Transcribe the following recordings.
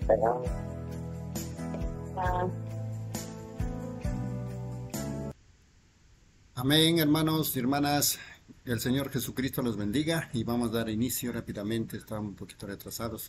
Perdón. Ah, Amén, hermanos y hermanas. El Señor Jesucristo los bendiga y vamos a dar inicio rápidamente. Estamos un poquito retrasados.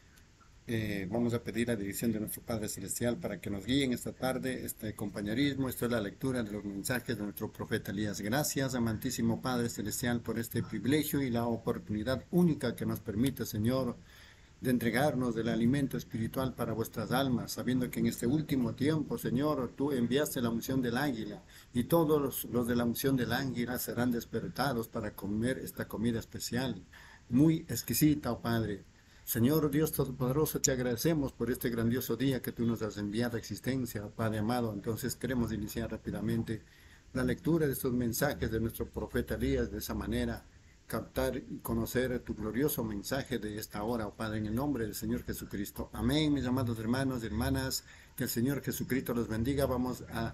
Vamos a pedir la dirección de nuestro Padre Celestial para que nos guíen esta tarde, este compañerismo. Esto es la lectura de los mensajes de nuestro profeta Elías. Gracias, amantísimo Padre Celestial, por este privilegio y la oportunidad única que nos permite, Señor, de entregarnos del alimento espiritual para vuestras almas, sabiendo que en este último tiempo, Señor, tú enviaste la unción del águila y todos los de la unción del águila serán despertados para comer esta comida especial, muy exquisita, oh Padre. Señor Dios Todopoderoso, te agradecemos por este grandioso día que tú nos has enviado a existencia, Padre amado. Entonces queremos iniciar rápidamente la lectura de estos mensajes de nuestro profeta Elías de esa manera, captar y conocer tu glorioso mensaje de esta hora, oh Padre, en el nombre del Señor Jesucristo. Amén, mis amados hermanos y hermanas, que el Señor Jesucristo los bendiga. Vamos a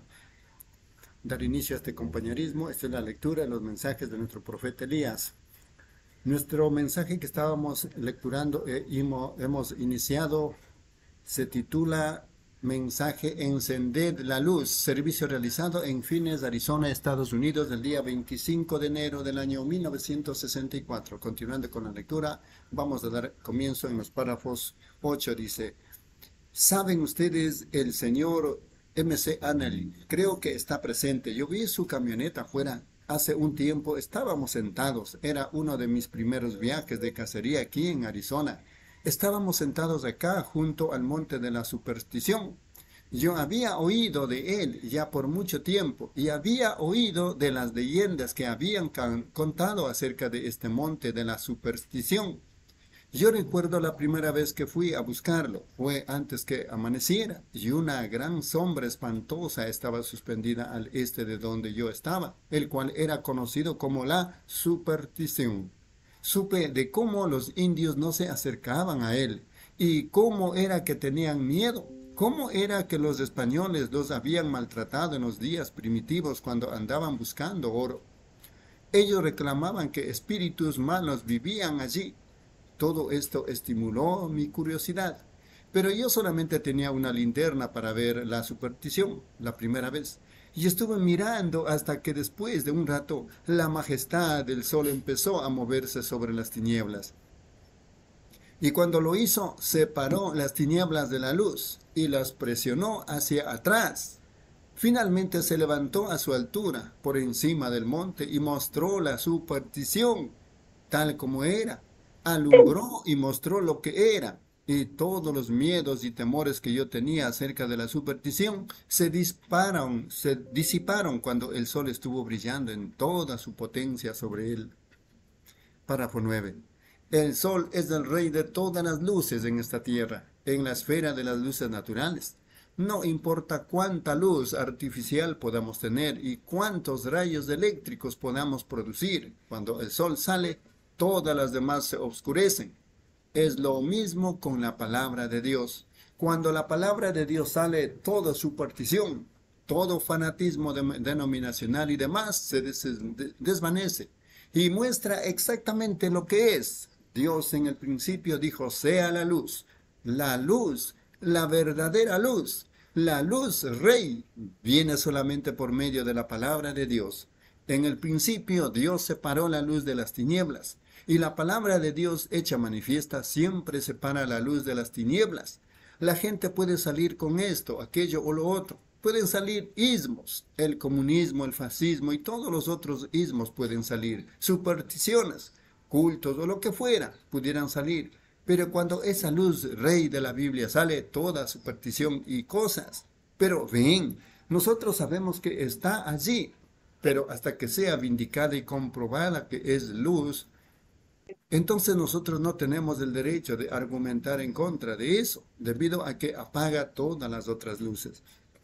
dar inicio a este compañerismo. Esta es la lectura de los mensajes de nuestro profeta Elías. Nuestro mensaje que estábamos lecturando, hemos iniciado, se titula Mensaje Encender la Luz, servicio realizado en Phoenix, Arizona, Estados Unidos, el día 25 de enero del año 1964. Continuando con la lectura, vamos a dar comienzo en los párrafos 8. Dice: ¿Saben ustedes el señor MC Annery? Creo que está presente. Yo vi su camioneta afuera. Hace un tiempo estábamos sentados. Era uno de mis primeros viajes de cacería aquí en Arizona. Estábamos sentados acá junto al monte de la superstición. Yo había oído de él ya por mucho tiempo y había oído de las leyendas que habían contado acerca de este monte de la superstición. Yo recuerdo la primera vez que fui a buscarlo, fue antes que amaneciera, y una gran sombra espantosa estaba suspendida al este de donde yo estaba, el cual era conocido como la superstición. Supe de cómo los indios no se acercaban a él, y cómo era que tenían miedo, cómo era que los españoles los habían maltratado en los días primitivos cuando andaban buscando oro. Ellos reclamaban que espíritus malos vivían allí. Todo esto estimuló mi curiosidad, pero yo solamente tenía una linterna para ver la superstición la primera vez, y estuve mirando hasta que después de un rato la majestad del sol empezó a moverse sobre las tinieblas. Y cuando lo hizo, separó las tinieblas de la luz y las presionó hacia atrás. Finalmente se levantó a su altura, por encima del monte, y mostró la superstición, tal como era. Alumbró y mostró lo que era. Y todos los miedos y temores que yo tenía acerca de la superstición se disiparon cuando el sol estuvo brillando en toda su potencia sobre él. Párrafo 9. El sol es el rey de todas las luces en esta tierra, en la esfera de las luces naturales. No importa cuánta luz artificial podamos tener y cuántos rayos eléctricos podamos producir, cuando el sol sale, todas las demás se oscurecen. Es lo mismo con la palabra de Dios. Cuando la palabra de Dios sale, toda superstición, todo fanatismo denominacional y demás se desvanece y muestra exactamente lo que es. Dios en el principio dijo: sea la luz, la verdadera luz. La luz, Rey, viene solamente por medio de la palabra de Dios. En el principio Dios separó la luz de las tinieblas, y la palabra de Dios hecha manifiesta siempre separa la luz de las tinieblas. La gente puede salir con esto, aquello o lo otro. Pueden salir ismos, el comunismo, el fascismo y todos los otros ismos pueden salir. Supersticiones, cultos o lo que fuera pudieran salir. Pero cuando esa luz, Rey de la Biblia, sale, toda superstición y cosas. Pero ven, nosotros sabemos que está allí, pero hasta que sea vindicada y comprobada que es luz, entonces nosotros no tenemos el derecho de argumentar en contra de eso, debido a que apaga todas las otras luces.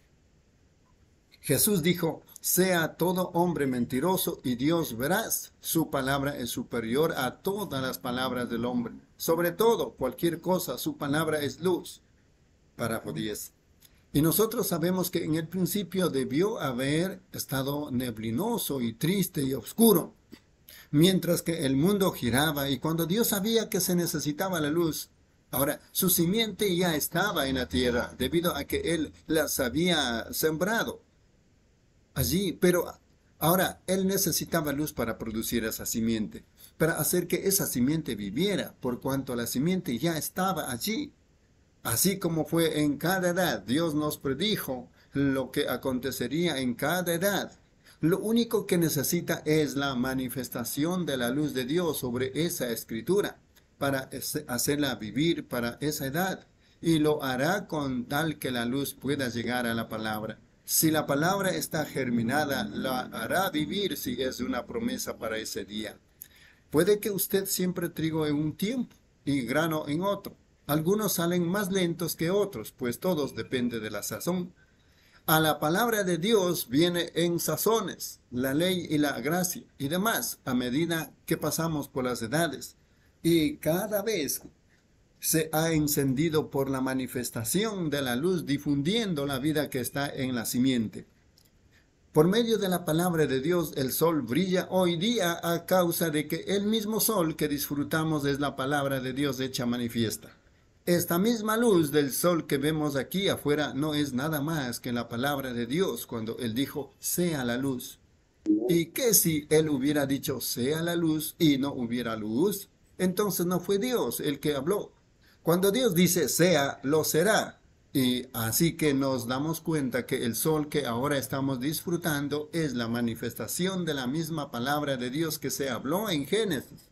Jesús dijo: sea todo hombre mentiroso y Dios veraz. Su palabra es superior a todas las palabras del hombre. Sobre todo, cualquier cosa, su palabra es luz. Párrafo 10. Y nosotros sabemos que en el principio debió haber estado neblinoso y triste y oscuro, mientras que el mundo giraba, y cuando Dios sabía que se necesitaba la luz, Ahora, su simiente ya estaba en la tierra debido a que él las había sembrado allí, pero ahora él necesitaba luz para producir esa simiente, para hacer que esa simiente viviera, por cuanto la simiente ya estaba allí. Así como fue en cada edad, Dios nos predijo lo que acontecería en cada edad. Lo único que necesita es la manifestación de la luz de Dios sobre esa escritura para hacerla vivir para esa edad. Y lo hará con tal que la luz pueda llegar a la palabra. Si la palabra está germinada, la hará vivir si es una promesa para ese día. Puede que usted siempre trigo en un tiempo y grano en otro. Algunos salen más lentos que otros, pues todos depende de la sazón. A la palabra de Dios viene en sazones, la ley y la gracia y demás, a medida que pasamos por las edades. Y cada vez se ha encendido por la manifestación de la luz difundiendo la vida que está en la simiente. Por medio de la palabra de Dios, el sol brilla hoy día a causa de que el mismo sol que disfrutamos es la palabra de Dios hecha manifiesta. Esta misma luz del sol que vemos aquí afuera no es nada más que la palabra de Dios cuando Él dijo, sea la luz. ¿Y qué si Él hubiera dicho, sea la luz y no hubiera luz? Entonces no fue Dios el que habló. Cuando Dios dice, sea, lo será. Y así que nos damos cuenta que el sol que ahora estamos disfrutando es la manifestación de la misma palabra de Dios que se habló en Génesis.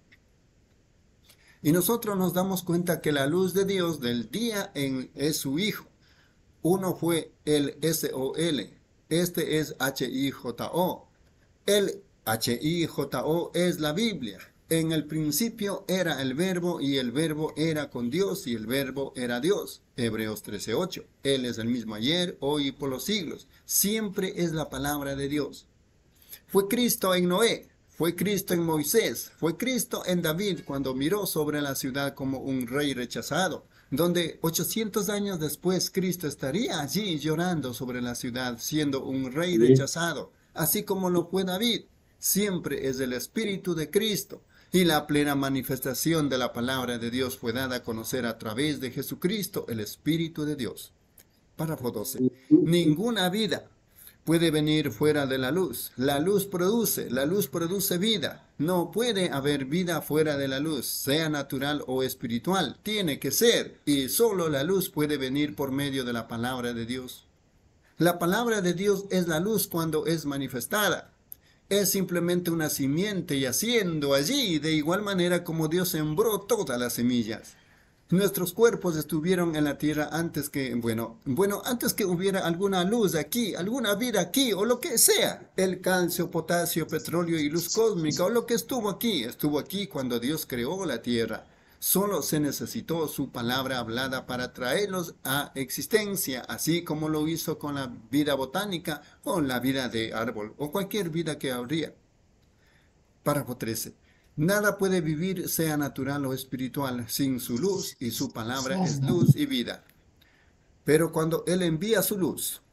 Y nosotros nos damos cuenta que la luz de Dios del día es su Hijo. Uno fue el S-O-L, este es H-I-J-O. El H-I-J-O es la Biblia. En el principio era el verbo y el verbo era con Dios y el verbo era Dios. Hebreos 13:8. Él es el mismo ayer, hoy y por los siglos. Siempre es la palabra de Dios. Fue Cristo en Noé, fue Cristo en Moisés, fue Cristo en David cuando miró sobre la ciudad como un rey rechazado, donde 800 años después Cristo estaría allí llorando sobre la ciudad siendo un rey rechazado, así como lo fue David. Siempre es el Espíritu de Cristo. Y la plena manifestación de la palabra de Dios fue dada a conocer a través de Jesucristo, el Espíritu de Dios. Párrafo 12. Ninguna vida puede venir fuera de la luz. La luz produce vida. No puede haber vida fuera de la luz, sea natural o espiritual. Tiene que ser. Y solo la luz puede venir por medio de la palabra de Dios. La palabra de Dios es la luz cuando es manifestada. Es simplemente una simiente yaciendo allí, de igual manera como Dios sembró todas las semillas. Nuestros cuerpos estuvieron en la tierra antes que, antes que hubiera alguna luz aquí, alguna vida aquí, o lo que sea. El calcio, potasio, petróleo y luz cósmica, o lo que estuvo aquí cuando Dios creó la tierra. Solo se necesitó su palabra hablada para traerlos a existencia, así como lo hizo con la vida botánica o la vida de árbol, o cualquier vida que habría. Párrafo 13. Nada puede vivir, sea natural o espiritual, sin su luz, y su palabra es luz y vida. Pero cuando Él envía su luz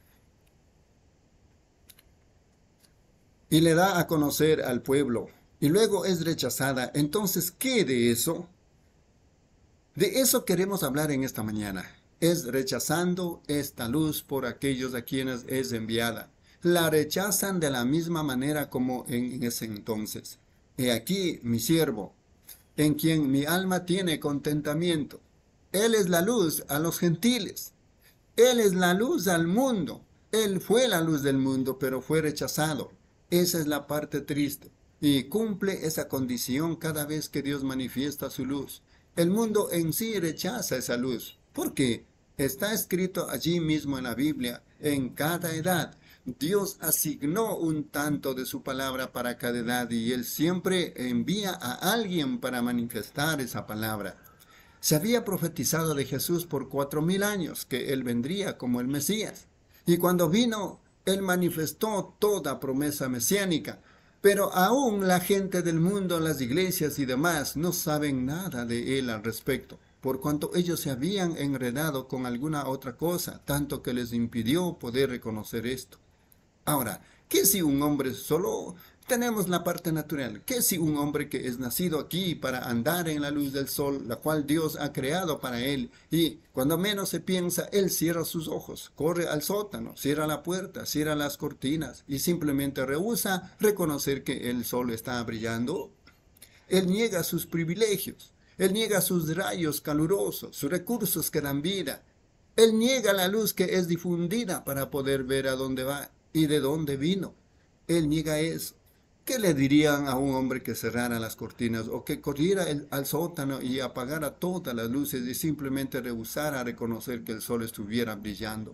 y le da a conocer al pueblo, y luego es rechazada, entonces, ¿qué de eso? De eso queremos hablar en esta mañana. Es rechazando esta luz por aquellos a quienes es enviada. La rechazan de la misma manera como en ese entonces. He aquí mi siervo, en quien mi alma tiene contentamiento. Él es la luz a los gentiles. Él es la luz al mundo. Él fue la luz del mundo, pero fue rechazado. Esa es la parte triste. Y cumple esa condición cada vez que Dios manifiesta su luz. El mundo en sí rechaza esa luz. ¿Por qué? Está escrito allí mismo en la Biblia, en cada edad. Dios asignó un tanto de su palabra para cada edad y Él siempre envía a alguien para manifestar esa palabra. Se había profetizado de Jesús por 4000 años que Él vendría como el Mesías. Y cuando vino, Él manifestó toda promesa mesiánica. Pero aún la gente del mundo, las iglesias y demás, no saben nada de Él al respecto, por cuanto ellos se habían enredado con alguna otra cosa, tanto que les impidió poder reconocer esto. Ahora, ¿qué si un hombre solo tenemos la parte natural? ¿Qué si un hombre que es nacido aquí para andar en la luz del sol, la cual Dios ha creado para él, y cuando menos se piensa, él cierra sus ojos, corre al sótano, cierra la puerta, cierra las cortinas y simplemente rehúsa reconocer que el sol está brillando? Él niega sus privilegios, él niega sus rayos calurosos, sus recursos que dan vida. Él niega la luz que es difundida para poder ver a dónde va y de dónde vino. Él niega eso. ¿Qué le dirían a un hombre que cerrara las cortinas o que corriera al sótano y apagara todas las luces y simplemente rehusara reconocer que el sol estuviera brillando?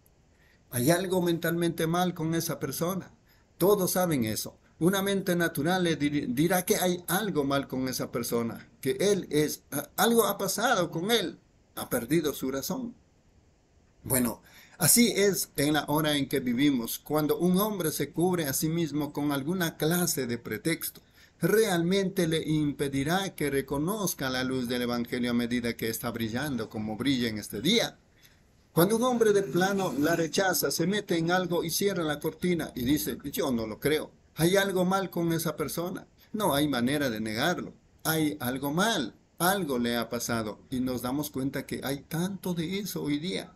Hay algo mentalmente mal con esa persona. Todos saben eso. Una mente natural le dirá que hay algo mal con esa persona, que algo ha pasado con él, ha perdido su razón. Bueno, así es en la hora en que vivimos, cuando un hombre se cubre a sí mismo con alguna clase de pretexto, realmente le impedirá que reconozca la luz del Evangelio a medida que está brillando como brilla en este día. Cuando un hombre de plano la rechaza, se mete en algo y cierra la cortina y dice, yo no lo creo, hay algo mal con esa persona. No hay manera de negarlo, hay algo mal, algo le ha pasado y nos damos cuenta que hay tanto de eso hoy día.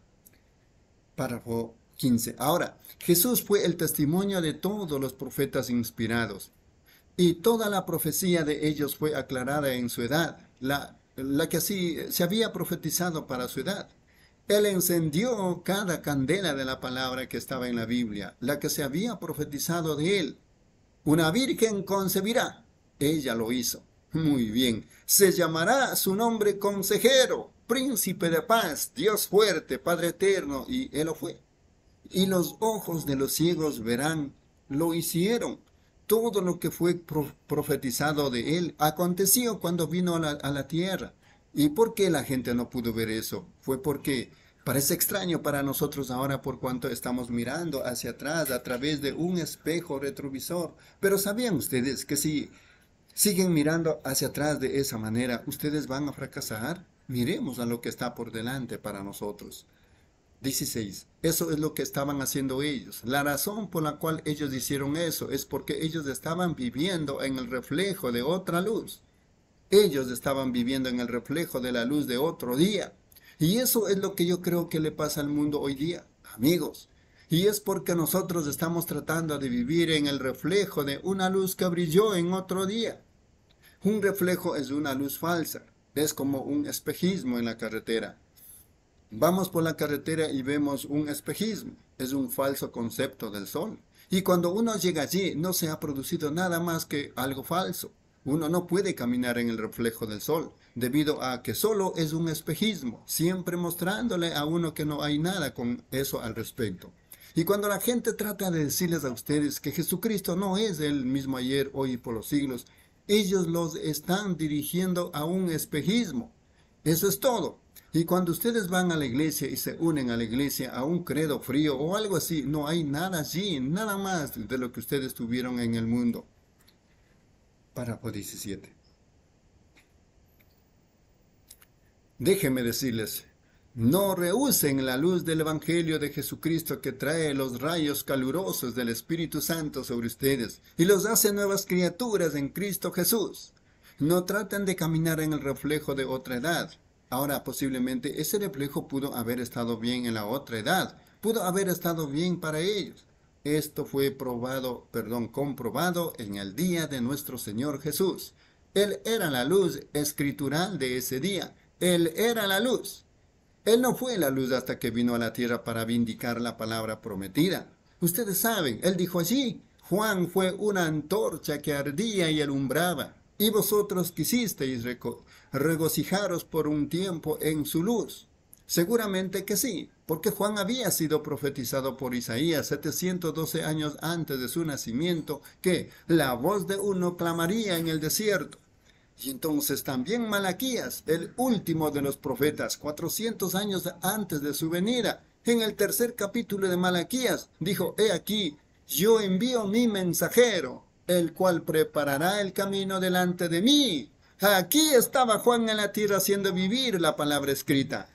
Párrafo 15. Ahora, Jesús fue el testimonio de todos los profetas inspirados y toda la profecía de ellos fue aclarada en su edad, la que así se había profetizado para su edad. Él encendió cada candela de la palabra que estaba en la Biblia, la que se había profetizado de él. Una virgen concebirá. Ella lo hizo. Muy bien. Se llamará su nombre Consejero, Príncipe de Paz, Dios fuerte, Padre eterno, y él lo fue. Y los ojos de los ciegos verán, lo hicieron. Todo lo que fue profetizado de él aconteció cuando vino a la tierra. ¿Y por qué la gente no pudo ver eso? Fue porque parece extraño para nosotros ahora por cuanto estamos mirando hacia atrás a través de un espejo retrovisor. Pero ¿sabían ustedes que si siguen mirando hacia atrás de esa manera, ustedes van a fracasar? Miremos a lo que está por delante para nosotros. 16. Eso es lo que estaban haciendo ellos. La razón por la cual ellos hicieron eso es porque ellos estaban viviendo en el reflejo de otra luz. Ellos estaban viviendo en el reflejo de la luz de otro día. Y eso es lo que yo creo que le pasa al mundo hoy día, amigos. Y es porque nosotros estamos tratando de vivir en el reflejo de una luz que brilló en otro día. Un reflejo es una luz falsa. Es como un espejismo en la carretera. Vamos por la carretera y vemos un espejismo. Es un falso concepto del sol. Y cuando uno llega allí, no se ha producido nada más que algo falso. Uno no puede caminar en el reflejo del sol, debido a que solo es un espejismo, siempre mostrándole a uno que no hay nada con eso al respecto. Y cuando la gente trata de decirles a ustedes que Jesucristo no es el mismo ayer, hoy y por los siglos, ellos los están dirigiendo a un espejismo. Eso es todo. Y cuando ustedes van a la iglesia y se unen a la iglesia a un credo frío o algo así, no hay nada allí, nada más de lo que ustedes tuvieron en el mundo. Párrafo 17. Déjenme decirles, no rehúsen la luz del Evangelio de Jesucristo que trae los rayos calurosos del Espíritu Santo sobre ustedes y los hace nuevas criaturas en Cristo Jesús. No traten de caminar en el reflejo de otra edad. Ahora, posiblemente ese reflejo pudo haber estado bien en la otra edad, pudo haber estado bien para ellos. Esto fue comprobado en el día de nuestro Señor Jesús. Él era la luz escritural de ese día. Él era la luz. Él no fue la luz hasta que vino a la tierra para vindicar la palabra prometida. Ustedes saben, él dijo allí, Juan fue una antorcha que ardía y alumbraba, y vosotros quisisteis regocijaros por un tiempo en su luz. Seguramente que sí, porque Juan había sido profetizado por Isaías 712 años antes de su nacimiento, que la voz de uno clamaría en el desierto. Y entonces también Malaquías, el último de los profetas, 400 años antes de su venida, en el tercer capítulo de Malaquías, dijo, he aquí, yo envío mi mensajero, el cual preparará el camino delante de mí. Aquí estaba Juan en la tierra haciendo vivir la palabra escrita.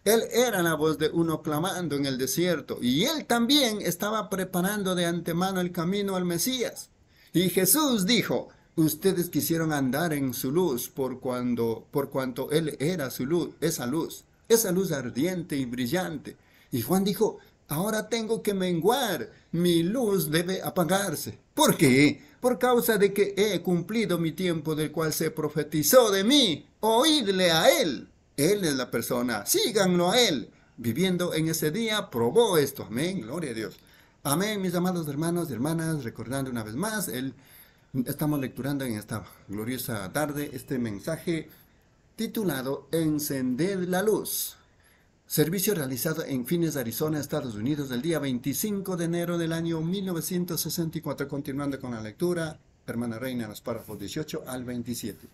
Él era la voz de uno clamando en el desierto y él también estaba preparando de antemano el camino al Mesías. Y Jesús dijo, ustedes quisieron andar en su luz por cuanto él era su luz, esa luz ardiente y brillante. Y Juan dijo, ahora tengo que menguar, mi luz debe apagarse. ¿Por qué? Por causa de que he cumplido mi tiempo del cual se profetizó de mí. Oídle a él. Él es la persona, síganlo a Él. Viviendo en ese día, probó esto. Amén, gloria a Dios. Amén, mis amados hermanos y hermanas, recordando una vez más, estamos lecturando en esta gloriosa tarde este mensaje titulado Encended la luz. Servicio realizado en Phoenix, Arizona, Estados Unidos, el día 25 de enero del año 1964. Continuando con la lectura, hermana Reina, los párrafos 18 al 27.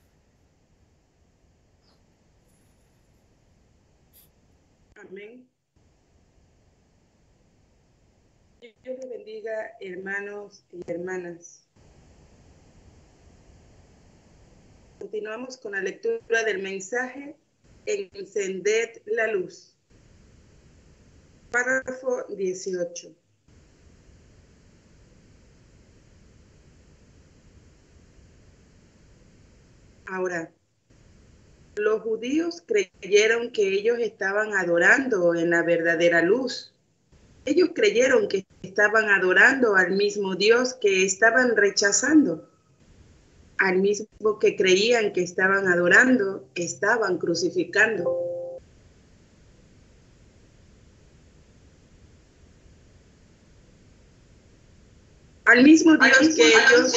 Amén. Dios les bendiga, hermanos y hermanas. Continuamos con la lectura del mensaje Encended la luz. Párrafo 18. Ahora, los judíos creyeron que ellos estaban adorando en la verdadera luz. Ellos creyeron que estaban adorando al mismo Dios que estaban rechazando. Al mismo que creían que estaban adorando, estaban crucificando. Al mismo Dios que ellos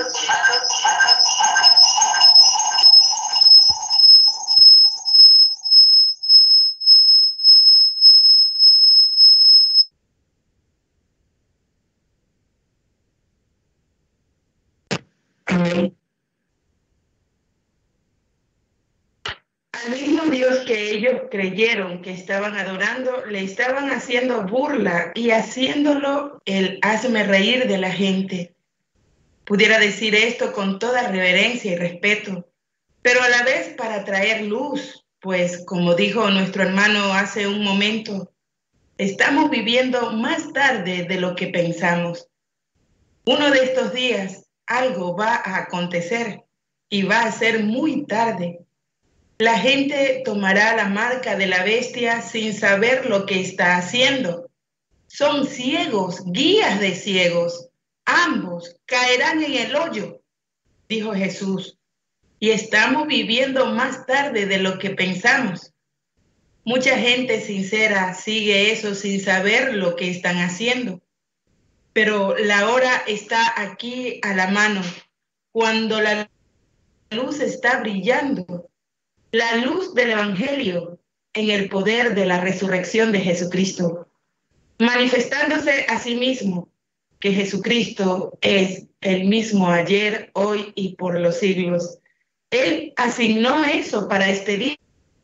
al mismo Dios que ellos creyeron que estaban adorando, le estaban haciendo burla y haciéndolo el hazme reír de la gente. Pudiera decir esto con toda reverencia y respeto, pero a la vez para traer luz, pues como dijo nuestro hermano hace un momento, estamos viviendo más tarde de lo que pensamos. Uno de estos días algo va a acontecer y va a ser muy tarde. La gente tomará la marca de la bestia sin saber lo que está haciendo. Son ciegos, guías de ciegos. Ambos caerán en el hoyo, dijo Jesús. Y estamos viviendo más tarde de lo que pensamos. Mucha gente sincera sigue eso sin saber lo que están haciendo. Pero la hora está aquí a la mano, cuando la luz está brillando. La luz del Evangelio en el poder de la resurrección de Jesucristo, manifestándose a sí mismo, que Jesucristo es el mismo ayer, hoy y por los siglos. Él asignó eso para este día.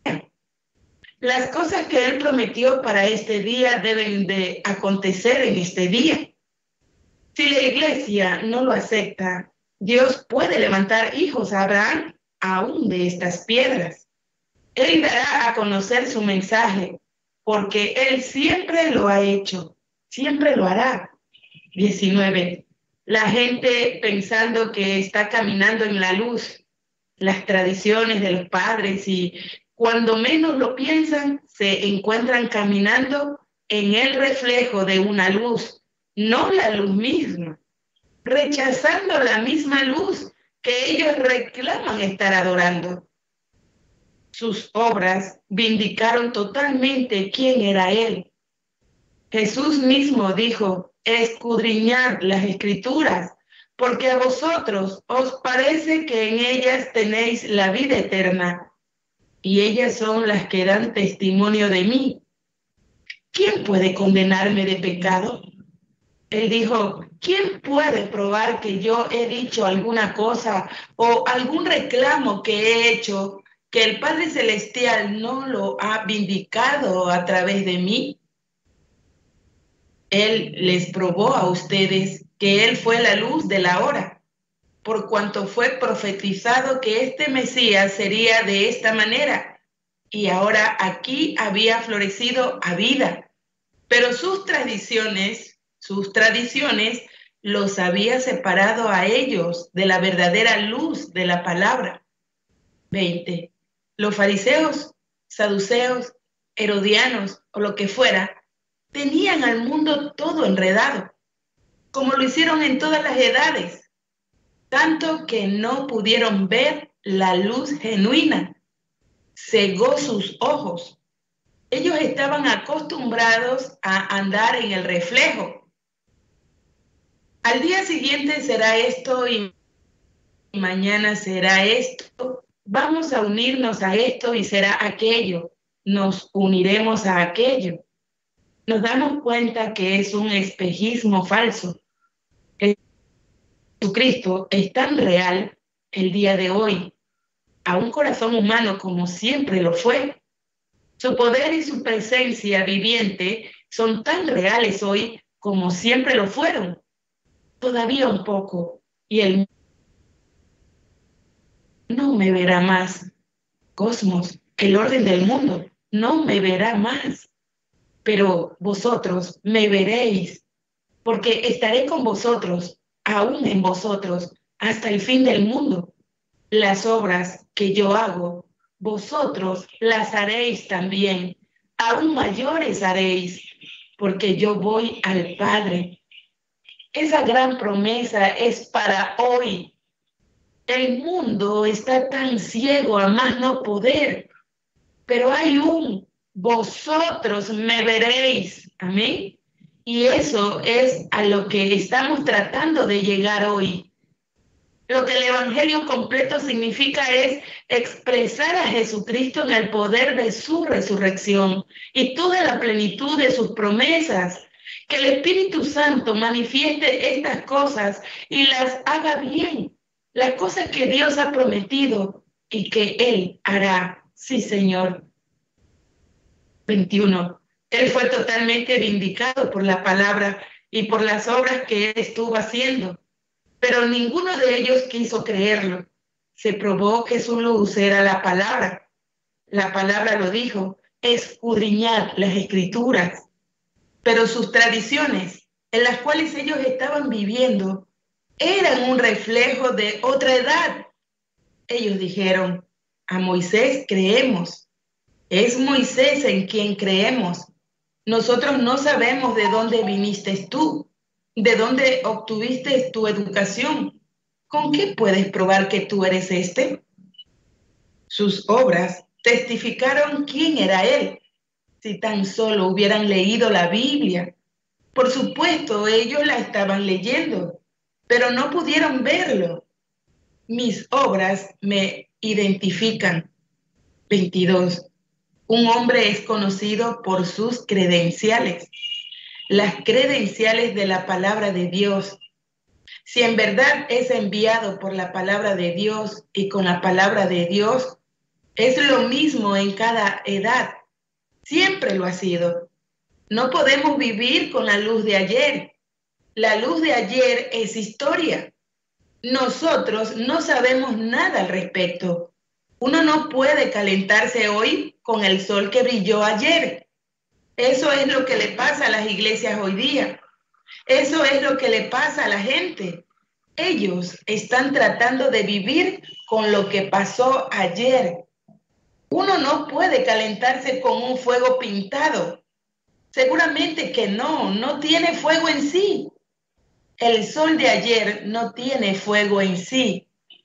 Las cosas que Él prometió para este día deben de acontecer en este día. Si la iglesia no lo acepta, Dios puede levantar hijos a Abraham aún de estas piedras. Él dará a conocer su mensaje, porque Él siempre lo ha hecho, siempre lo hará. 19. La gente pensando que está caminando en la luz, las tradiciones de los padres, y cuando menos lo piensan, se encuentran caminando en el reflejo de una luz, no la luz misma, rechazando la misma luz que ellos reclaman estar adorando. Sus obras vindicaron totalmente quién era Él. Jesús mismo dijo, escudriñad las Escrituras, porque a vosotros os parece que en ellas tenéis la vida eterna, y ellas son las que dan testimonio de mí. ¿Quién puede condenarme de pecado? Él dijo, ¿quién puede probar que yo he dicho alguna cosa o algún reclamo que he hecho que el Padre Celestial no lo ha vindicado a través de mí? Él les probó a ustedes que Él fue la luz de la hora, por cuanto fue profetizado que este Mesías sería de esta manera. y ahora aquí había florecido a vida, pero sus tradiciones los había separado a ellos de la verdadera luz de la palabra. 20. Los fariseos, saduceos, herodianos o lo que fuera, tenían al mundo todo enredado, como lo hicieron en todas las edades, tanto que no pudieron ver la luz genuina, cegó sus ojos. Ellos estaban acostumbrados a andar en el reflejo. Al día siguiente será esto y mañana será esto. Vamos a unirnos a esto y será aquello. Nos uniremos a aquello. Nos damos cuenta que es un espejismo falso. Jesucristo es tan real el día de hoy a un corazón humano como siempre lo fue. Su poder y su presencia viviente son tan reales hoy como siempre lo fueron. Todavía un poco y él no me verá más. Cosmos, el orden del mundo, no me verá más. Pero vosotros me veréis, porque estaré con vosotros, aún en vosotros, hasta el fin del mundo. Las obras que yo hago, vosotros las haréis también, aún mayores haréis, porque yo voy al Padre. Esa gran promesa es para hoy. El mundo está tan ciego a más no poder, pero hay un vosotros me veréis. Amén. Y eso es a lo que estamos tratando de llegar hoy. Lo que el Evangelio completo significa es expresar a Jesucristo en el poder de su resurrección y toda la plenitud de sus promesas. Que el Espíritu Santo manifieste estas cosas y las haga bien. Las cosas que Dios ha prometido y que Él hará. Sí, Señor. 21. Él fue totalmente vindicado por la palabra y por las obras que Él estuvo haciendo. Pero ninguno de ellos quiso creerlo. Se probó que su luz era la palabra. La palabra lo dijo, escudriñad las escrituras. Pero sus tradiciones, en las cuales ellos estaban viviendo, eran un reflejo de otra edad. Ellos dijeron, a Moisés creemos. Es Moisés en quien creemos. Nosotros no sabemos de dónde viniste tú. ¿De dónde obtuviste tu educación? ¿Con qué puedes probar que tú eres este? Sus obras testificaron quién era él. Si tan solo hubieran leído la Biblia. Por supuesto, ellos la estaban leyendo, pero no pudieron verlo. Mis obras me identifican. 22. Un hombre es conocido por sus credenciales. Las credenciales de la palabra de Dios. Si en verdad es enviado por la palabra de Dios y con la palabra de Dios, es lo mismo en cada edad. Siempre lo ha sido. No podemos vivir con la luz de ayer. La luz de ayer es historia. Nosotros no sabemos nada al respecto. Uno no puede calentarse hoy con el sol que brilló ayer. Eso es lo que le pasa a las iglesias hoy día. Eso es lo que le pasa a la gente. Ellos están tratando de vivir con lo que pasó ayer. Uno no puede calentarse con un fuego pintado. Seguramente que no tiene fuego en sí. El sol de ayer no tiene fuego en sí.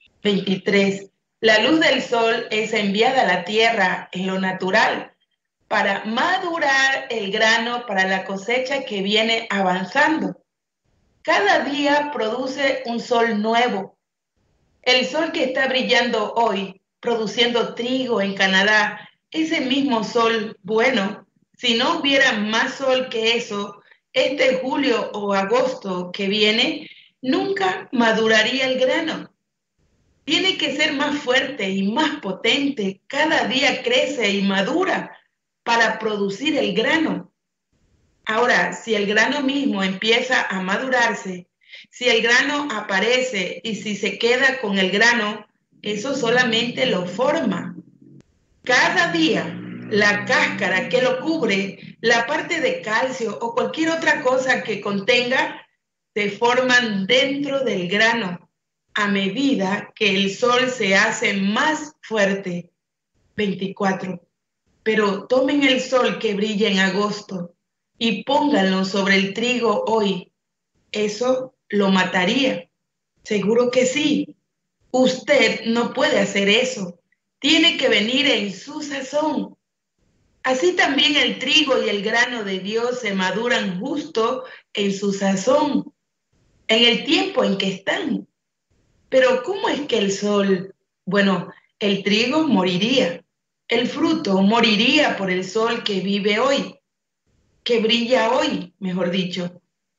23. La luz del sol es enviada a la tierra en lo natural para madurar el grano para la cosecha que viene avanzando. Cada día produce un sol nuevo. El sol que está brillando hoy, produciendo trigo en Canadá, ese mismo sol bueno, si no hubiera más sol que eso, este julio o agosto que viene, nunca maduraría el grano. Tiene que ser más fuerte y más potente. Cada día crece y madura para producir el grano. Ahora, si el grano mismo empieza a madurarse, si el grano aparece y si se queda con el grano, eso solamente lo forma. Cada día la cáscara que lo cubre, la parte de calcio o cualquier otra cosa que contenga, se forman dentro del grano a medida que el sol se hace más fuerte. 24. Pero tomen el sol que brilla en agosto y pónganlo sobre el trigo hoy. ¿Eso lo mataría? Seguro que sí. Usted no puede hacer eso. Tiene que venir en su sazón. Así también el trigo y el grano de Dios se maduran justo en su sazón, en el tiempo en que están. Pero ¿cómo es que el sol? Bueno, el trigo moriría. El fruto moriría por el sol que vive hoy, que brilla hoy, mejor dicho.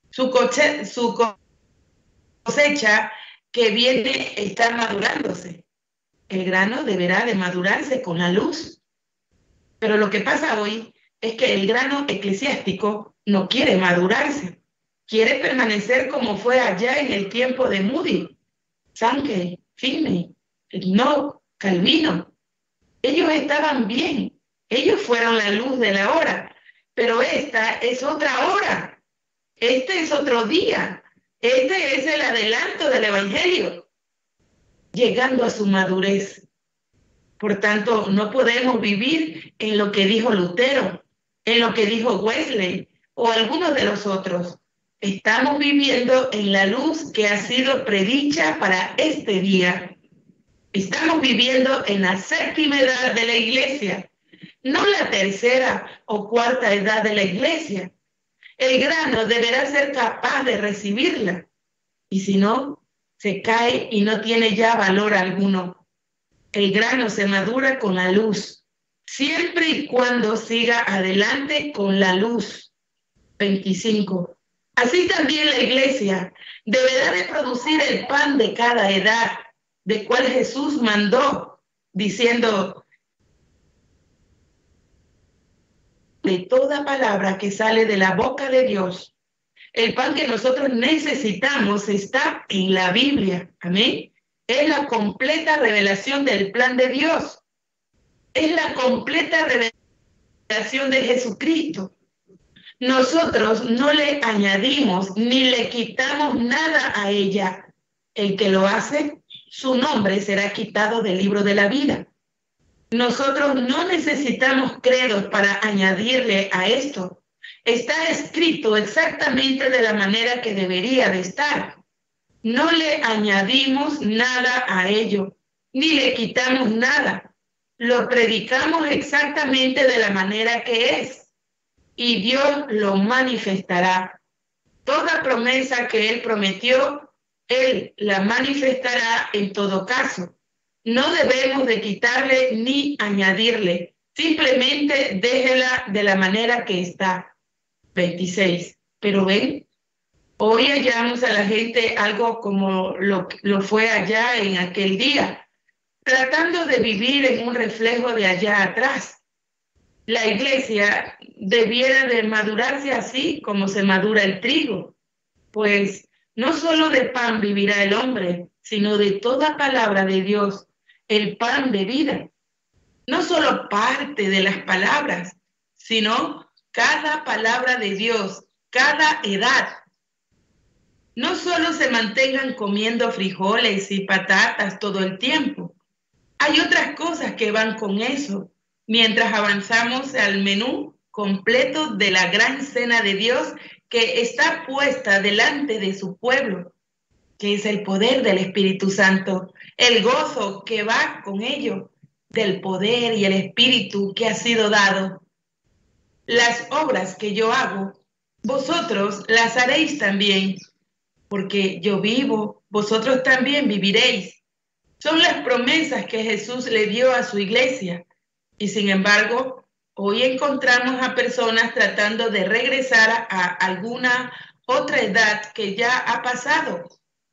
Su cosecha que viene está madurándose. El grano deberá de madurarse con la luz. Pero lo que pasa hoy es que el grano eclesiástico no quiere madurarse. Quiere permanecer como fue allá en el tiempo de Moody, Sankey, Finney, no, Calvino. Ellos estaban bien. Ellos fueron la luz de la hora. Pero esta es otra hora. Este es otro día. Este es el adelanto del Evangelio, llegando a su madurez. Por tanto, no podemos vivir en lo que dijo Lutero, en lo que dijo Wesley o algunos de los otros. Estamos viviendo en la luz que ha sido predicha para este día. Estamos viviendo en la séptima edad de la iglesia, no la tercera o cuarta edad de la iglesia. El grano deberá ser capaz de recibirla, y si no, se cae y no tiene ya valor alguno. El grano se madura con la luz, siempre y cuando siga adelante con la luz. 25. Así también la iglesia deberá de producir el pan de cada edad, de cual Jesús mandó, diciendo: de toda palabra que sale de la boca de Dios. El pan que nosotros necesitamos está en la Biblia. Amén. Es la completa revelación del plan de Dios. Es la completa revelación de Jesucristo. Nosotros no le añadimos ni le quitamos nada a ella. El que lo hace, su nombre será quitado del libro de la vida. Nosotros no necesitamos credos para añadirle a esto. Está escrito exactamente de la manera que debería de estar. No le añadimos nada a ello, ni le quitamos nada. Lo predicamos exactamente de la manera que es, y Dios lo manifestará. Toda promesa que Él prometió, Él la manifestará en todo caso. No debemos de quitarle ni añadirle. Simplemente déjela de la manera que está. 26. Pero ven, hoy hallamos a la gente algo como lo fue allá en aquel día, tratando de vivir en un reflejo de allá atrás. La iglesia debiera de madurarse así como se madura el trigo, pues no solo de pan vivirá el hombre, sino de toda palabra de Dios, el pan de vida. No solo parte de las palabras, sino cada palabra de Dios, cada edad. No solo se mantengan comiendo frijoles y patatas todo el tiempo. Hay otras cosas que van con eso, mientras avanzamos al menú completo de la gran cena de Dios que está puesta delante de su pueblo, que es el poder del Espíritu Santo, el gozo que va con ello, del poder y el Espíritu que ha sido dado. Las obras que yo hago, vosotros las haréis también, porque yo vivo, vosotros también viviréis. Son las promesas que Jesús le dio a su iglesia. Y sin embargo, hoy encontramos a personas tratando de regresar a alguna otra edad que ya ha pasado.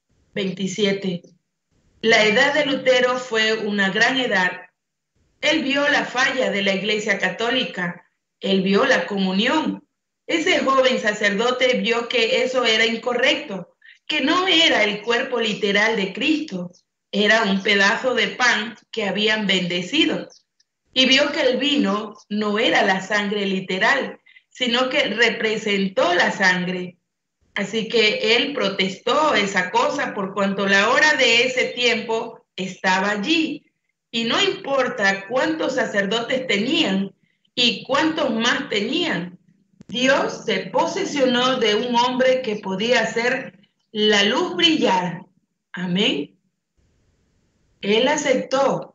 27. La edad de Lutero fue una gran edad. Él vio la falla de la Iglesia Católica. Él vio la comunión. Ese joven sacerdote vio que eso era incorrecto, que no era el cuerpo literal de Cristo, era un pedazo de pan que habían bendecido. y vio que el vino no era la sangre literal, sino que representó la sangre. Así que él protestó esa cosa por cuanto la hora de ese tiempo estaba allí. Y no importa cuántos sacerdotes tenían y cuántos más tenían, Dios se posesionó de un hombre que podía hacer la luz brillar. Amén. Él aceptó.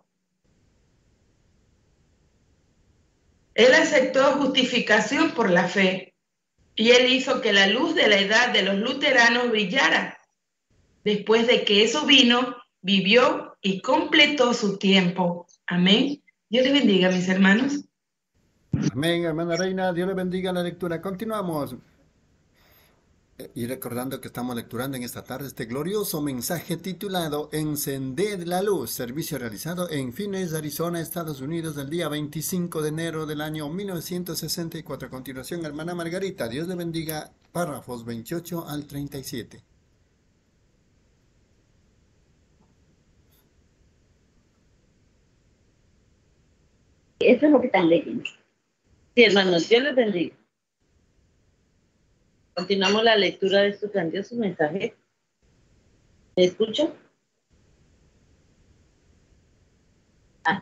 Él aceptó justificación por la fe. Y él hizo que la luz de la edad de los luteranos brillara. Después de que eso vino, vivió y completó su tiempo. Amén. Dios le bendiga, mis hermanos. Amén, hermana Reina, Dios le bendiga la lectura. Continuamos. Y recordando que estamos lecturando en esta tarde este glorioso mensaje titulado Encended la luz, servicio realizado en Phoenix, Arizona, Estados Unidos, del día 25 de enero del año 1964. A continuación, hermana Margarita, Dios le bendiga, párrafos 28 al 37. Eso es lo que están leyendo. Sí, hermanos, Dios les bendiga. Continuamos la lectura de estos grandiosos mensajes. ¿Me escuchan? Ah.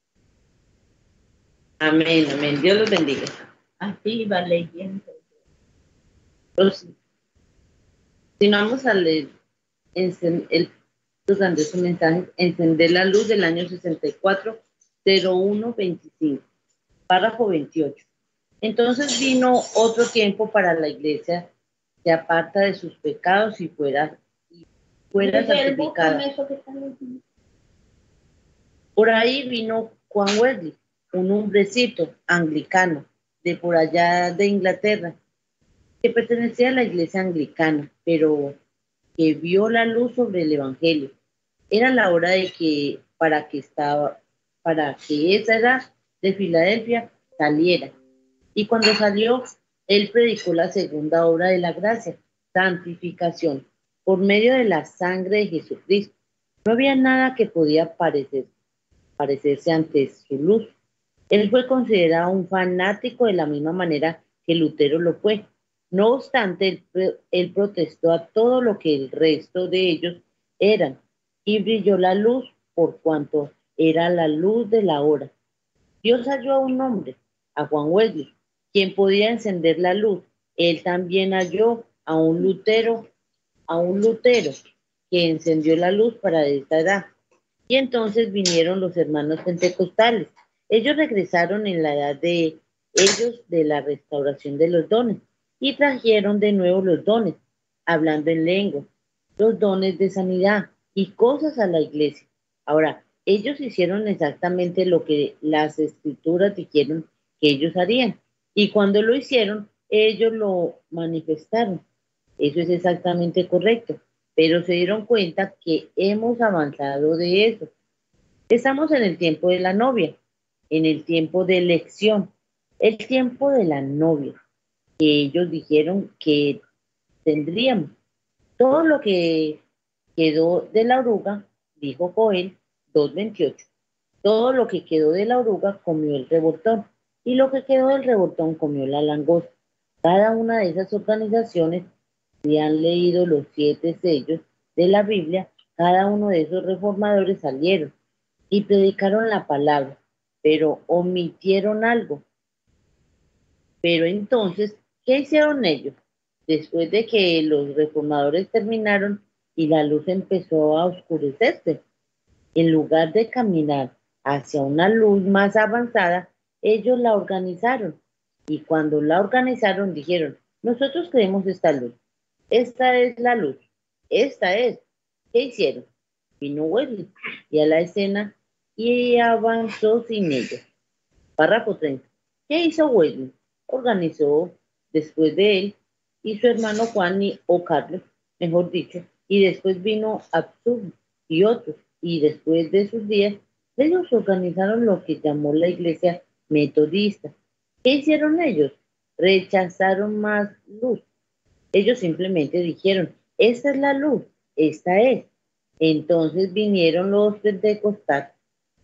Amén, amén. Dios los bendiga. Así va leyendo. Entonces, continuamos a leer estos grandiosos mensajes. Encender la luz del año 64-01-25. Párrafo 28. Entonces vino otro tiempo para la iglesia, se aparta de sus pecados y fuera santificada. Por ahí vino Juan Wesley, un hombrecito anglicano de por allá de Inglaterra, que pertenecía a la iglesia anglicana, pero que vio la luz sobre el evangelio. Era la hora de que para que esa edad de Filadelfia saliera. Y cuando salió, él predicó la segunda obra de la gracia, santificación, por medio de la sangre de Jesucristo. No había nada que podía parecerse ante su luz. Él fue considerado un fanático de la misma manera que Lutero lo fue. No obstante, él protestó a todo lo que el resto de ellos eran y brilló la luz por cuanto era la luz de la hora. Dios halló a un hombre, a Juan Wesley, quien podía encender la luz. Él también halló a un Lutero que encendió la luz para esta edad. Y entonces vinieron los hermanos pentecostales. Ellos regresaron en la edad de ellos de la restauración de los dones y trajeron de nuevo los dones, hablando en lengua, los dones de sanidad y cosas a la iglesia. Ahora, ellos hicieron exactamente lo que las escrituras dijeron que ellos harían. Y cuando lo hicieron, ellos lo manifestaron. Eso es exactamente correcto. Pero se dieron cuenta que hemos avanzado de eso. Estamos en el tiempo de la novia, en el tiempo de elección, el tiempo de la novia, que ellos dijeron que tendríamos. Todo lo que quedó de la oruga, dijo Joel 2:28, todo lo que quedó de la oruga comió el revoltón, y lo que quedó del revoltón comió la langosta. Cada una de esas organizaciones, si han leído los 7 sellos de la Biblia, cada uno de esos reformadores salieron y predicaron la palabra, pero omitieron algo. Pero entonces, ¿qué hicieron ellos? Después de que los reformadores terminaron y la luz empezó a oscurecerse, en lugar de caminar hacia una luz más avanzada, ellos la organizaron. Y cuando la organizaron, dijeron, nosotros creemos esta luz. Esta es la luz. Esta es. ¿Qué hicieron? Vino Wesley y a la escena y avanzó sin ellos. Párrafo 30. ¿Qué hizo Wesley? Organizó después de él y su hermano Juan o Carlos, mejor dicho, y después vino Absur y otros, y después de sus días, ellos organizaron lo que llamó la iglesia metodista. ¿Qué hicieron ellos? Rechazaron más luz. Ellos simplemente dijeron, esta es la luz, esta es. Entonces vinieron los pentecostales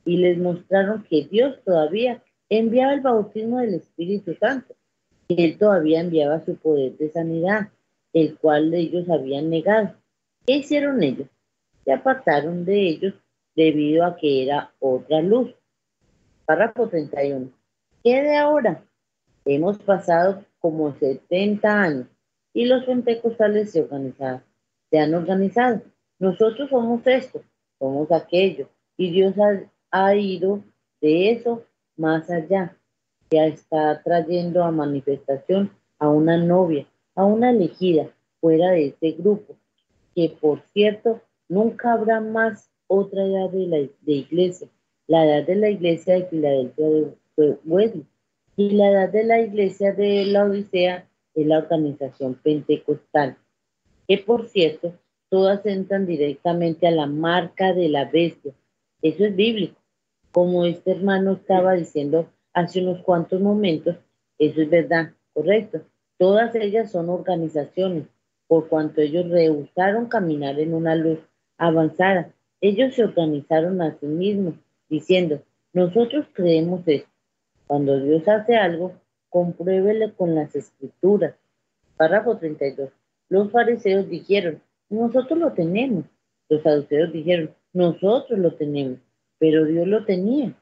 y les mostraron que Dios todavía enviaba el bautismo del Espíritu Santo, que Él todavía enviaba su poder de sanidad, el cual ellos habían negado. ¿Qué hicieron ellos? Se apartaron de ellos debido a que era otra luz. Párrafo 31. ¿Qué de ahora? Hemos pasado como 70 años y los pentecostales se han organizado. Nosotros somos esto, somos aquello, y Dios ha ido de eso más allá. Ya está trayendo a manifestación a una novia, a una elegida fuera de este grupo, que por cierto, nunca habrá más otra edad de iglesia. La edad de la iglesia de Filadelfia fue Wesley, y la edad de la iglesia de la Odisea es la organización pentecostal, que por cierto, todas entran directamente a la marca de la bestia. Eso es bíblico. Como este hermano estaba diciendo hace unos cuantos momentos, eso es verdad, correcto. Todas ellas son organizaciones, por cuanto ellos rehusaron caminar en una luz avanzada. Ellos se organizaron a sí mismos, diciendo, nosotros creemos esto. Cuando Dios hace algo, compruébele con las escrituras. Párrafo 32. Los fariseos dijeron, nosotros lo tenemos. Los saduceos dijeron, nosotros lo tenemos. Pero Dios lo tenía.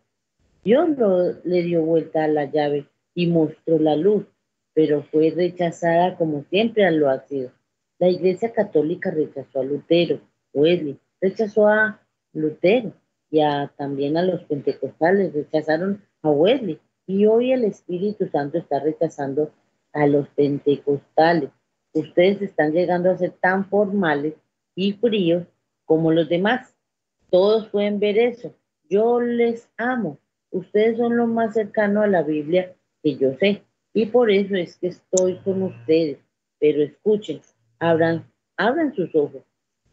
Le dio vuelta a la llave y mostró la luz, pero fue rechazada como siempre lo ha sido. La Iglesia Católica rechazó a Lutero, Wesley, rechazó a Lutero y también a los pentecostales, rechazaron a Wesley. Y hoy el Espíritu Santo está rechazando a los pentecostales. Ustedes están llegando a ser tan formales y fríos como los demás. Todos pueden ver eso. Yo les amo. Ustedes son lo más cercano a la Biblia que yo sé. Y por eso es que estoy con ustedes. Pero escuchen, abran sus ojos.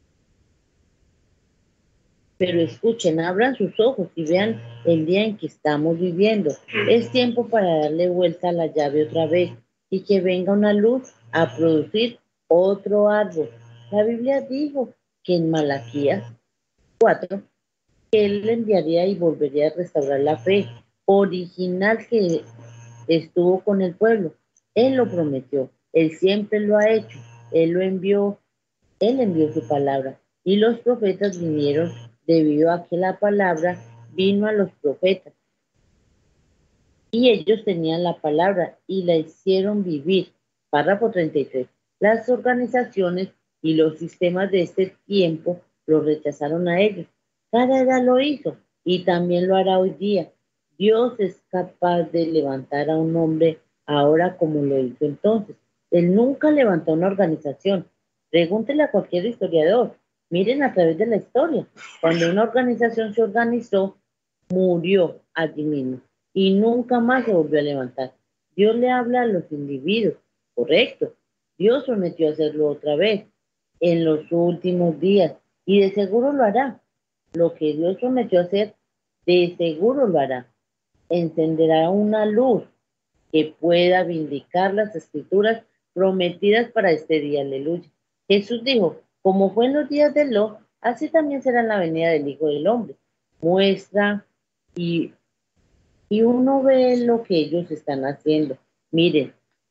Pero escuchen, abran sus ojos y vean el día en que estamos viviendo. Es tiempo para darle vuelta a la llave otra vez y que venga una luz a producir otro árbol. La Biblia dijo que en Malaquías 4 que Él enviaría y volvería a restaurar la fe original que estuvo con el pueblo. Él lo prometió, Él siempre lo ha hecho, Él envió su palabra y los profetas vinieron debido a que la palabra vino a los profetas y ellos tenían la palabra y la hicieron vivir. Párrafo 33. Las organizaciones y los sistemas de este tiempo lo rechazaron a ellos. Cada edad lo hizo y también lo hará hoy día. Dios es capaz de levantar a un hombre ahora como lo hizo entonces. Él nunca levantó una organización. Pregúntele a cualquier historiador. Miren a través de la historia. Cuando una organización se organizó, murió allí mismo y nunca más se volvió a levantar. Dios le habla a los individuos, correcto. Dios prometió hacerlo otra vez en los últimos días y de seguro lo hará. Lo que Dios prometió hacer, de seguro lo hará. Encenderá una luz que pueda vindicar las escrituras prometidas para este día. Aleluya. Jesús dijo, como fue en los días de Lot, así también será en la venida del Hijo del Hombre. Muestra y uno ve lo que ellos están haciendo. Miren,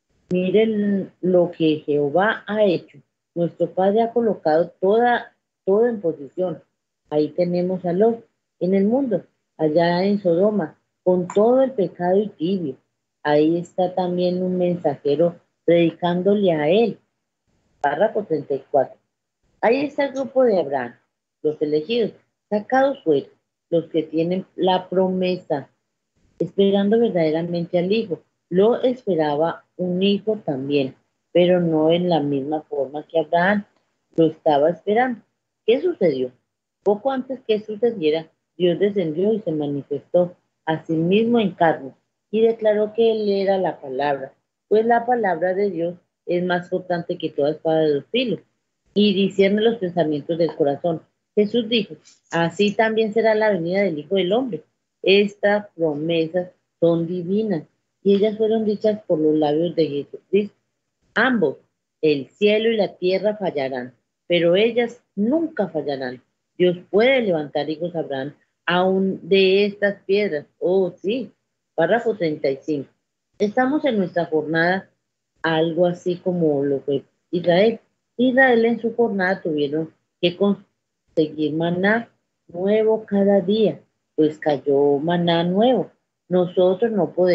miren lo que Jehová ha hecho. Nuestro Padre ha colocado todo en posición. Ahí tenemos a Lot en el mundo, allá en Sodoma, con todo el pecado y tibio. Ahí está también un mensajero predicándole a él. Párrafo 34. Ahí está el grupo de Abraham, los elegidos, sacados fuera, los que tienen la promesa esperando verdaderamente al hijo. Lo esperaba un hijo también, pero no en la misma forma que Abraham lo estaba esperando. ¿Qué sucedió? Poco antes que sucediera, Dios descendió y se manifestó a sí mismo en carne y declaró que Él era la palabra, pues la palabra de Dios es más cortante que toda espada de dos filos y discierne los pensamientos del corazón. Jesús dijo, así también será la venida del Hijo del Hombre. Estas promesas son divinas y ellas fueron dichas por los labios de Jesucristo. Ambos, el cielo y la tierra fallarán, pero ellas nunca fallarán. Dios puede levantar hijos a Abraham aún de estas piedras. Oh, sí. Párrafo 35. Estamos en nuestra jornada, algo así como lo que Israel. Israel en su jornada tuvieron que conseguir maná nuevo cada día, pues cayó maná nuevo. Nosotros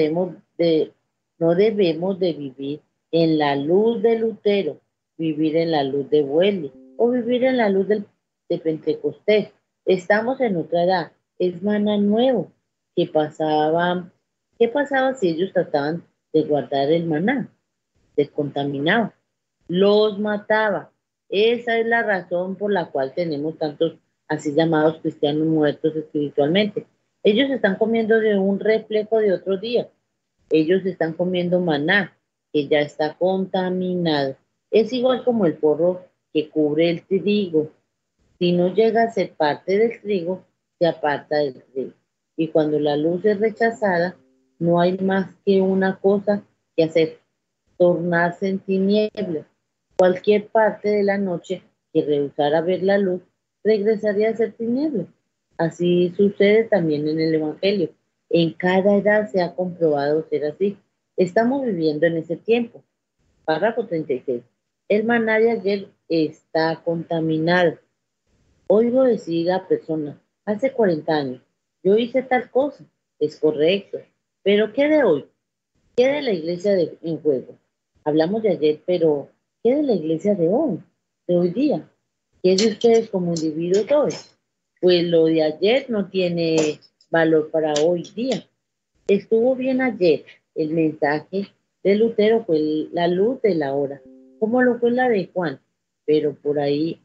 no debemos de vivir en la luz de Lutero, vivir en la luz de Wesley o vivir en la luz de Pentecostés. Estamos en otra edad, es maná nuevo. ¿Qué pasaba? ¿Qué pasaba si ellos trataban de guardar el maná? Descontaminaba, los mataba. Esa es la razón por la cual tenemos tantos así llamados cristianos muertos espiritualmente. Ellos están comiendo de un reflejo de otro día. Ellos están comiendo maná, que ya está contaminado. Es igual como el porro que cubre el trigo. Si no llega a ser parte del trigo, se aparta del trigo. Y cuando la luz es rechazada, no hay más que una cosa que hacer: tornarse en tinieblas. Cualquier parte de la noche que rehusara ver la luz, regresaría a ser tinieblas. Así sucede también en el Evangelio. En cada edad se ha comprobado ser así. Estamos viviendo en ese tiempo. Párrafo 36. El maná de ayer está contaminado. Oigo decir a personas, hace 40 años, yo hice tal cosa, es correcto, pero ¿qué de hoy? ¿Qué de la iglesia en juego? Hablamos de ayer, pero ¿qué de la iglesia de hoy día? ¿Qué de ustedes como individuos de hoy? Pues lo de ayer no tiene valor para hoy día. Estuvo bien ayer. El mensaje de Lutero fue la luz de la hora, como lo fue la de Juan, pero por ahí,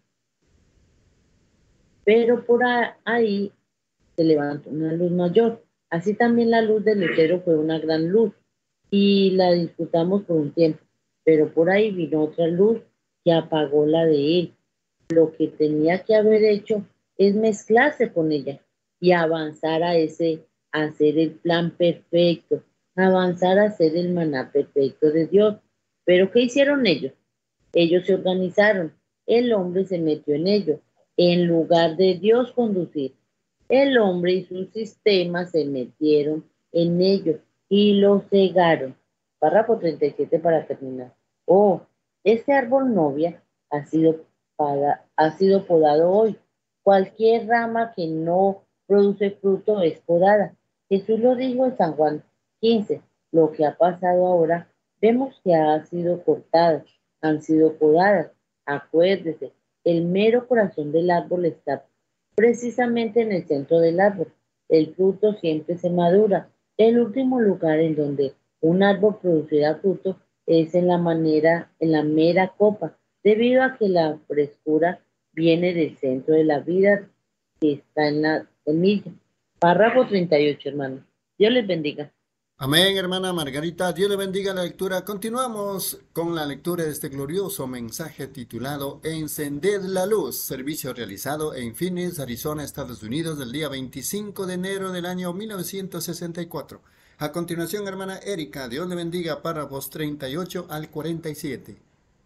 ahí se levantó una luz mayor. Así también la luz de Lutero fue una gran luz y la disfrutamos por un tiempo, pero por ahí vino otra luz que apagó la de él. Lo que tenía que haber hecho es mezclarse con ella y avanzar a hacer el plan perfecto, avanzar a ser el maná perfecto de Dios. Pero ¿qué hicieron ellos? Ellos se organizaron, el hombre se metió en ello, en lugar de Dios conducir. El hombre y sus sistemas se metieron en ello y lo cegaron. Párrafo 37 para terminar. Oh, este árbol novia ha sido podado hoy. Cualquier rama que no produce fruto es podada. Jesús lo dijo en San Juan 15. Lo que ha pasado ahora, vemos que ha sido cortado, han sido podadas. Acuérdese, el mero corazón del árbol está precisamente en el centro del árbol. El fruto siempre se madura. El último lugar en donde un árbol producirá fruto es en la mera copa, debido a que la frescura viene del centro de la vida que está en la semilla. Párrafo 38, hermanos. Dios les bendiga. Amén, hermana Margarita. Dios le bendiga la lectura. Continuamos con la lectura de este glorioso mensaje titulado Encended la luz, servicio realizado en Phoenix, Arizona, Estados Unidos, del día 25 de enero del año 1964. A continuación, hermana Erika, Dios le bendiga, párrafos 38 al 47.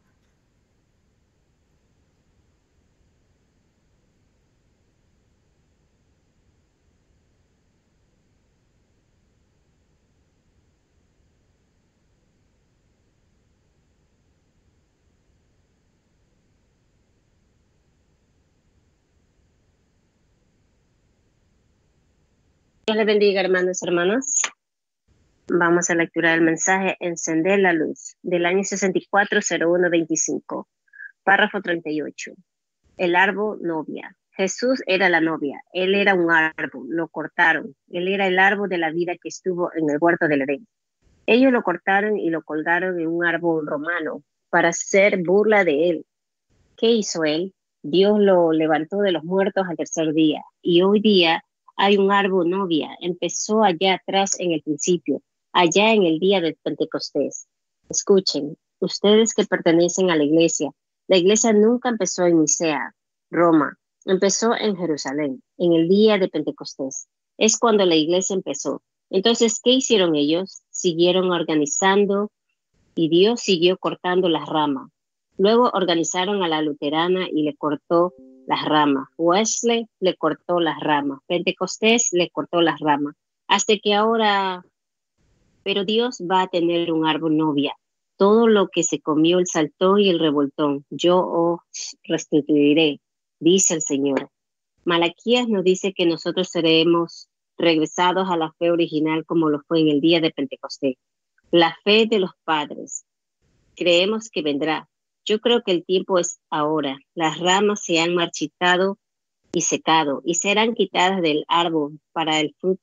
Dios les bendiga, hermanos y hermanas. Vamos a la lectura del mensaje Encender la luz, del año 640125, párrafo 38. El árbol novia. Jesús era la novia, él era un árbol, lo cortaron. Él era el árbol de la vida que estuvo en el huerto del Edén. Ellos lo cortaron y lo colgaron en un árbol romano para hacer burla de él. ¿Qué hizo él? Dios lo levantó de los muertos al tercer día, y hoy día hay un árbol novia. Empezó allá atrás en el principio, allá en el día de Pentecostés. Escuchen, ustedes que pertenecen a la iglesia nunca empezó en Nicea, Roma, empezó en Jerusalén, en el día de Pentecostés. Es cuando la iglesia empezó. Entonces, ¿qué hicieron ellos? Siguieron organizando y Dios siguió cortando las ramas. Luego organizaron a la luterana y le cortó las ramas. Wesley le cortó las ramas. Pentecostés le cortó las ramas. Hasta que ahora, pero Dios va a tener un árbol novia. Todo lo que se comió el saltón y el revoltón, yo os restituiré, dice el Señor. Malaquías nos dice que nosotros seremos regresados a la fe original como lo fue en el día de Pentecostés. La fe de los padres. Creemos que vendrá. Yo creo que el tiempo es ahora. Las ramas se han marchitado y secado y serán quitadas del árbol para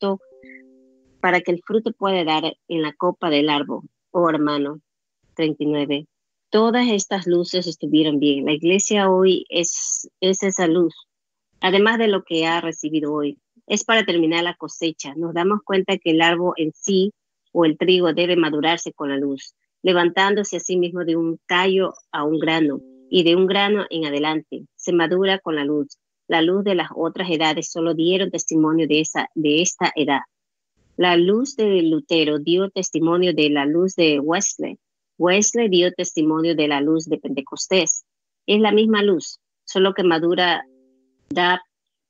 que el fruto pueda dar en la copa del árbol. Oh, hermano. 39. Todas estas luces estuvieron bien. La iglesia hoy es esa luz. Además de lo que ha recibido hoy, es para terminar la cosecha. Nos damos cuenta que el árbol en sí o el trigo debe madurarse con la luz, levantándose a sí mismo de un tallo a un grano y de un grano en adelante. Se madura con la luz. La luz de las otras edades solo dieron testimonio de esta edad. La luz de Lutero dio testimonio de la luz de Wesley. Wesley dio testimonio de la luz de Pentecostés. Es la misma luz, solo que madura da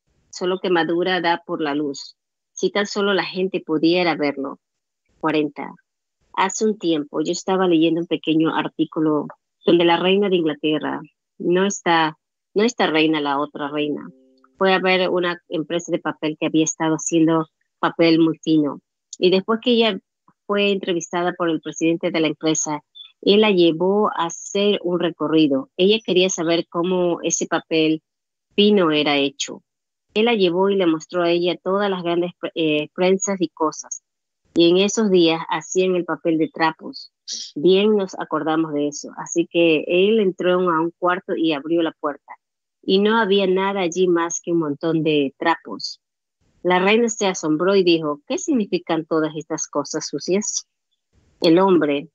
por la luz. Si tan solo la gente pudiera verlo. 40. Hace un tiempo yo estaba leyendo un pequeño artículo donde la reina de Inglaterra, no esta reina, la otra reina, fue a ver una empresa de papel que había estado haciendo papel muy fino. Y después que ella fue entrevistada por el presidente de la empresa, él la llevó a hacer un recorrido. Ella quería saber cómo ese papel fino era hecho. Él la llevó y le mostró a ella todas las grandes prensas y cosas. Y en esos días hacían el papel de trapos. Bien nos acordamos de eso. Así que él entró a un cuarto y abrió la puerta. Y no había nada allí más que un montón de trapos. La reina se asombró y dijo, ¿qué significan todas estas cosas sucias? El hombre,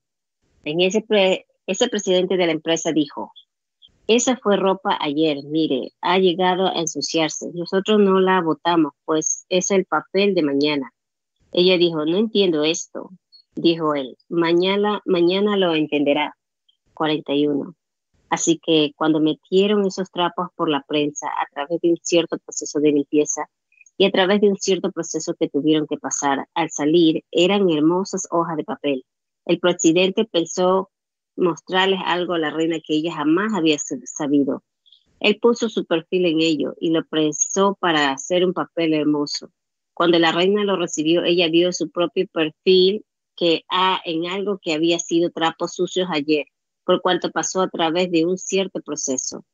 ese presidente de la empresa dijo, esa fue ropa ayer, mire, ha llegado a ensuciarse. Nosotros no la botamos, pues es el papel de mañana. Ella dijo, no entiendo esto. Dijo él, mañana lo entenderá. 41. Así que cuando metieron esos trapos por la prensa a través de un cierto proceso de limpieza y a través de un cierto proceso que tuvieron que pasar, al salir eran hermosas hojas de papel. El presidente pensó mostrarles algo a la reina que ella jamás había sabido. Él puso su perfil en ello y lo prensó para hacer un papel hermoso. Cuando la reina lo recibió, ella vio su propio perfil en algo que había sido trapos sucios ayer, por cuanto pasó a través de un cierto proceso.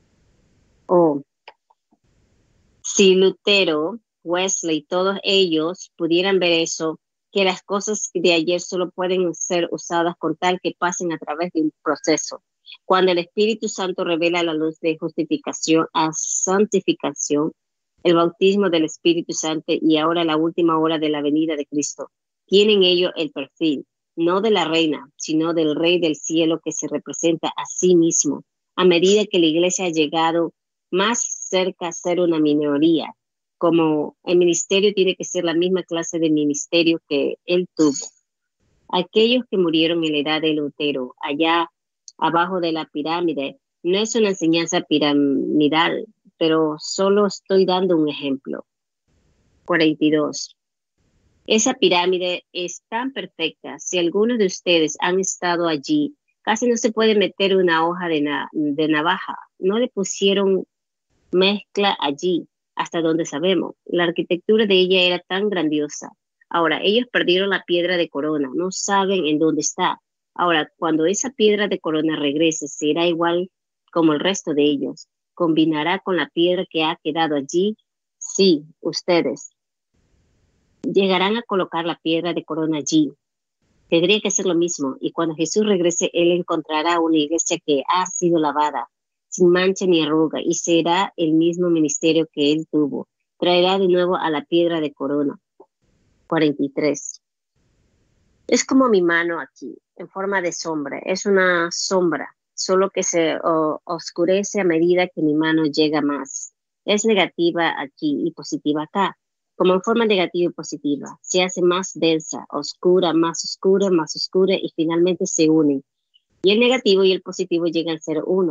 Si Lutero, Wesley, todos ellos pudieran ver eso, que las cosas de ayer solo pueden ser usadas con tal que pasen a través de un proceso. Cuando el Espíritu Santo revela la luz de justificación a santificación, el bautismo del Espíritu Santo y ahora la última hora de la venida de Cristo, tienen ellos el perfil, no de la reina, sino del Rey del cielo que se representa a sí mismo. A medida que la iglesia ha llegado más cerca a ser una minoría, como el ministerio tiene que ser la misma clase de ministerio que él tuvo. Aquellos que murieron en la edad de Lutero, allá abajo de la pirámide, no es una enseñanza piramidal, pero solo estoy dando un ejemplo. 42. Esa pirámide es tan perfecta. Si algunos de ustedes han estado allí, casi no se puede meter una hoja de navaja. No le pusieron mezcla allí, hasta donde sabemos. La arquitectura de ella era tan grandiosa. Ahora, ellos perdieron la piedra de corona, no saben en dónde está. Ahora, cuando esa piedra de corona regrese, será igual como el resto de ellos. ¿Combinará con la piedra que ha quedado allí? Sí, ustedes. Llegarán a colocar la piedra de corona allí. Tendría que ser lo mismo. Y cuando Jesús regrese, Él encontrará una iglesia que ha sido lavada, sin mancha ni arruga, y será el mismo ministerio que Él tuvo. Traerá de nuevo a la piedra de corona. 43. Es como mi mano aquí, en forma de sombra. Es una sombra, solo que se oscurece a medida que mi mano llega más. Es negativa aquí y positiva acá. Como en forma negativa y positiva. Se hace más densa, oscura, más oscura y finalmente se unen. Y el negativo y el positivo llegan a ser uno.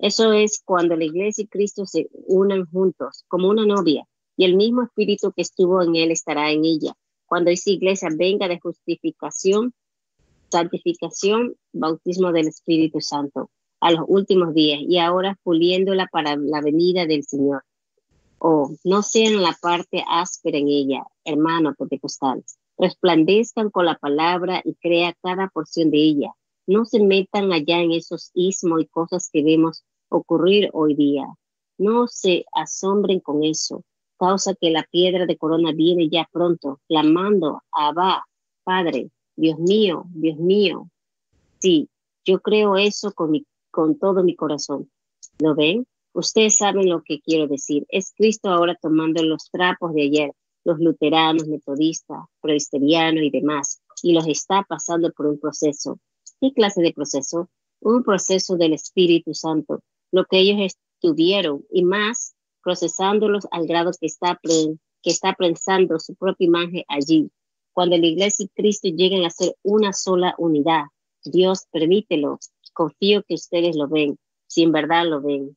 Eso es cuando la iglesia y Cristo se unan juntos, como una novia, y el mismo espíritu que estuvo en él estará en ella. Cuando esa iglesia venga de justificación, santificación, bautismo del Espíritu Santo, a los últimos días, y ahora puliéndola para la venida del Señor. No sean la parte áspera en ella, hermano pentecostal. Resplandezcan con la palabra y crea cada porción de ella. No se metan allá en esos ismos y cosas que vemos ocurrir hoy día. No se asombren con eso. Causa que la piedra de corona viene ya pronto, clamando, Abba, Padre, Dios mío, Dios mío. Sí, yo creo eso con todo mi corazón. ¿Lo ven? Ustedes saben lo que quiero decir. Es Cristo ahora tomando los trapos de ayer, los luteranos, metodistas, presbiterianos y demás, y los está pasando por un proceso. ¿Qué clase de proceso? Un proceso del Espíritu Santo, lo que ellos estuvieron y más, procesándolos al grado que está prensando su propia imagen allí. Cuando la iglesia y Cristo lleguen a ser una sola unidad, Dios permítelo. Confío que ustedes lo ven, si en verdad lo ven.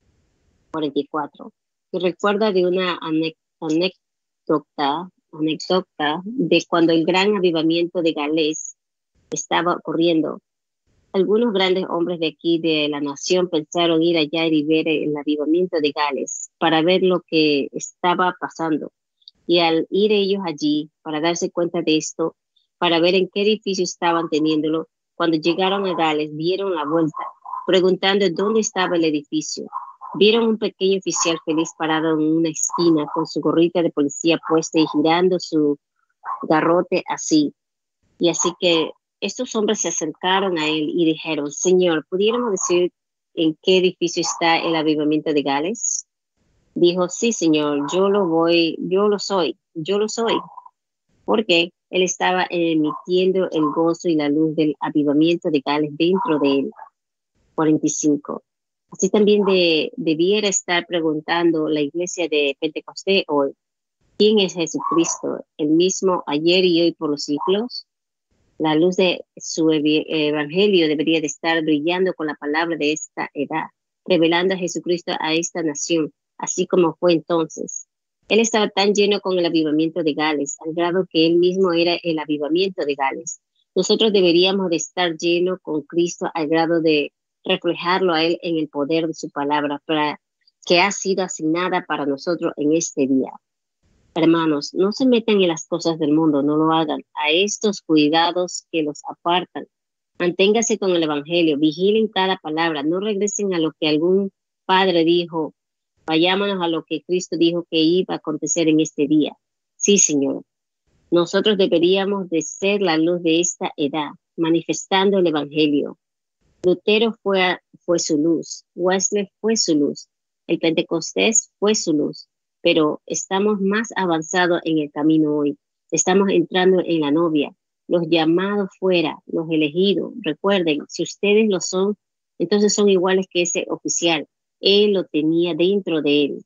44. Y recuerda de una anécdota de cuando el gran avivamiento de Gales estaba ocurriendo. Algunos grandes hombres de aquí de la nación pensaron ir allá y ver el avivamiento de Gales para ver lo que estaba pasando. Y al ir ellos allí para darse cuenta de esto, para ver en qué edificio estaban teniéndolo, cuando llegaron a Gales dieron la vuelta, preguntando dónde estaba el edificio. Vieron un pequeño oficial feliz parado en una esquina con su gorrita de policía puesta y girando su garrote así. Y así que estos hombres se acercaron a él y dijeron, Señor, ¿pudiéramos decir en qué edificio está el avivamiento de Gales? Dijo, sí, Señor, yo lo soy. Porque él estaba emitiendo el gozo y la luz del avivamiento de Gales dentro de él. 45. Así también debiera estar preguntando la iglesia de Pentecostés hoy, ¿quién es Jesucristo? ¿El mismo ayer y hoy por los siglos? La luz de su evangelio debería de estar brillando con la palabra de esta edad, revelando a Jesucristo a esta nación, así como fue entonces. Él estaba tan lleno con el avivamiento de Gales, al grado que él mismo era el avivamiento de Gales. Nosotros deberíamos de estar llenos con Cristo al grado de reflejarlo a él en el poder de su palabra, que ha sido asignada para nosotros en este día. Hermanos, no se metan en las cosas del mundo, no lo hagan. A estos cuidados que los apartan. Manténgase con el evangelio, vigilen cada palabra, no regresen a lo que algún padre dijo. Vayámonos a lo que Cristo dijo que iba a acontecer en este día. Sí, Señor. Nosotros deberíamos de ser la luz de esta edad, manifestando el evangelio. Lutero fue su luz, Wesley fue su luz, el Pentecostés fue su luz, pero estamos más avanzados en el camino hoy. Estamos entrando en la novia, los llamados fuera, los elegidos. Recuerden, si ustedes lo son, entonces son iguales que ese oficial. Él lo tenía dentro de él.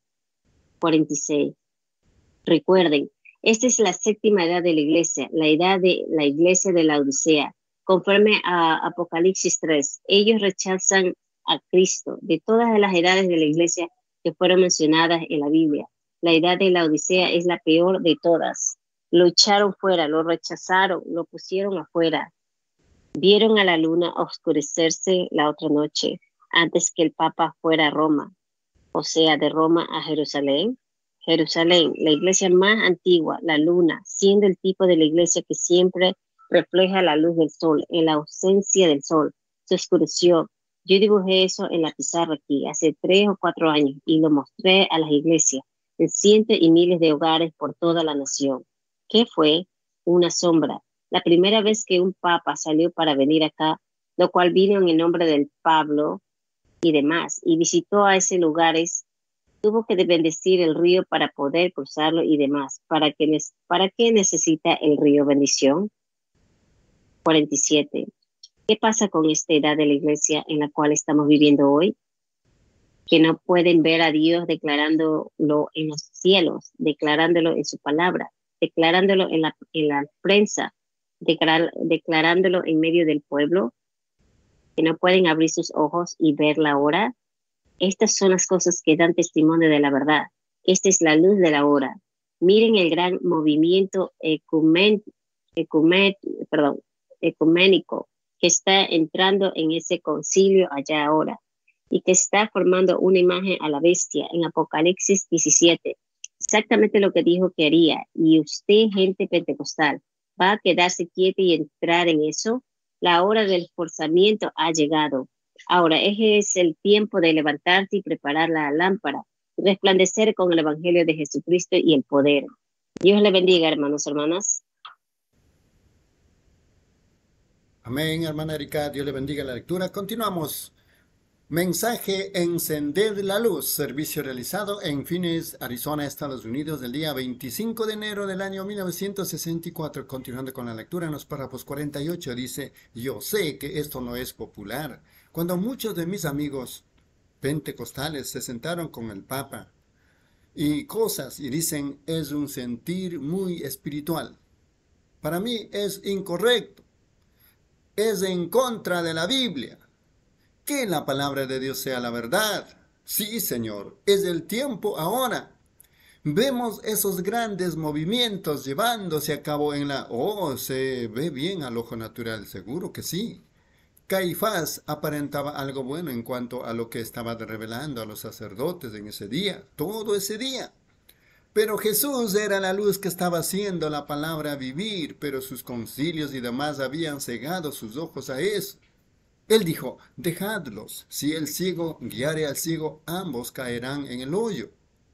46. Recuerden, esta es la séptima edad de la iglesia, la edad de la iglesia de la Odisea. Conforme a Apocalipsis 3, ellos rechazan a Cristo de todas las edades de la iglesia que fueron mencionadas en la Biblia. La edad de la Odisea es la peor de todas. Lo echaron fuera, lo rechazaron, lo pusieron afuera. Vieron a la luna oscurecerse la otra noche, antes que el Papa fuera a Roma, o sea, de Roma a Jerusalén. Jerusalén, la iglesia más antigua, la luna, siendo el tipo de la iglesia que siempre refleja la luz del sol. En la ausencia del sol se oscureció. Yo dibujé eso en la pizarra aquí hace 3 o 4 años y lo mostré a las iglesias en cientos y miles de hogares por toda la nación. ¿Qué fue? Una sombra. La primera vez que un papa salió para venir acá, lo cual vino en el nombre del Pablo y demás, y visitó a esos lugares, tuvo que bendecir el río para poder cruzarlo y demás. ¿Para qué necesita el río bendición? 47. ¿Qué pasa con esta edad de la iglesia en la cual estamos viviendo hoy? Que no pueden ver a Dios declarándolo en los cielos, declarándolo en su palabra, declarándolo en la prensa, declarándolo en medio del pueblo, que no pueden abrir sus ojos y ver la hora. Estas son las cosas que dan testimonio de la verdad. Esta es la luz de la hora. Miren el gran movimiento ecuménico que está entrando en ese concilio allá ahora y que está formando una imagen a la bestia en Apocalipsis 17. Exactamente lo que dijo que haría. Y usted, gente pentecostal, ¿va a quedarse quieto y entrar en eso? La hora del forzamiento ha llegado. Ahora, ese es el tiempo de levantarte y preparar la lámpara, resplandecer con el Evangelio de Jesucristo y el poder. Dios le bendiga, hermanos, hermanas. Amén, hermana Erika, Dios le bendiga la lectura. Continuamos. Mensaje Encender la Luz, servicio realizado en Phoenix, Arizona, Estados Unidos, del día 25 de enero del año 1964. Continuando con la lectura en los párrafos 48, dice: yo sé que esto no es popular. Cuando muchos de mis amigos pentecostales se sentaron con el Papa y cosas y dicen es un sentir muy espiritual. Para mí es incorrecto. Es en contra de la Biblia. Que la palabra de Dios sea la verdad. Sí, Señor, es el tiempo ahora. Vemos esos grandes movimientos llevándose a cabo en la... Oh, se ve bien al ojo natural, seguro que sí. Caifás aparentaba algo bueno en cuanto a lo que estaba revelando a los sacerdotes en ese día, todo ese día. Pero Jesús era la luz que estaba haciendo la palabra vivir, pero sus concilios y demás habían cegado sus ojos a eso. Él dijo: dejadlos, si el ciego guiare al ciego, ambos caerán en el hoyo.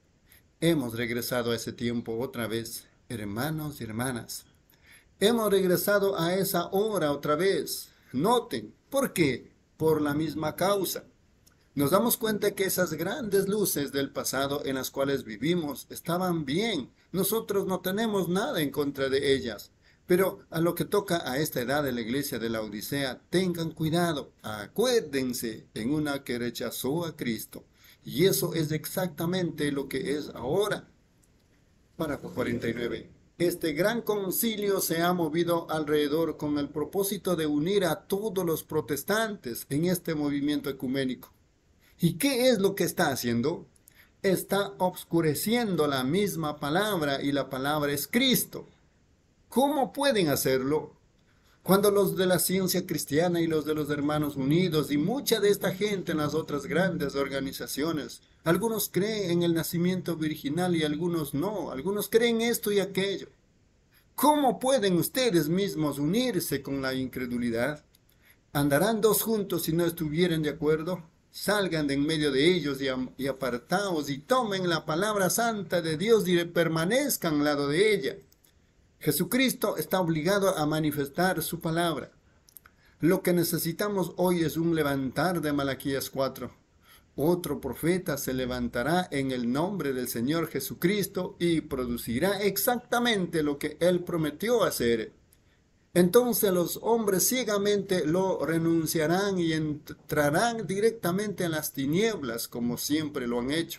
Hemos regresado a ese tiempo otra vez, hermanos y hermanas. Hemos regresado a esa hora otra vez. Noten, ¿por qué? Por la misma causa. Nos damos cuenta que esas grandes luces del pasado en las cuales vivimos estaban bien. Nosotros no tenemos nada en contra de ellas. Pero a lo que toca a esta edad de la iglesia de la Odisea, tengan cuidado, acuérdense en una que rechazó a Cristo. Y eso es exactamente lo que es ahora. Párrafo 49. Este gran concilio se ha movido alrededor con el propósito de unir a todos los protestantes en este movimiento ecuménico. ¿Y qué es lo que está haciendo? Está obscureciendo la misma palabra, y la palabra es Cristo. ¿Cómo pueden hacerlo? Cuando los de la ciencia cristiana y los de los Hermanos Unidos y mucha de esta gente en las otras grandes organizaciones, algunos creen en el nacimiento virginal y algunos no, algunos creen esto y aquello. ¿Cómo pueden ustedes mismos unirse con la incredulidad? ¿Andarán dos juntos si no estuvieran de acuerdo? Salgan de en medio de ellos y apartaos y tomen la palabra santa de Dios y permanezcan al lado de ella. Jesucristo está obligado a manifestar su palabra. Lo que necesitamos hoy es un levantar de Malaquías 4. Otro profeta se levantará en el nombre del Señor Jesucristo y producirá exactamente lo que Él prometió hacer. Entonces los hombres ciegamente lo renunciarán y entrarán directamente en las tinieblas como siempre lo han hecho.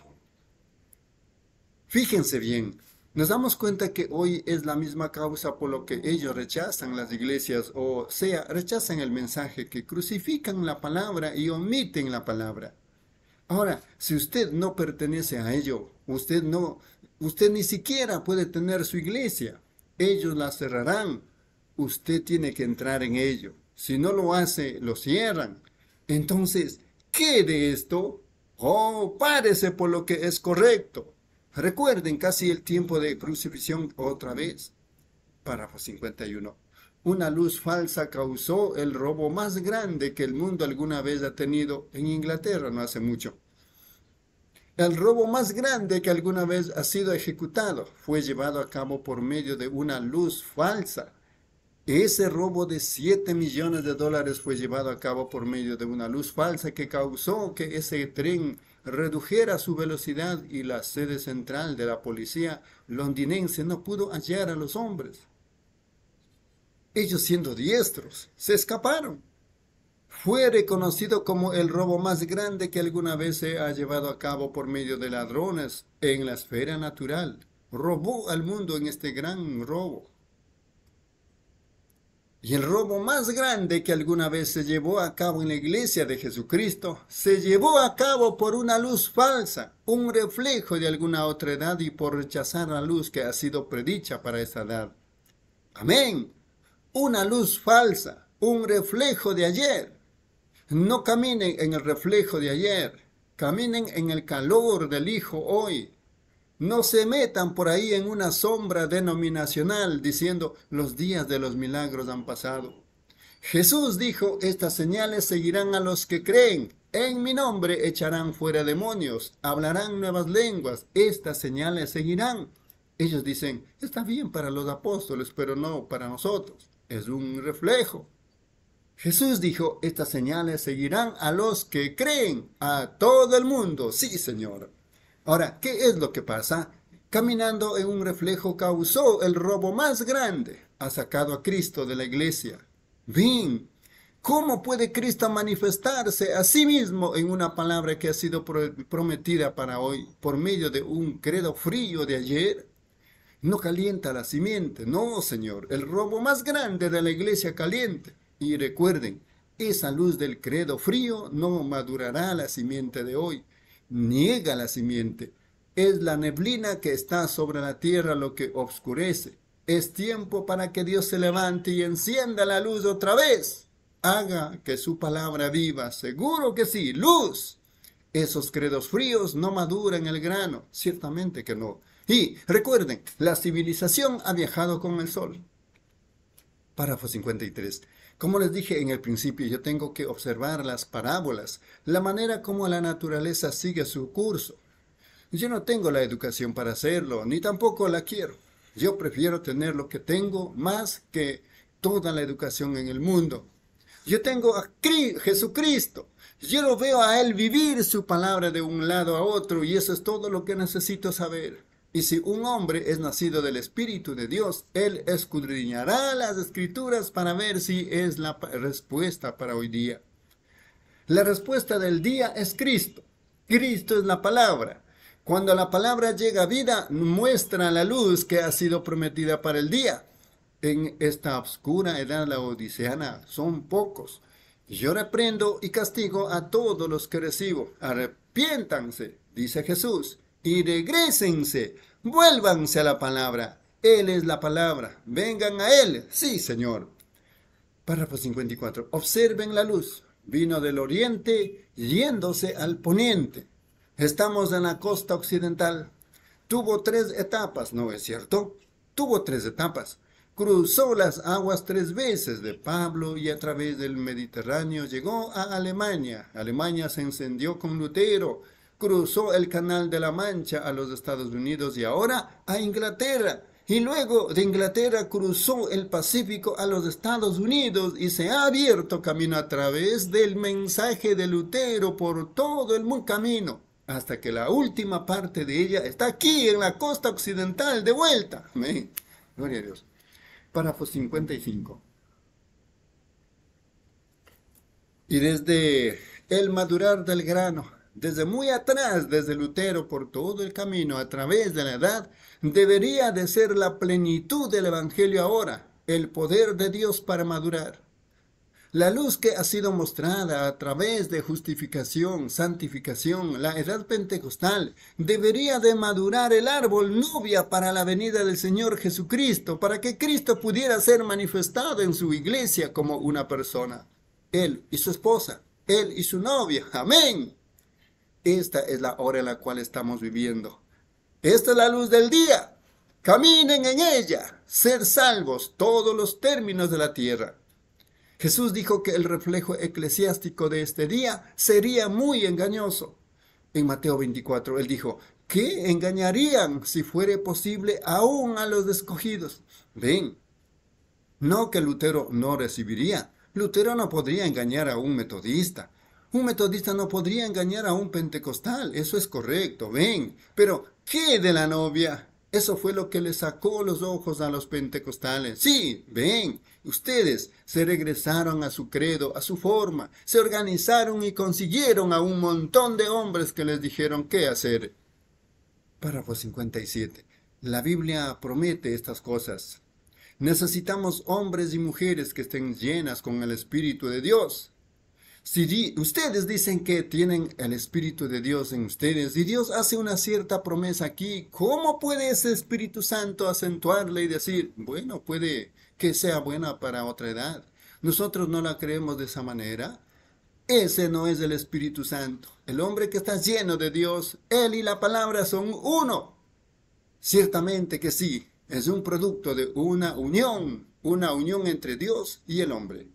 Fíjense bien. Nos damos cuenta que hoy es la misma causa por lo que ellos rechazan las iglesias, o sea, rechazan el mensaje, que crucifican la palabra y omiten la palabra. Ahora, si usted no pertenece a ello, usted ni siquiera puede tener su iglesia. Ellos la cerrarán. Usted tiene que entrar en ello. Si no lo hace, lo cierran. Entonces, ¿qué de esto? Oh, párese por lo que es correcto. Recuerden casi el tiempo de crucifixión otra vez. Párrafo 51. Una luz falsa causó el robo más grande que el mundo alguna vez ha tenido en Inglaterra no hace mucho. El robo más grande que alguna vez ha sido ejecutado fue llevado a cabo por medio de una luz falsa. Ese robo de $7 millones fue llevado a cabo por medio de una luz falsa que causó que ese tren redujera su velocidad y la sede central de la policía londinense no pudo hallar a los hombres. Ellos, siendo diestros, se escaparon. Fue reconocido como el robo más grande que alguna vez se ha llevado a cabo por medio de ladrones en la esfera natural. Robó al mundo en este gran robo. Y el robo más grande que alguna vez se llevó a cabo en la iglesia de Jesucristo, se llevó a cabo por una luz falsa, un reflejo de alguna otra edad y por rechazar la luz que ha sido predicha para esa edad. Amén. Una luz falsa, un reflejo de ayer. No caminen en el reflejo de ayer, caminen en el calor del Hijo hoy. No se metan por ahí en una sombra denominacional diciendo los días de los milagros han pasado. Jesús dijo, estas señales seguirán a los que creen. En mi nombre echarán fuera demonios, hablarán nuevas lenguas, estas señales seguirán. Ellos dicen, está bien para los apóstoles, pero no para nosotros. Es un reflejo. Jesús dijo, estas señales seguirán a los que creen, a todo el mundo. Sí, Señor. Ahora, ¿qué es lo que pasa? Caminando en un reflejo causó el robo más grande. Ha sacado a Cristo de la iglesia. Bien, ¿cómo puede Cristo manifestarse a sí mismo en una palabra que ha sido prometida para hoy por medio de un credo frío de ayer? No calienta la simiente, no, Señor, el robo más grande de la iglesia caliente. Y recuerden, esa luz del credo frío no madurará la simiente de hoy. Niega la simiente. Es la neblina que está sobre la tierra lo que obscurece. Es tiempo para que Dios se levante y encienda la luz otra vez. Haga que su palabra viva. Seguro que sí, luz. Esos credos fríos no maduran el grano. Ciertamente que no. Y recuerden, la civilización ha viajado con el sol. Párrafo 53. Como les dije en el principio, yo tengo que observar las parábolas, la manera como la naturaleza sigue su curso. Yo no tengo la educación para hacerlo, ni tampoco la quiero. Yo prefiero tener lo que tengo más que toda la educación en el mundo. Yo tengo a Jesucristo. Yo lo veo a Él vivir su palabra de un lado a otro y eso es todo lo que necesito saber. Y si un hombre es nacido del Espíritu de Dios, él escudriñará las Escrituras para ver si es la respuesta para hoy día. La respuesta del día es Cristo. Cristo es la palabra. Cuando la palabra llega a vida, muestra la luz que ha sido prometida para el día. En esta oscura edad laodiceana son pocos. Yo reprendo y castigo a todos los que recibo. Arrepiéntanse, dice Jesús, y regrésense, vuélvanse a la palabra. Él es la palabra, vengan a Él. Sí, Señor. Párrafo 54. Observen la luz. Vino del oriente yéndose al poniente. Estamos en la costa occidental. Tuvo 3 etapas, ¿no es cierto? Tuvo 3 etapas. Cruzó las aguas 3 veces de Pablo y a través del Mediterráneo llegó a Alemania. Alemania se encendió con Lutero. Cruzó el Canal de la Mancha a los Estados Unidos y ahora a Inglaterra. Y luego de Inglaterra cruzó el Pacífico a los Estados Unidos y se ha abierto camino a través del mensaje de Lutero por todo el camino, hasta que la última parte de ella está aquí en la costa occidental de vuelta. Amén. Gloria a Dios. Párrafo 55. Y desde el madurar del grano, desde muy atrás, desde Lutero, por todo el camino, a través de la edad, debería de ser la plenitud del Evangelio ahora, el poder de Dios para madurar. La luz que ha sido mostrada a través de justificación, santificación, la edad pentecostal, debería de madurar el árbol novia para la venida del Señor Jesucristo, para que Cristo pudiera ser manifestado en su iglesia como una persona. Él y su esposa, él y su novia. Amén. Esta es la hora en la cual estamos viviendo. Esta es la luz del día. Caminen en ella, ser salvos todos los términos de la tierra. Jesús dijo que el reflejo eclesiástico de este día sería muy engañoso. En Mateo 24, él dijo, ¿qué engañarían si fuere posible aún a los escogidos? Ven, no que Lutero no recibiría. Lutero no podría engañar a un metodista. Un metodista no podría engañar a un pentecostal. Eso es correcto, ven. Pero, ¿qué de la novia? Eso fue lo que le sacó los ojos a los pentecostales. Sí, ven, ustedes se regresaron a su credo, a su forma, se organizaron y consiguieron a un montón de hombres que les dijeron qué hacer. Párrafo 57. La Biblia promete estas cosas. Necesitamos hombres y mujeres que estén llenas con el Espíritu de Dios. Si ustedes dicen que tienen el Espíritu de Dios en ustedes y Dios hace una cierta promesa aquí, ¿cómo puede ese Espíritu Santo acentuarle y decir, bueno, puede que sea buena para otra edad? Nosotros no la creemos de esa manera. Ese no es el Espíritu Santo. El hombre que está lleno de Dios, él y la palabra son uno. Ciertamente que sí, es un producto de una unión entre Dios y el hombre.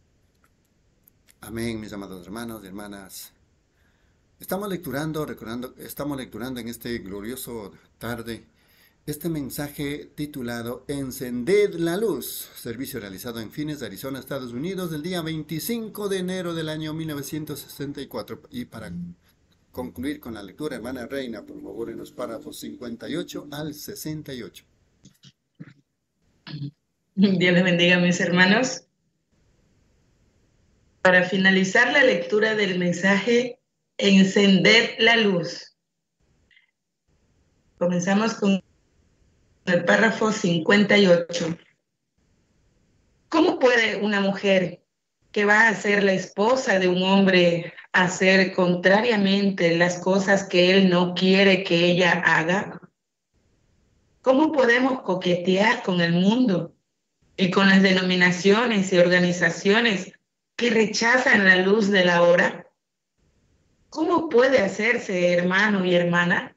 Amén, mis amados hermanos y hermanas. Estamos lecturando en este glorioso tarde este mensaje titulado Encended la luz, servicio realizado en Phoenix, Arizona, Estados Unidos, el día 25 de enero del año 1964. Y para concluir con la lectura, hermana Reina, por favor, en los párrafos 58 al 68. Dios les bendiga, mis hermanos. Para finalizar la lectura del mensaje, encender la luz. Comenzamos con el párrafo 58. ¿Cómo puede una mujer que va a ser la esposa de un hombre hacer contrariamente las cosas que él no quiere que ella haga? ¿Cómo podemos coquetear con el mundo y con las denominaciones y organizaciones que rechazan la luz de la hora? ¿Cómo puede hacerse hermano y hermana?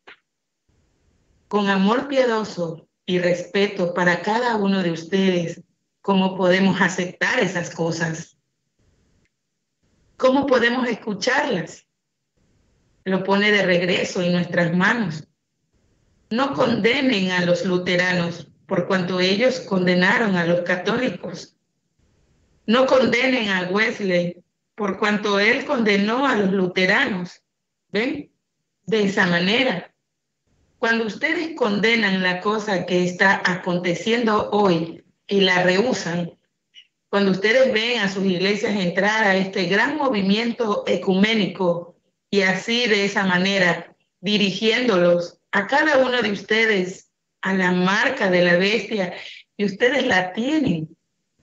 Con amor piadoso y respeto para cada uno de ustedes, ¿cómo podemos aceptar esas cosas? ¿Cómo podemos escucharlas? Lo pone de regreso en nuestras manos. No condenen a los luteranos por cuanto ellos condenaron a los católicos. No condenen a Wesley por cuanto él condenó a los luteranos. ¿Ven? De esa manera. Cuando ustedes condenan la cosa que está aconteciendo hoy y la rehúsan, cuando ustedes ven a sus iglesias entrar a este gran movimiento ecuménico y así de esa manera dirigiéndolos a cada uno de ustedes a la marca de la bestia, y ustedes la tienen.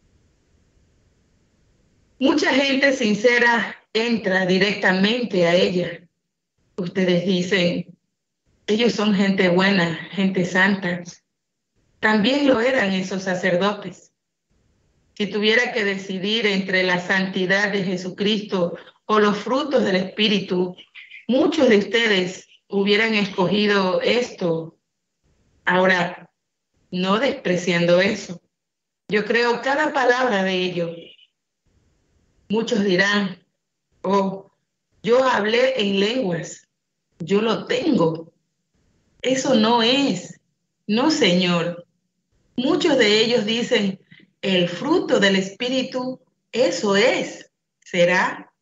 Mucha gente sincera entra directamente a ella. Ustedes dicen, ellos son gente buena, gente santa. También lo eran esos sacerdotes. Si tuviera que decidir entre la santidad de Jesucristo o los frutos del Espíritu, muchos de ustedes hubieran escogido esto. Ahora, no despreciando eso. Yo creo cada palabra de ello. Muchos dirán, oh, yo hablé en lenguas, yo lo tengo. Eso no es. No, Señor. Muchos de ellos dicen, el fruto del Espíritu, eso es. ¿Será?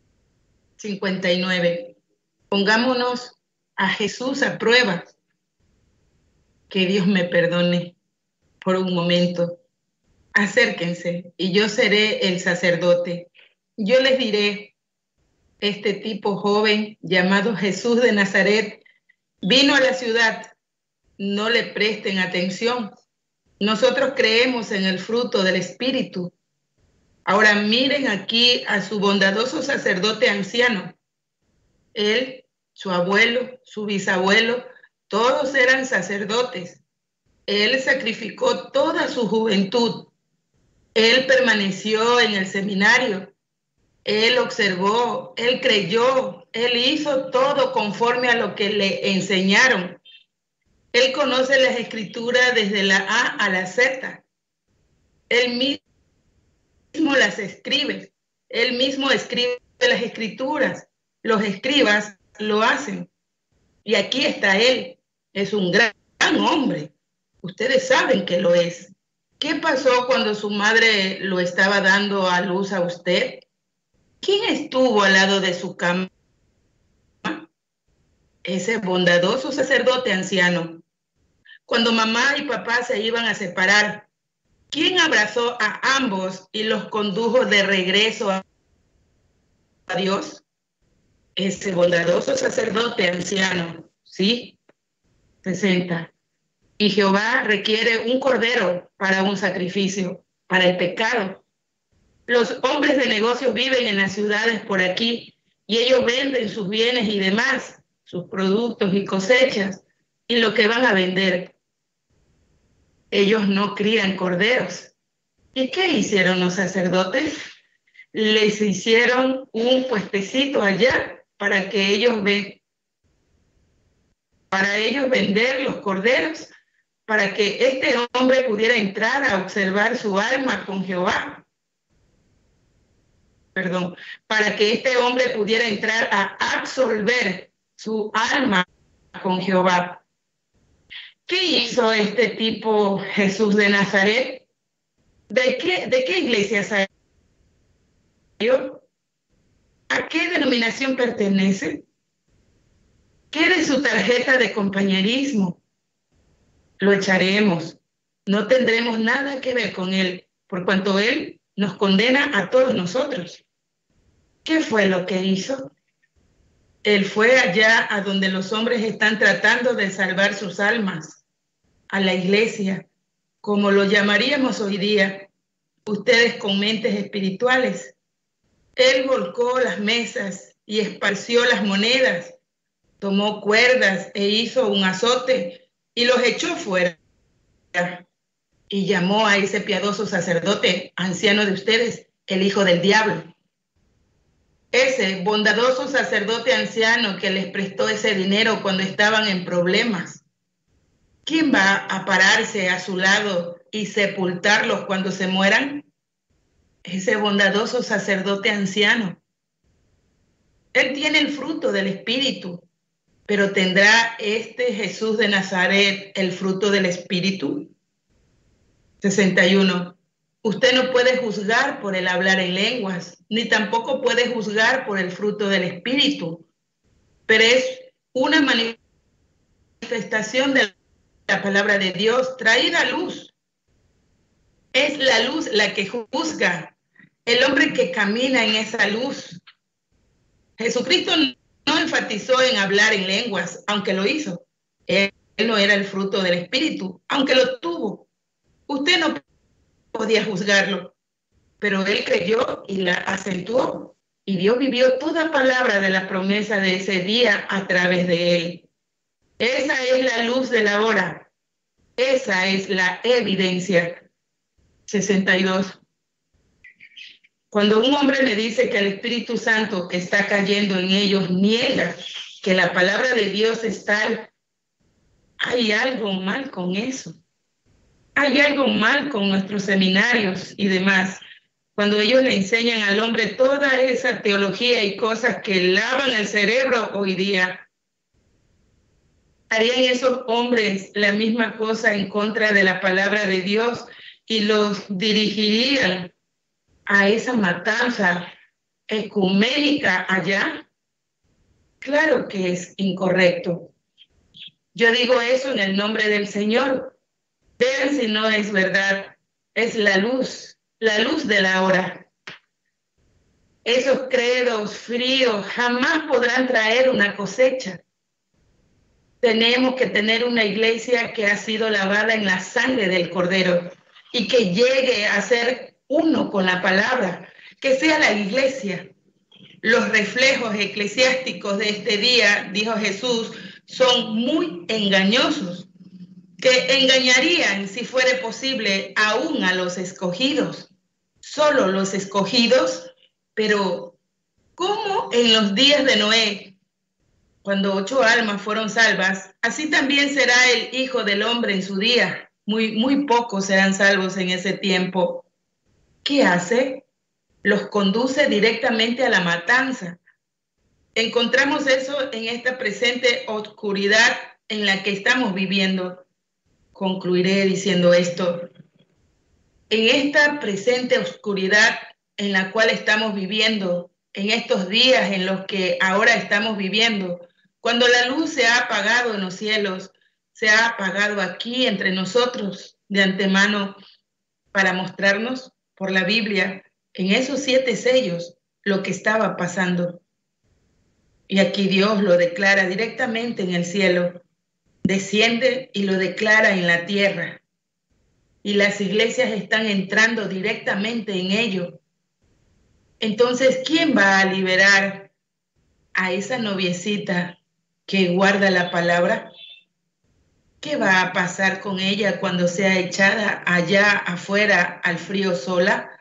59. Pongámonos a Jesús a prueba. Que Dios me perdone por un momento. Acérquense y yo seré el sacerdote. Yo les diré, este tipo joven llamado Jesús de Nazaret vino a la ciudad. No le presten atención. Nosotros creemos en el fruto del Espíritu. Ahora miren aquí a su bondadoso sacerdote anciano. Él, su abuelo, su bisabuelo, todos eran sacerdotes. Él sacrificó toda su juventud. Él permaneció en el seminario. Él observó, él creyó, él hizo todo conforme a lo que le enseñaron. Él conoce las escrituras desde la A a la Z. Él mismo las escribe. Él mismo escribe las escrituras. Los escribas lo hacen. Y aquí está él. Es un gran hombre. Ustedes saben que lo es. ¿Qué pasó cuando su madre lo estaba dando a luz a usted? ¿Quién estuvo al lado de su cama? Ese bondadoso sacerdote anciano. Cuando mamá y papá se iban a separar, ¿quién abrazó a ambos y los condujo de regreso a Dios? Ese bondadoso sacerdote anciano. ¿Sí? 60. Y Jehová requiere un cordero para un sacrificio, para el pecado. Los hombres de negocios viven en las ciudades por aquí y ellos venden sus bienes y demás, sus productos y cosechas, y lo que van a vender. Ellos no crían corderos. ¿Y qué hicieron los sacerdotes? Les hicieron un puestecito allá para que ellos vender los corderos, para que este hombre pudiera entrar a observar su alma con Jehová. Perdón, para que este hombre pudiera entrar a absolver su alma con Jehová. ¿Qué hizo este tipo Jesús de Nazaret? ¿De qué iglesia salió? ¿A qué denominación pertenece? ¿Quiere su tarjeta de compañerismo? Lo echaremos. No tendremos nada que ver con él, por cuanto él nos condena a todos nosotros. ¿Qué fue lo que hizo? Él fue allá a donde los hombres están tratando de salvar sus almas, a la iglesia, como lo llamaríamos hoy día, ustedes con mentes espirituales. Él volcó las mesas y esparció las monedas, tomó cuerdas e hizo un azote y los echó fuera. Y llamó a ese piadoso sacerdote, anciano de ustedes, el hijo del diablo. Ese bondadoso sacerdote anciano que les prestó ese dinero cuando estaban en problemas. ¿Quién va a pararse a su lado y sepultarlos cuando se mueran? Ese bondadoso sacerdote anciano. Él tiene el fruto del Espíritu, pero ¿tendrá este Jesús de Nazaret el fruto del Espíritu? 61. Usted no puede juzgar por el hablar en lenguas, ni tampoco puede juzgar por el fruto del Espíritu, pero es una manifestación de la palabra de Dios traída a luz. Es la luz la que juzga, el hombre que camina en esa luz. Jesucristo no enfatizó en hablar en lenguas, aunque lo hizo. Él no era el fruto del Espíritu, aunque lo tuvo. Usted no podía juzgarlo, pero él creyó y la acentuó, y Dios vivió toda palabra de la promesa de ese día a través de él. Esa es la luz de la hora. Esa es la evidencia. 62. Cuando un hombre le dice que el Espíritu Santo está cayendo en ellos, niega que la palabra de Dios es tal. Hay algo mal con eso. Hay algo mal con nuestros seminarios y demás. Cuando ellos le enseñan al hombre toda esa teología y cosas que lavan el cerebro hoy día, ¿harían esos hombres la misma cosa en contra de la palabra de Dios y los dirigirían a esa matanza ecuménica allá? Claro que es incorrecto. Yo digo eso en el nombre del Señor. Vean si no es verdad. Es la luz de la hora. Esos credos fríos jamás podrán traer una cosecha. Tenemos que tener una iglesia que ha sido lavada en la sangre del Cordero y que llegue a ser uno con la palabra, que sea la iglesia. Los reflejos eclesiásticos de este día, dijo Jesús, son muy engañosos, que engañarían, si fuere posible, aún a los escogidos. Solo los escogidos, pero ¿cómo en los días de Noé, cuando 8 almas fueron salvas, así también será el Hijo del Hombre en su día? Muy pocos serán salvos en ese tiempo. ¿Qué hace? Los conduce directamente a la matanza. Encontramos eso en esta presente oscuridad en la que estamos viviendo. Concluiré diciendo esto. En esta presente oscuridad en la cual estamos viviendo, en estos días en los que ahora estamos viviendo, cuando la luz se ha apagado en los cielos, se ha apagado aquí entre nosotros de antemano para mostrarnos por la Biblia en esos 7 sellos lo que estaba pasando. Y aquí Dios lo declara directamente en el cielo. desciende y lo declara en la tierra. Y las iglesias están entrando directamente en ello. Entonces, ¿quién va a liberar a esa noviecita que guarda la palabra? ¿Qué va a pasar con ella cuando sea echada allá afuera al frío sola?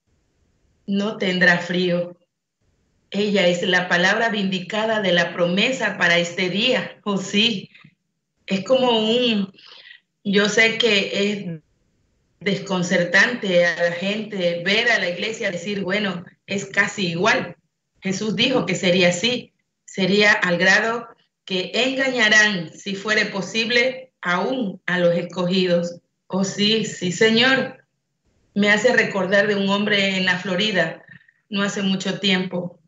No tendrá frío. Ella es la palabra vindicada de la promesa para este día. Oh, sí, es como yo sé que es desconcertante a la gente ver a la iglesia decir, bueno, es casi igual. Jesús dijo que sería así, sería al grado que engañarán, si fuere posible, aún a los escogidos. Oh, sí, sí, Señor. Me hace recordar de un hombre en la Florida, no hace mucho tiempo.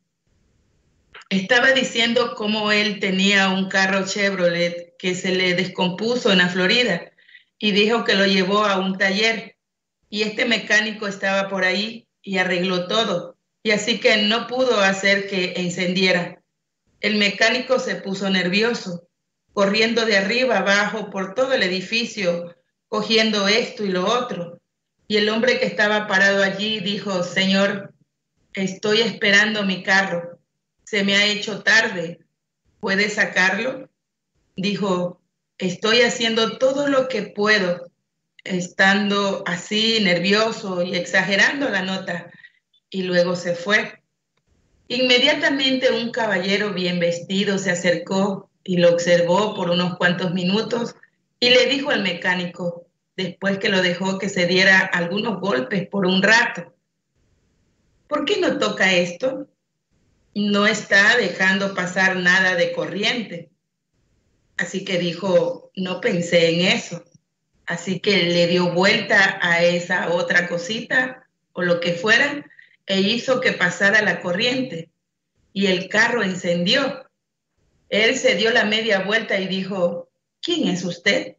Estaba diciendo cómo él tenía un carro Chevrolet que se le descompuso en la Florida y dijo que lo llevó a un taller y este mecánico estaba por ahí y arregló todo y así que no pudo hacer que encendiera. El mecánico se puso nervioso, corriendo de arriba abajo por todo el edificio, cogiendo esto y lo otro. Y el hombre que estaba parado allí dijo, Señor, estoy esperando mi carro. Se me ha hecho tarde. ¿Puedes sacarlo? Dijo, estoy haciendo todo lo que puedo, estando así nervioso y exagerando la nota. Y luego se fue. Inmediatamente un caballero bien vestido se acercó y lo observó por unos cuantos minutos y le dijo al mecánico, después que lo dejó que se diera algunos golpes por un rato, ¿por qué no toca esto? No está dejando pasar nada de corriente. Así que dijo, no pensé en eso. Así que le dio vuelta a esa otra cosita o lo que fuera e hizo que pasara la corriente y el carro encendió. Él se dio la media vuelta y dijo, ¿quién es usted?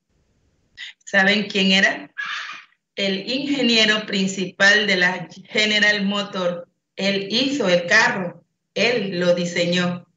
¿Saben quién era? El ingeniero principal de la General Motors. Él hizo el carro, él lo diseñó.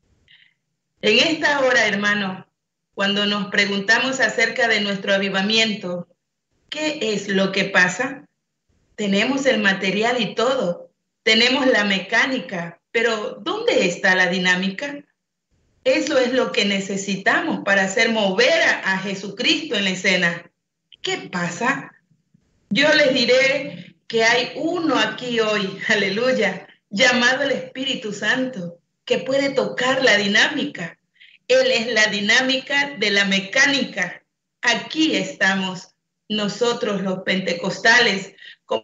En esta hora, hermano, cuando nos preguntamos acerca de nuestro avivamiento, ¿qué es lo que pasa? Tenemos el material y todo, tenemos la mecánica, pero ¿dónde está la dinámica? Eso es lo que necesitamos para hacer mover a Jesucristo en la escena. ¿Qué pasa? Yo les diré que hay uno aquí hoy, aleluya, llamado el Espíritu Santo, que puede tocar la dinámica. Él es la dinámica de la mecánica. Aquí estamos nosotros los pentecostales como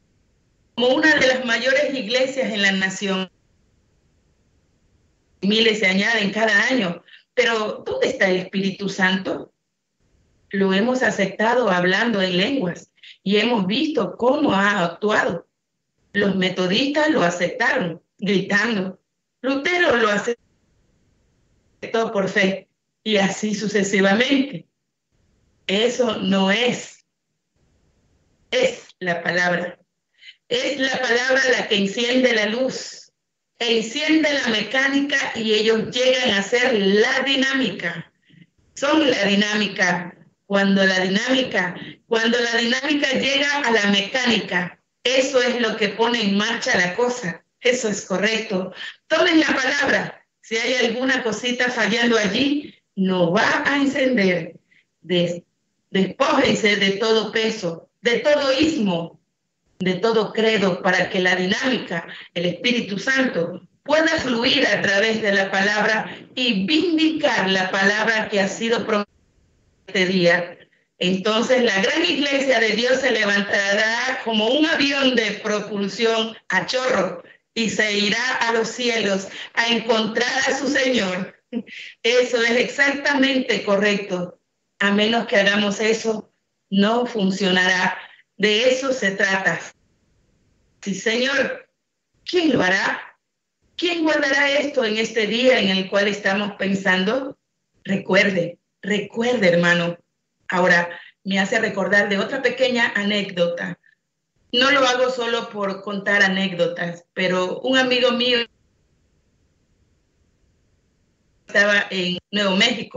una de las mayores iglesias en la nación. Miles se añaden cada año, pero ¿dónde está el Espíritu Santo? Lo hemos aceptado hablando en lenguas y hemos visto cómo ha actuado. Los metodistas lo aceptaron, gritando. Lutero lo aceptó por fe y así sucesivamente. Eso no es la palabra. Es la palabra la que enciende la luz, enciende la mecánica y ellos llegan a ser la dinámica. Son la dinámica. Cuando la dinámica llega a la mecánica, eso es lo que pone en marcha la cosa. Eso es correcto. Tomen la palabra. Si hay alguna cosita fallando allí, no va a encender. Despójense de todo peso, de todo ismo, de todo credo, para que la dinámica, el Espíritu Santo, pueda fluir a través de la palabra y vindicar la palabra que ha sido prometida este día. Entonces la gran iglesia de Dios se levantará como un avión de propulsión a chorro y se irá a los cielos a encontrar a su Señor. Eso es exactamente correcto. A menos que hagamos eso, no funcionará. De eso se trata. Sí, Señor, ¿quién lo hará? ¿Quién guardará esto en este día en el cual estamos pensando? Recuerde, hermano. Ahora, me hace recordar de otra pequeña anécdota. No lo hago solo por contar anécdotas, pero un amigo mío estaba en Nuevo México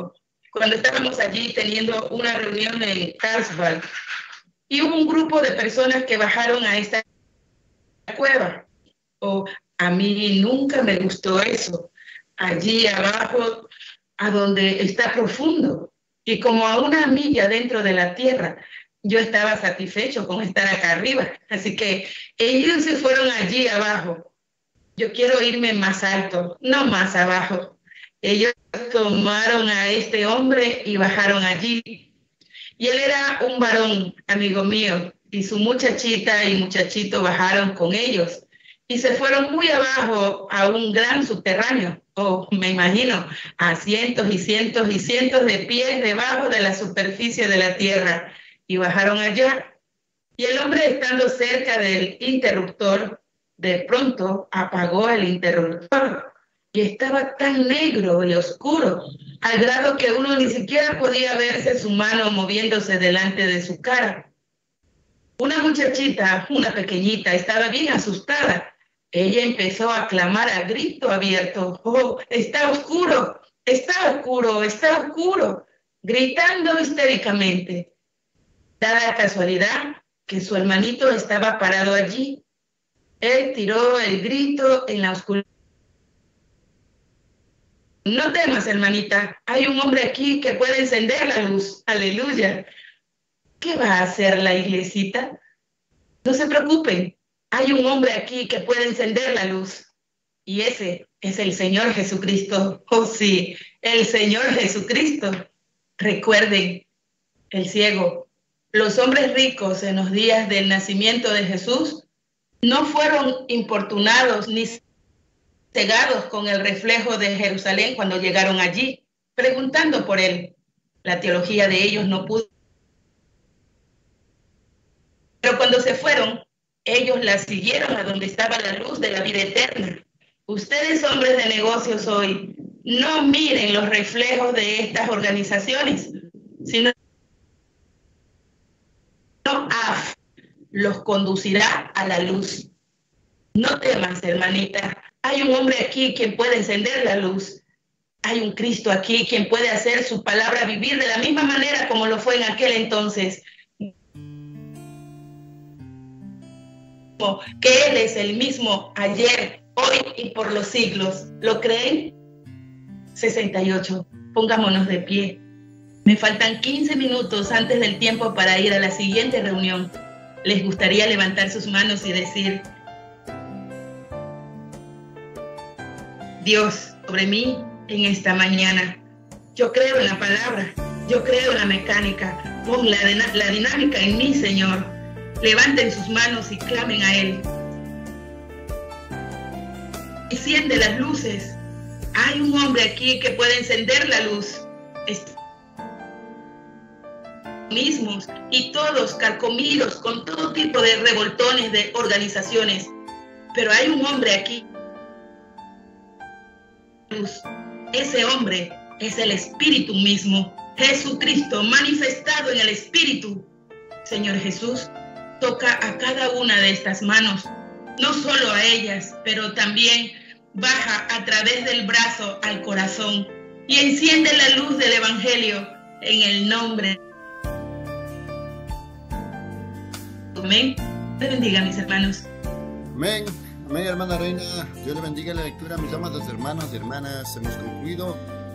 cuando estábamos allí teniendo una reunión en Carlsbad, y hubo un grupo de personas que bajaron a esta cueva. A mí nunca me gustó eso. Allí abajo, a donde está profundo, y como a una milla dentro de la tierra, yo estaba satisfecho con estar acá arriba. Así que ellos se fueron allí abajo. Yo quiero irme más alto, no más abajo. Ellos tomaron a este hombre y bajaron allí. Y él era un varón, amigo mío, y su muchachita y muchachito bajaron con ellos. Y se fueron muy abajo a un gran subterráneo. Me imagino, a cientos y cientos y cientos de pies debajo de la superficie de la tierra. Y bajaron allá. Y el hombre, estando cerca del interruptor, de pronto apagó el interruptor. Y estaba tan negro y oscuro, al grado que uno ni siquiera podía verse su mano moviéndose delante de su cara. Una muchachita, una pequeñita, estaba bien asustada. Ella empezó a clamar a grito abierto: ¡oh, está oscuro! ¡Está oscuro! ¡Está oscuro! Gritando histéricamente. Dada la casualidad que su hermanito estaba parado allí, él tiró el grito en la oscuridad. No temas, hermanita, hay un hombre aquí que puede encender la luz. Aleluya. ¿Qué va a hacer la iglesita? No se preocupen, hay un hombre aquí que puede encender la luz. Y ese es el Señor Jesucristo. Oh sí, el Señor Jesucristo. Recuerden, el ciego, los hombres ricos en los días del nacimiento de Jesús no fueron importunados ni cegados con el reflejo de Jerusalén cuando llegaron allí, preguntando por él. La teología de ellos no pudo. Pero cuando se fueron, ellos la siguieron a donde estaba la luz de la vida eterna. Ustedes, hombres de negocios hoy, no miren los reflejos de estas organizaciones, sino los conducirá a la luz. No temas, hermanita. Hay un hombre aquí quien puede encender la luz. Hay un Cristo aquí quien puede hacer su palabra vivir de la misma manera como lo fue en aquel entonces. Que Él es el mismo ayer, hoy y por los siglos. ¿Lo creen? 68. Pongámonos de pie. Me faltan 15 minutos antes del tiempo para ir a la siguiente reunión. ¿Les gustaría levantar sus manos y decir: Dios, sobre mí en esta mañana? Yo creo en la palabra, yo creo en la mecánica, pon la dinámica en mí, Señor. Levanten sus manos y clamen a Él. Enciende las luces. Hay un hombre aquí que puede encender la luz. Mismos y todos carcomidos con todo tipo de revoltones de organizaciones. Pero hay un hombre aquí. Ese hombre es el Espíritu mismo, Jesucristo manifestado en el Espíritu. Señor Jesús, toca a cada una de estas manos, no solo a ellas, pero también baja a través del brazo al corazón y enciende la luz del Evangelio en el nombre. Amén. Dios bendiga, mis hermanos. Amén. Amén, hermana Reina. Dios le bendiga la lectura. Mis amados hermanos y hermanas, hemos concluido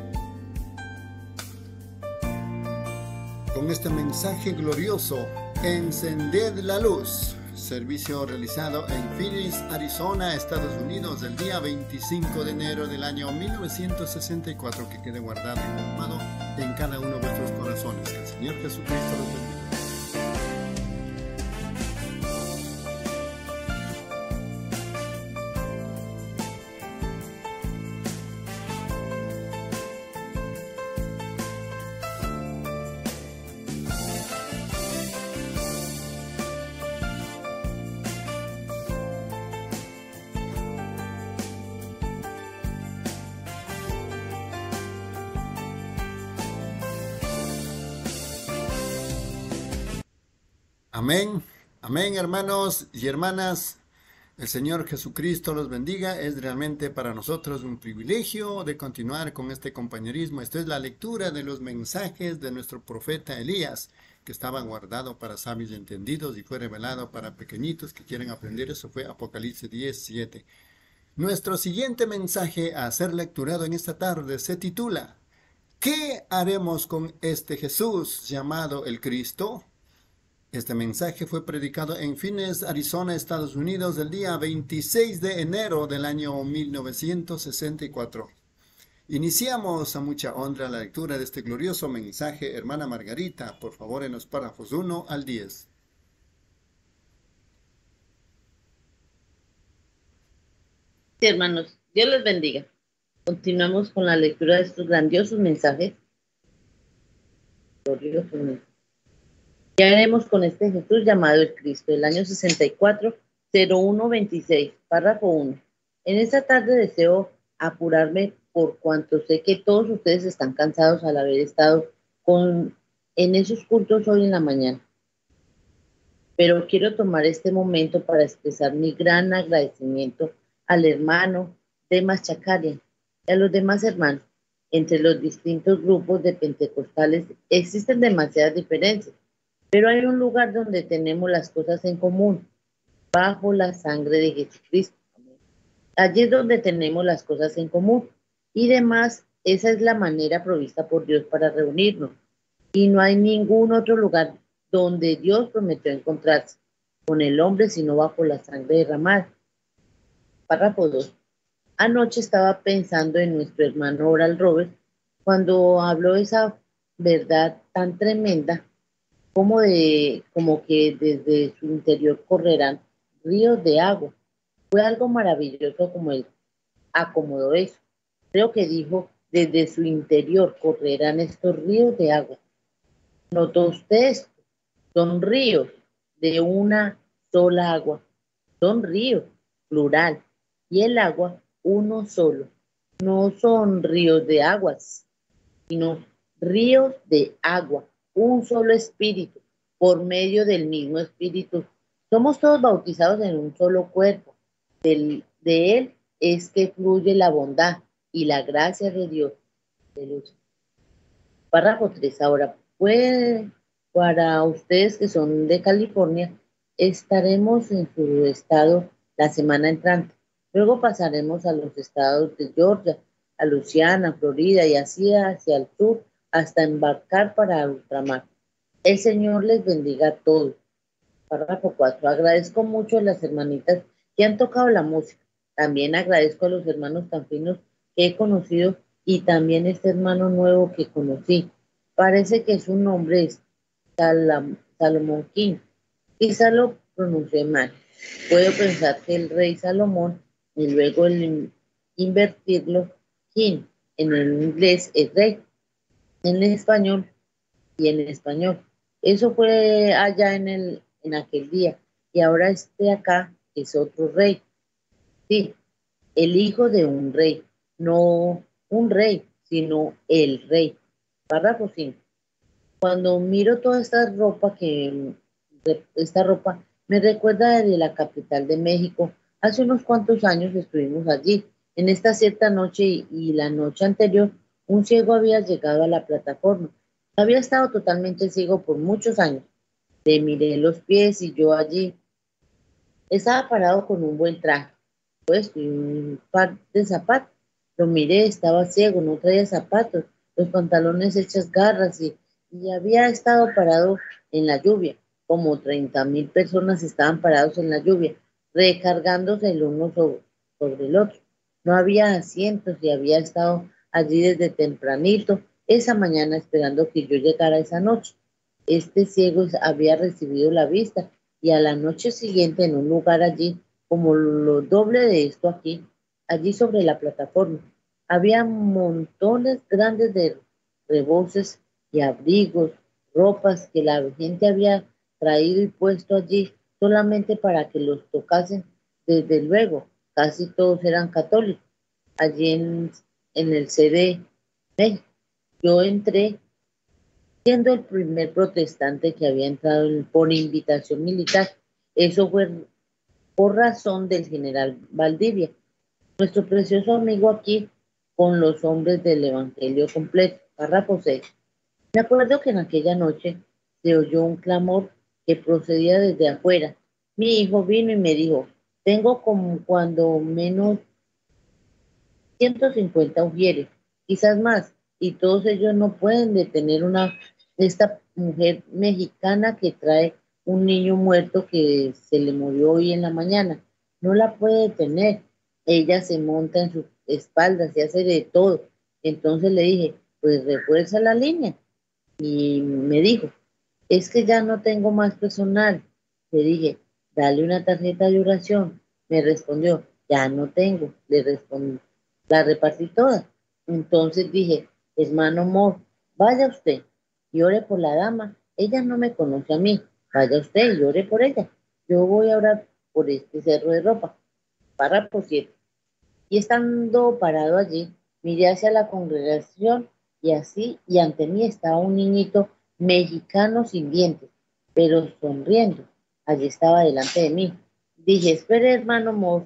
con este mensaje glorioso: encended la luz. Servicio realizado en Phoenix, Arizona, Estados Unidos, el día 25 de enero del año 1964, que quede guardado y plasmado en cada uno de vuestros corazones. Que el Señor Jesucristo los bendiga. Amén, amén, hermanos y hermanas. El Señor Jesucristo los bendiga. Es realmente para nosotros un privilegio de continuar con este compañerismo. Esto es la lectura de los mensajes de nuestro profeta Elías, que estaba guardado para sabios y entendidos y fue revelado para pequeñitos que quieren aprender. Eso fue Apocalipsis 10:7. Nuestro siguiente mensaje a ser lecturado en esta tarde se titula: ¿Qué haremos con este Jesús llamado el Cristo? Este mensaje fue predicado en Phoenix, Arizona, Estados Unidos, el día 26 de enero del año 1964. Iniciamos a mucha honra la lectura de este glorioso mensaje. Hermana Margarita, por favor, en los párrafos 1 al 10. Sí, hermanos, Dios les bendiga. Continuamos con la lectura de estos grandiosos mensajes. Gloriosos mensajes. ¿Qué haremos con este Jesús llamado el Cristo? El año 64, 0126, párrafo 1. En esta tarde deseo apurarme por cuanto sé que todos ustedes están cansados al haber estado en esos cultos hoy en la mañana. Pero quiero tomar este momento para expresar mi gran agradecimiento al hermano Demas Chacarian y a los demás hermanos. Entre los distintos grupos de pentecostales existen demasiadas diferencias, pero hay un lugar donde tenemos las cosas en común, bajo la sangre de Jesucristo. Allí es donde tenemos las cosas en común. Y demás, esa es la manera provista por Dios para reunirnos. Y no hay ningún otro lugar donde Dios prometió encontrarse con el hombre, sino bajo la sangre derramada. Párrafo 2. Anoche estaba pensando en nuestro hermano Oral Robert cuando habló esa verdad tan tremenda como que desde su interior correrán ríos de agua. Fue algo maravilloso como él acomodó eso. Creo que dijo, desde su interior correrán estos ríos de agua. ¿Notó usted esto? Son ríos de una sola agua. Son ríos, plural. Y el agua, uno solo. No son ríos de aguas, sino ríos de agua, un solo espíritu, por medio del mismo espíritu. Somos todos bautizados en un solo cuerpo. De él es que fluye la bondad y la gracia de Dios. Párrafo 3. Ahora, pues, para ustedes que son de California, estaremos en su estado la semana entrante. Luego pasaremos a los estados de Georgia, a Luisiana, Florida y así hacia el sur hasta embarcar para ultramar. El Señor les bendiga a todos. Párrafo 4. Agradezco mucho a las hermanitas que han tocado la música. También agradezco a los hermanos tan finos que he conocido y también este hermano nuevo que conocí. Parece que su nombre es Salomón King. Quizá lo pronuncié mal. Puedo pensar que el rey Salomón y luego invertirlo King. En el inglés es rey, en el español y en el español. Eso fue allá en aquel día. Y ahora este acá es otro rey. Sí, el hijo de un rey. No un rey, sino el rey. Párrafo 5. Cuando miro toda esta ropa me recuerda de la capital de México. Hace unos cuantos años estuvimos allí. En esta cierta noche y la noche anterior, un ciego había llegado a la plataforma. Había estado totalmente ciego por muchos años. Le miré los pies y yo allí. Estaba parado con un buen traje, puesto y un par de zapatos. Lo miré, estaba ciego, no traía zapatos, los pantalones hechas garras y había estado parado en la lluvia. Como 30,000 personas estaban parados en la lluvia, recargándose el uno sobre el otro. No había asientos y había estado allí desde tempranito, esa mañana esperando que yo llegara esa noche. Este ciego había recibido la vista y a la noche siguiente en un lugar allí, como lo doble de esto aquí, allí sobre la plataforma, había montones grandes de reboces y abrigos, ropas que la gente había traído y puesto allí solamente para que los tocasen. Desde luego, casi todos eran católicos. Allí en el CD, yo entré siendo el primer protestante que había entrado por invitación militar. Eso fue por razón del general Valdivia, nuestro precioso amigo aquí con los hombres del Evangelio completo. Párrafo 6. Me acuerdo que en aquella noche se oyó un clamor que procedía desde afuera. Mi hijo vino y me dijo, tengo como cuando menos 150 ujieres, quizás más, y todos ellos no pueden detener esta mujer mexicana que trae un niño muerto que se le murió hoy en la mañana. No la puede detener. Ella se monta en sus espaldas y hace de todo. Entonces le dije, pues refuerza la línea. Y me dijo, es que ya no tengo más personal. Le dije, dale una tarjeta de oración. Me respondió, ya no tengo. Le respondí, la repartí toda. Entonces dije, hermano Mor, vaya usted y ore por la dama. Ella no me conoce a mí. Vaya usted y ore por ella. Yo voy a orar por este cerro de ropa. Párrafo 7. Y estando parado allí, miré hacia la congregación y ante mí estaba un niñito mexicano sin dientes, pero sonriendo. Allí estaba delante de mí. Dije, espere, hermano Moore.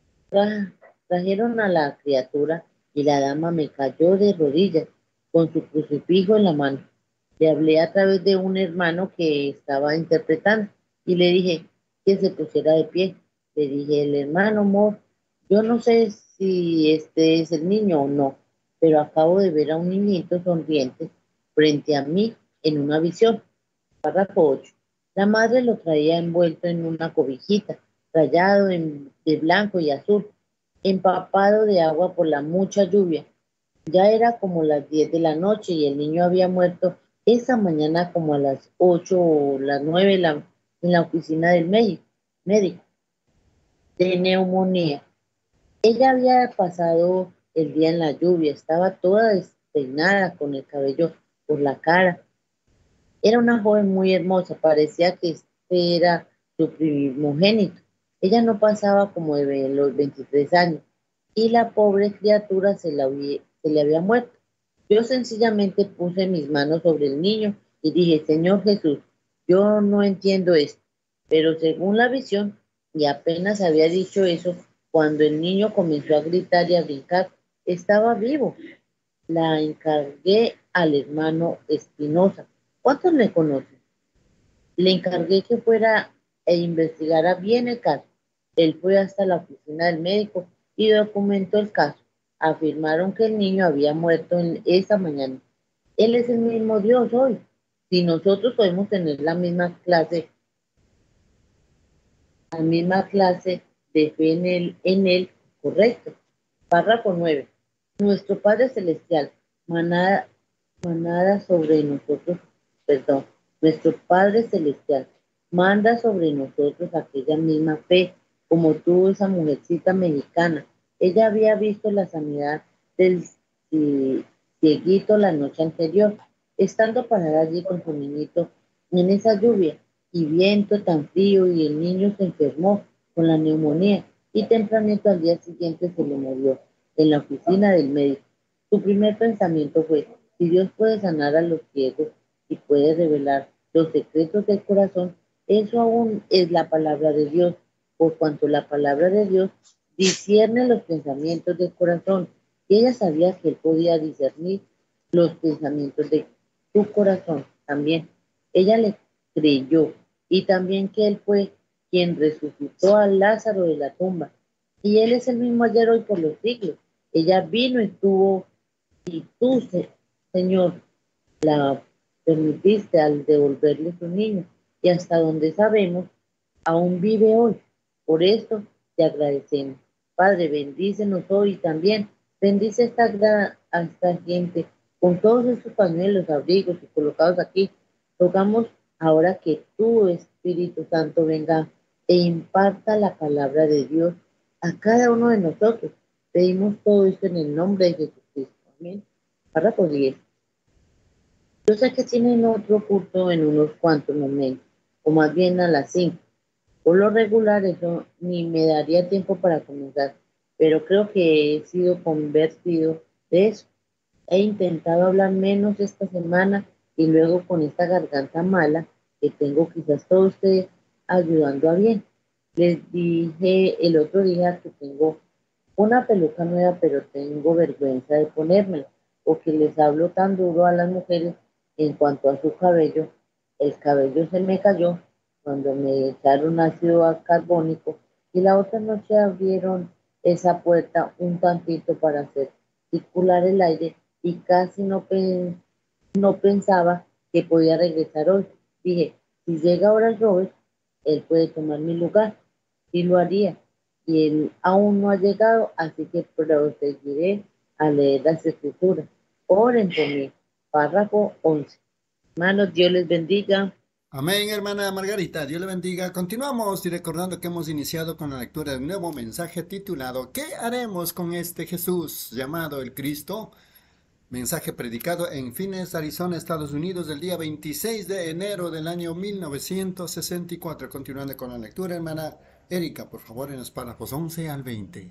Trajeron a la criatura y la dama me cayó de rodillas con su crucifijo en la mano. Le hablé a través de un hermano que estaba interpretando y le dije que se pusiera de pie. Le dije, el hermano Moore, yo no sé si este es el niño o no, pero acabo de ver a un niñito sonriente frente a mí en una visión. Párrafo 8. La madre lo traía envuelto en una cobijita, rayado de blanco y azul, empapado de agua por la mucha lluvia. Ya era como las 10 de la noche y el niño había muerto esa mañana como a las 8 o las 9 en la oficina del médico de neumonía. Ella había pasado el día en la lluvia, estaba toda despeinada con el cabello por la cara. Era una joven muy hermosa, parecía que este era su primogénito. Ella no pasaba como de los 23 años y la pobre criatura se le había muerto. Yo sencillamente puse mis manos sobre el niño y dije, Señor Jesús, yo no entiendo esto, pero según la visión, y apenas había dicho eso, cuando el niño comenzó a gritar y a brincar, estaba vivo. La encargué al hermano Espinosa. ¿Cuántos le conocen? Le encargué que fuera e investigara bien el caso. Él fue hasta la oficina del médico y documentó el caso. Afirmaron que el niño había muerto esa mañana. Él es el mismo Dios hoy. Si nosotros podemos tener la misma clase de fe en él, correcto. Párrafo 9. Nuestro Padre Celestial, manada, manada sobre nosotros, perdón, nuestro Padre Celestial, manda sobre nosotros aquella misma fe, como tuvo esa mujercita mexicana. Ella había visto la sanidad del cieguito la noche anterior, estando parada allí con su niñito en esa lluvia y viento tan frío, y el niño se enfermó con la neumonía y tempranito al día siguiente se le murió en la oficina del médico. Su primer pensamiento fue, si Dios puede sanar a los ciegos y puede revelar los secretos del corazón, eso aún es la palabra de Dios, por cuanto la palabra de Dios discierne los pensamientos del corazón. Y ella sabía que él podía discernir los pensamientos de su corazón también. Ella le creyó y también que él fue quien resucitó a Lázaro de la tumba. Y él es el mismo ayer, hoy, por los siglos. Ella vino y tuvo, y tú, Señor, la permitiste al devolverle su niño, y hasta donde sabemos, aún vive hoy. Por esto te agradecemos. Padre, bendícenos hoy también. Bendice a esta gente con todos estos pañuelos, abrigos y colocados aquí. Rogamos ahora que tu Espíritu Santo venga e imparta la palabra de Dios a cada uno de nosotros. Pedimos todo esto en el nombre de Jesucristo. Amén. Párrafo 10. Yo sé que tienen otro culto en unos cuantos momentos, o más bien a las 5. Por lo regular, eso ni me daría tiempo para comenzar, pero creo que he sido convertido de eso. He intentado hablar menos esta semana y luego con esta garganta mala que tengo, quizás todo esté ayudando a bien. Les dije el otro día que tengo una peluca nueva, pero tengo vergüenza de ponérmela, porque les hablo tan duro a las mujeres en cuanto a su cabello. El cabello se me cayó cuando me echaron ácido carbónico y la otra noche abrieron esa puerta un tantito para hacer circular el aire y casi no pensaba que podía regresar hoy. Dije, si llega ahora Robert, él puede tomar mi lugar y lo haría. Y él aún no ha llegado, así que proseguiré a leer las escrituras. Oren por mí. Párrafo 11. Hermanos, Dios les bendiga. Amén, hermana Margarita, Dios le bendiga. Continuamos y recordando que hemos iniciado con la lectura de un nuevo mensaje titulado ¿Qué haremos con este Jesús llamado el Cristo? Mensaje predicado en Phoenix, Arizona, Estados Unidos, del día 26 de enero del año 1964. Continuando con la lectura, hermana Erika, por favor, en los párrafos 11 al 20.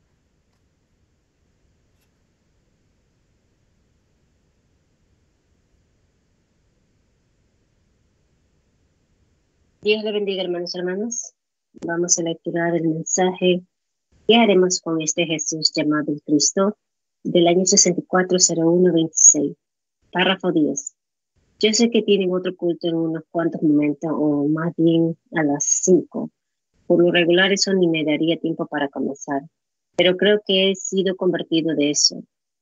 Dios le bendiga, hermanos y hermanas. Vamos a lecturar el mensaje. ¿Qué haremos con este Jesús llamado el Cristo? Del año 640126. Párrafo 10. Yo sé que tienen otro culto en unos cuantos momentos, o más bien a las 5. Por lo regular eso ni me daría tiempo para comenzar. Pero creo que he sido convertido de eso.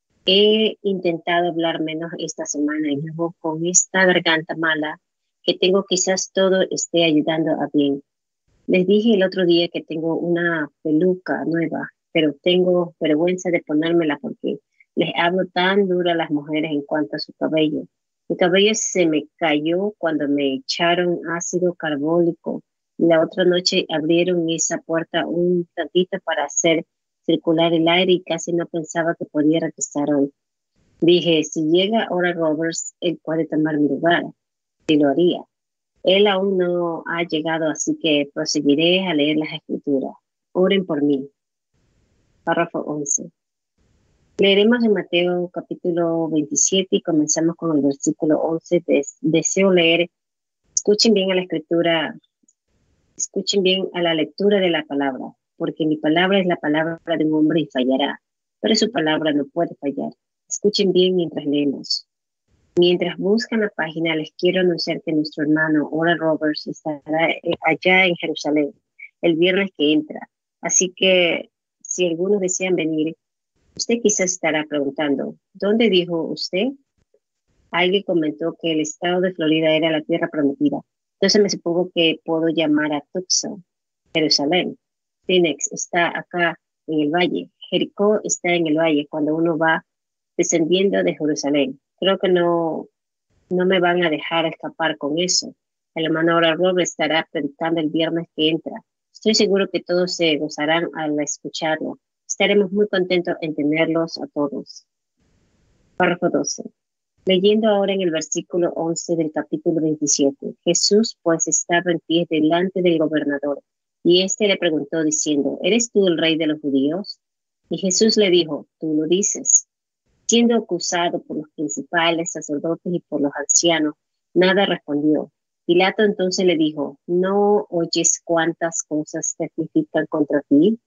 He intentado hablar menos esta semana y luego con esta garganta mala que tengo quizás todo esté ayudando a bien. Les dije el otro día que tengo una peluca nueva, pero tengo vergüenza de ponérmela porque les hablo tan duro a las mujeres en cuanto a su cabello. Mi cabello se me cayó cuando me echaron ácido carbónico y la otra noche abrieron esa puerta un tantito para hacer circular el aire y casi no pensaba que podía regresar hoy. Dije, si llega ahora Roberts, él puede tomar mi lugar y lo haría. Él aún no ha llegado, así que proseguiré a leer las escrituras. Oren por mí. Párrafo 11. Leeremos en Mateo capítulo 27 y comenzamos con el versículo 11. Deseo leer, escuchen bien a la escritura, escuchen bien a la lectura de la palabra, porque mi palabra es la palabra de un hombre y fallará, pero su palabra no puede fallar. Escuchen bien mientras leemos. Mientras buscan la página, les quiero anunciar que nuestro hermano Oral Roberts estará allá en Jerusalén el viernes que entra. Así que si algunos desean venir, usted quizás estará preguntando, ¿dónde dijo usted? Alguien comentó que el estado de Florida era la tierra prometida. Entonces me supongo que puedo llamar a Tucson, Jerusalén. Phoenix está acá en el valle. Jericó está en el valle cuando uno va descendiendo de Jerusalén. Creo que no me van a dejar escapar con eso. El hermano Oral Roberts estará predicando el viernes que entra. Estoy seguro que todos se gozarán al escucharlo. Estaremos muy contentos en tenerlos a todos. Párrafo 12. Leyendo ahora en el versículo 11 del capítulo 27. Jesús pues estaba en pie delante del gobernador, y éste le preguntó diciendo, ¿eres tú el rey de los judíos? Y Jesús le dijo, tú lo dices. Siendo acusado por los principales sacerdotes y por los ancianos, nada respondió. Pilato entonces le dijo, ¿no oyes cuántas cosas testifican contra ti?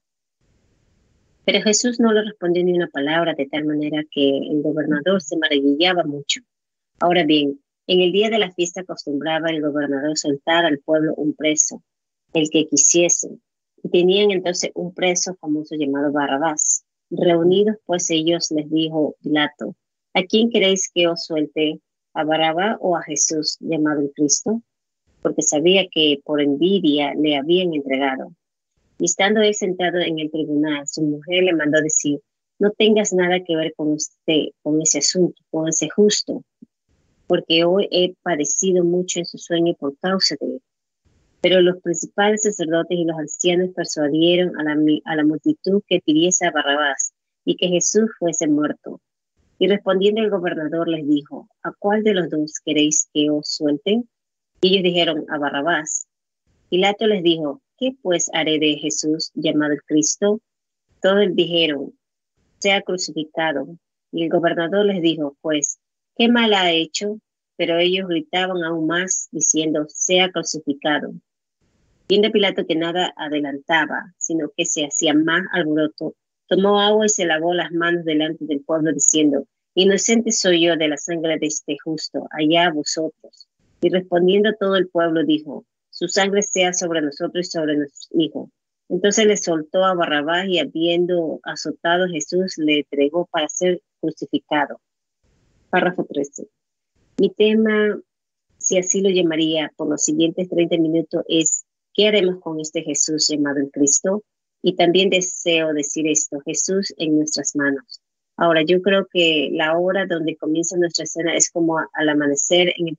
Pero Jesús no le respondió ni una palabra, de tal manera que el gobernador se maravillaba mucho. Ahora bien, en el día de la fiesta acostumbraba el gobernador soltar al pueblo un preso, el que quisiese. Y tenían entonces un preso famoso llamado Barrabás. Reunidos pues ellos les dijo Pilato, ¿a quién queréis que os suelte? ¿A Barrabás o a Jesús llamado el Cristo? Porque sabía que por envidia le habían entregado. Y estando él sentado en el tribunal, su mujer le mandó decir, no tengas nada que ver con usted, con ese asunto, con ese justo, porque hoy he padecido mucho en su sueño por causa de él. Pero los principales sacerdotes y los ancianos persuadieron a la multitud que pidiese a Barrabás y que Jesús fuese muerto. Y respondiendo el gobernador les dijo, ¿a cuál de los dos queréis que os suelten? Y ellos dijeron, a Barrabás. Pilato les dijo, ¿qué pues haré de Jesús llamado el Cristo? Todos dijeron, sea crucificado. Y el gobernador les dijo, pues, ¿qué mal ha hecho? Pero ellos gritaban aún más, diciendo, sea crucificado. Viendo Pilato que nada adelantaba, sino que se hacía más alboroto, tomó agua y se lavó las manos delante del pueblo, diciendo: Inocente soy yo de la sangre de este justo, allá vosotros. Y respondiendo todo el pueblo dijo: Su sangre sea sobre nosotros y sobre nuestros hijos. Entonces le soltó a Barrabás y, habiendo azotado a Jesús, le entregó para ser crucificado. Párrafo 13. Mi tema, si así lo llamaría, por los siguientes 30 minutos es: ¿qué haremos con este Jesús llamado el Cristo? Y también deseo decir esto: Jesús en nuestras manos. Ahora, yo creo que la hora donde comienza nuestra escena es como al amanecer en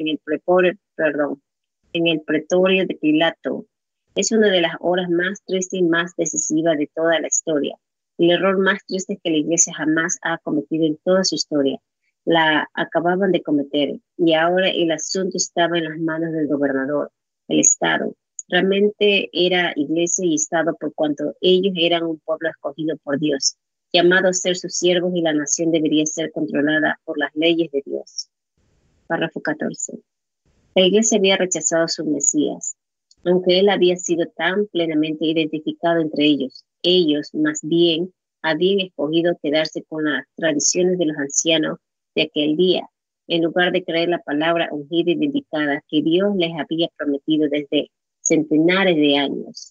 el pretorio de Pilato. Es una de las horas más tristes y más decisivas de toda la historia. El error más triste que la iglesia jamás ha cometido en toda su historia. La acababan de cometer y ahora el asunto estaba en las manos del gobernador, el Estado. Realmente era iglesia y Estado por cuanto ellos eran un pueblo escogido por Dios, llamado a ser sus siervos, y la nación debería ser controlada por las leyes de Dios. Párrafo 14. La iglesia había rechazado a su Mesías, aunque él había sido tan plenamente identificado entre ellos. Ellos, más bien, habían escogido quedarse con las tradiciones de los ancianos de aquel día, en lugar de creer la palabra ungida y vindicada que Dios les había prometido desde centenares de años.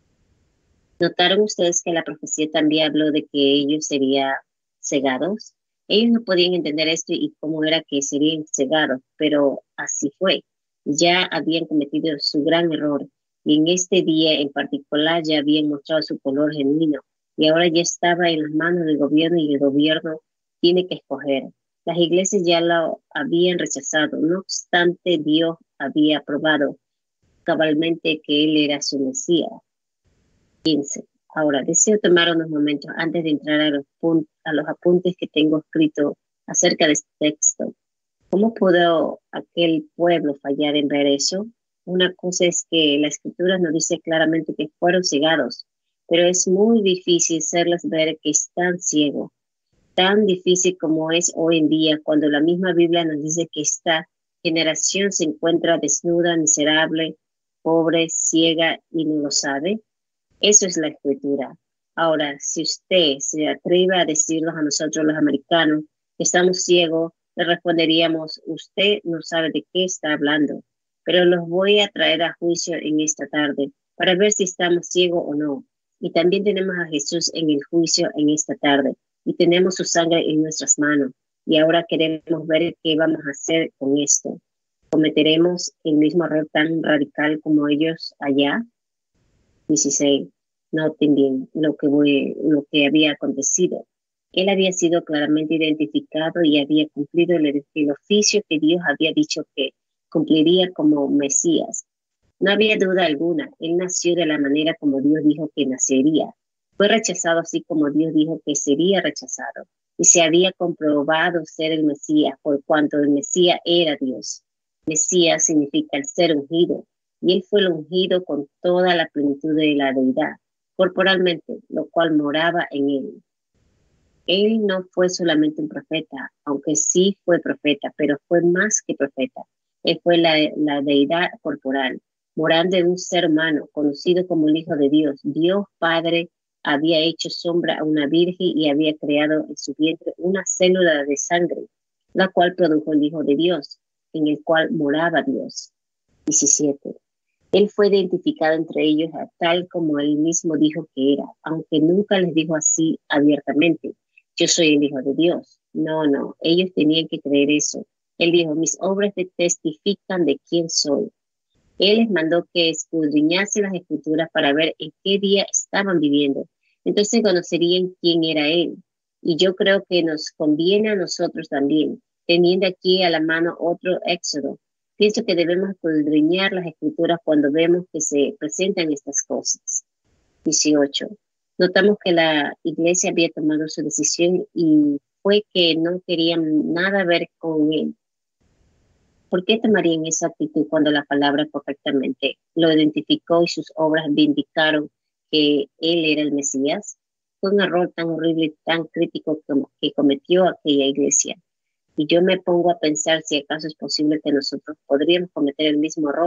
¿Notaron ustedes que la profecía también habló de que ellos serían cegados? Ellos no podían entender esto y cómo era que serían cegados, pero así fue. Ya habían cometido su gran error y en este día en particular ya habían mostrado su color genuino y ahora ya estaba en las manos del gobierno y el gobierno tiene que escoger. Las iglesias ya lo habían rechazado, no obstante Dios había aprobado cabalmente que él era su Mesías. 15. Ahora, deseo tomar unos momentos antes de entrar a los apuntes que tengo escrito acerca de este texto. ¿Cómo pudo aquel pueblo fallar en ver eso? Una cosa es que la escritura nos dice claramente que fueron cegados, pero es muy difícil hacerles ver que están ciegos. Tan difícil como es hoy en día cuando la misma Biblia nos dice que esta generación se encuentra desnuda, miserable, pobre, ciega y no lo sabe. Eso es la escritura. Ahora, si usted se atreve a decirnos a nosotros los americanos que estamos ciegos, le responderíamos: usted no sabe de qué está hablando, pero los voy a traer a juicio en esta tarde para ver si estamos ciegos o no. Y también tenemos a Jesús en el juicio en esta tarde y tenemos su sangre en nuestras manos. Y ahora queremos ver qué vamos a hacer con esto. ¿Cometeremos el mismo error tan radical como ellos allá? 16. Noten bien lo que había acontecido. Él había sido claramente identificado y había cumplido el oficio que Dios había dicho que cumpliría como Mesías. No había duda alguna, él nació de la manera como Dios dijo que nacería. Fue rechazado así como Dios dijo que sería rechazado. Y se había comprobado ser el Mesías por cuanto el Mesías era Dios. Mesías significa el ser ungido. Y él fue el ungido con toda la plenitud de la deidad, corporalmente, lo cual moraba en él. Él no fue solamente un profeta, aunque sí fue profeta, pero fue más que profeta. Él fue la deidad corporal, morando en un ser humano, conocido como el Hijo de Dios. Dios Padre había hecho sombra a una virgen y había creado en su vientre una célula de sangre, la cual produjo el Hijo de Dios, en el cual moraba Dios. 17. Él fue identificado entre ellos tal como él mismo dijo que era, aunque nunca les dijo así abiertamente: yo soy el Hijo de Dios. No, ellos tenían que creer eso. Él dijo: mis obras testifican de quién soy. Él les mandó que escudriñasen las escrituras para ver en qué día estaban viviendo. Entonces conocerían quién era él. Y yo creo que nos conviene a nosotros también, teniendo aquí a la mano otro Éxodo. Pienso que debemos escudriñar las escrituras cuando vemos que se presentan estas cosas. 18. Notamos que la iglesia había tomado su decisión y fue que no querían nada ver con él. ¿Por qué tomarían esa actitud cuando la palabra correctamente lo identificó y sus obras vindicaron que él era el Mesías? Fue un error tan horrible y tan crítico que cometió aquella iglesia. Y yo me pongo a pensar si acaso es posible que nosotros podríamos cometer el mismo error.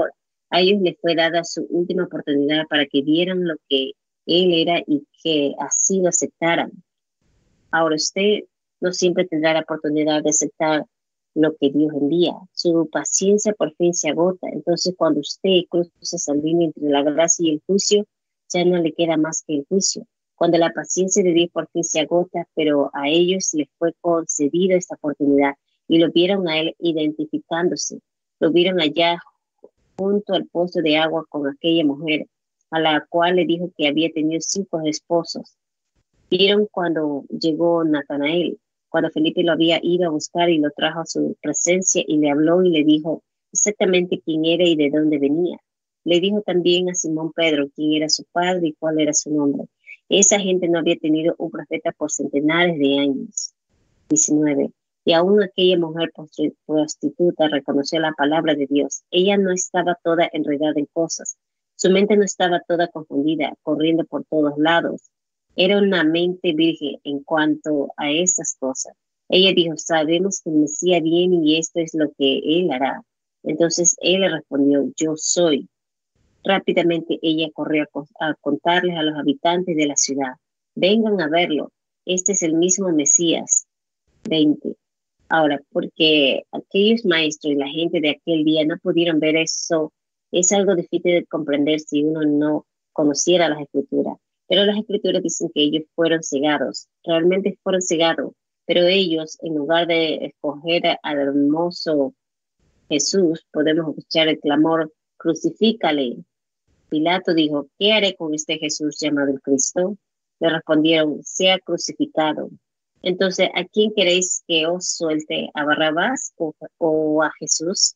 A ellos les fue dada su última oportunidad para que vieran lo que Él era y que así lo aceptaran. Ahora usted no siempre tendrá la oportunidad de aceptar lo que Dios envía. Su paciencia por fin se agota. Entonces, cuando usted cruza esa línea entre la gracia y el juicio, ya no le queda más que el juicio. Cuando la paciencia de Dios por fin se agota, pero a ellos les fue concedida esta oportunidad y lo vieron a Él identificándose. Lo vieron allá junto al pozo de agua con aquella mujer, a la cual le dijo que había tenido 5 esposos. Vieron cuando llegó Natanael, cuando Felipe lo había ido a buscar y lo trajo a su presencia y le habló y le dijo exactamente quién era y de dónde venía. Le dijo también a Simón Pedro quién era su padre y cuál era su nombre. Esa gente no había tenido un profeta por centenares de años. 19. Y aún aquella mujer prostituta reconoció la palabra de Dios. Ella no estaba toda enredada en cosas. Su mente no estaba toda confundida, corriendo por todos lados. Era una mente virgen en cuanto a esas cosas. Ella dijo, sabemos que el Mesías viene y esto es lo que Él hará. Entonces Él le respondió, yo soy. Rápidamente ella corrió a contarles a los habitantes de la ciudad, vengan a verlo, este es el mismo Mesías. 20. Ahora, porque aquellos maestros y la gente de aquel día no pudieron ver eso, es algo difícil de comprender si uno no conociera las Escrituras. Pero las Escrituras dicen que ellos fueron cegados, realmente fueron cegados, pero ellos, en lugar de escoger al hermoso Jesús, podemos escuchar el clamor, crucifícale. Pilato dijo, ¿qué haré con este Jesús llamado el Cristo? Le respondieron, sea crucificado. Entonces, ¿a quién queréis que os suelte? ¿A Barrabás o a Jesús?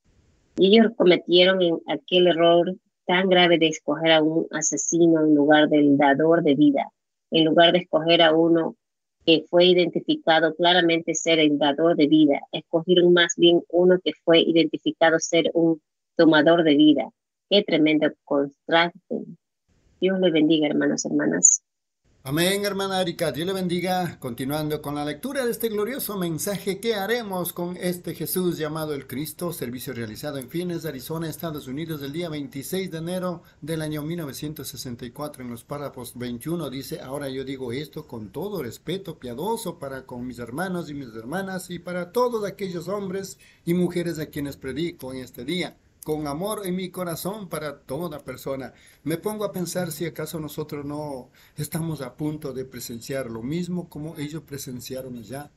Y ellos cometieron aquel error tan grave de escoger a un asesino en lugar del dador de vida, en lugar de escoger a uno que fue identificado claramente ser el dador de vida, escogieron más bien uno que fue identificado ser un tomador de vida. Qué tremendo contraste. Dios le bendiga, hermanos, hermanas. Amén, hermana Erika, Dios le bendiga. Continuando con la lectura de este glorioso mensaje, ¿qué haremos con este Jesús llamado el Cristo? Servicio realizado en Phoenix, Arizona, Estados Unidos, el día 26 de enero del año 1964. En los párrafos 21 dice, ahora yo digo esto con todo respeto piadoso para con mis hermanos y mis hermanas y para todos aquellos hombres y mujeres a quienes predico en este día, con amor en mi corazón para toda persona. Me pongo a pensar si acaso nosotros no estamos a punto de presenciar lo mismo como ellos presenciaron allá.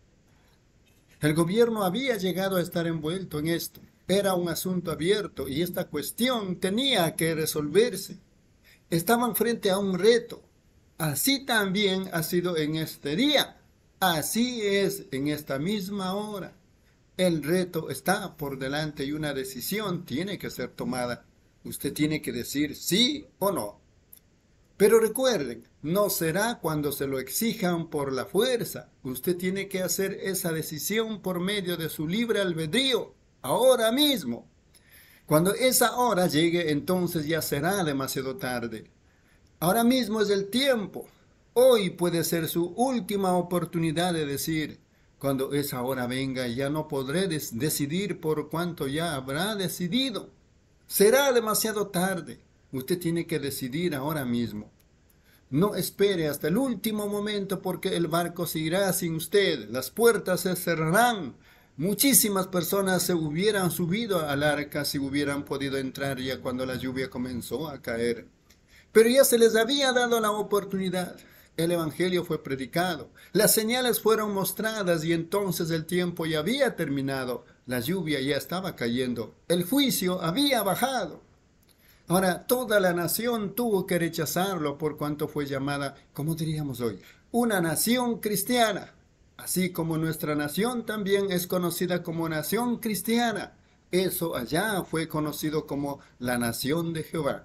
El gobierno había llegado a estar envuelto en esto. Era un asunto abierto y esta cuestión tenía que resolverse. Estaban frente a un reto. Así también ha sido en este día. Así es en esta misma hora. El reto está por delante y una decisión tiene que ser tomada. Usted tiene que decir sí o no. Pero recuerden, no será cuando se lo exijan por la fuerza. Usted tiene que hacer esa decisión por medio de su libre albedrío, ahora mismo. Cuando esa hora llegue, entonces ya será demasiado tarde. Ahora mismo es el tiempo. Hoy puede ser su última oportunidad de decir, cuando esa hora venga ya no podré decidir por cuanto ya habrá decidido. Será demasiado tarde. Usted tiene que decidir ahora mismo. No espere hasta el último momento porque el barco se irá sin usted. Las puertas se cerrarán. Muchísimas personas se hubieran subido al arca si hubieran podido entrar ya cuando la lluvia comenzó a caer. Pero ya se les había dado la oportunidad. El evangelio fue predicado, las señales fueron mostradas y entonces el tiempo ya había terminado, la lluvia ya estaba cayendo, el juicio había bajado. Ahora toda la nación tuvo que rechazarlo por cuanto fue llamada, como diríamos hoy, una nación cristiana, así como nuestra nación también es conocida como nación cristiana. Eso allá fue conocido como la nación de Jehová.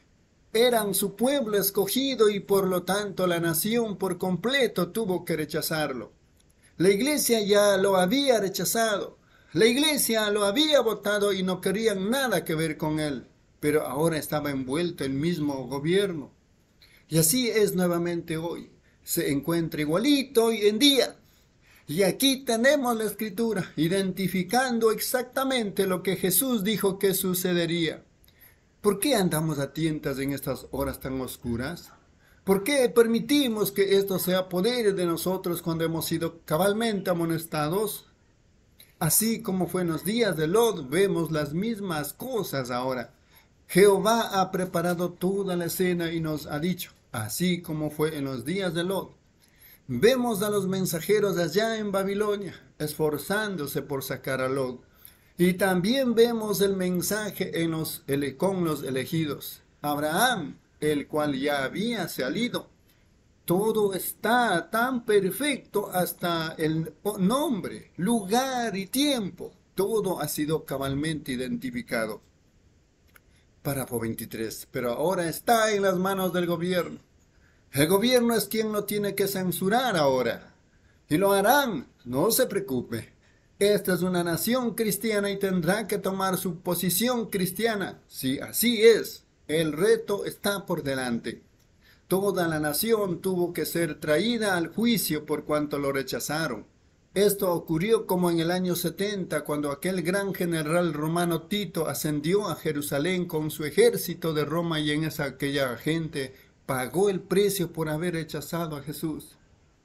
Eran su pueblo escogido y por lo tanto la nación por completo tuvo que rechazarlo. La iglesia ya lo había rechazado. La iglesia lo había votado y no querían nada que ver con él. Pero ahora estaba envuelto el mismo gobierno. Y así es nuevamente hoy. Se encuentra igualito hoy en día. Y aquí tenemos la escritura identificando exactamente lo que Jesús dijo que sucedería. ¿Por qué andamos a tientas en estas horas tan oscuras? ¿Por qué permitimos que esto se apodere de nosotros cuando hemos sido cabalmente amonestados? Así como fue en los días de Lot, vemos las mismas cosas ahora. Jehová ha preparado toda la escena y nos ha dicho, así como fue en los días de Lot. Vemos a los mensajeros allá en Babilonia, esforzándose por sacar a Lot. Y también vemos el mensaje con los elegidos. Abraham, el cual ya había salido. Todo está tan perfecto hasta el nombre, lugar y tiempo. Todo ha sido cabalmente identificado. Párrafo 23. Pero ahora está en las manos del gobierno. El gobierno es quien lo tiene que censurar ahora. Y lo harán, no se preocupe. Esta es una nación cristiana y tendrá que tomar su posición cristiana. Si así es, el reto está por delante. Toda la nación tuvo que ser traída al juicio por cuanto lo rechazaron. Esto ocurrió como en el año 70, cuando aquel gran general romano Tito ascendió a Jerusalén con su ejército de Roma y en aquella gente pagó el precio por haber rechazado a Jesús.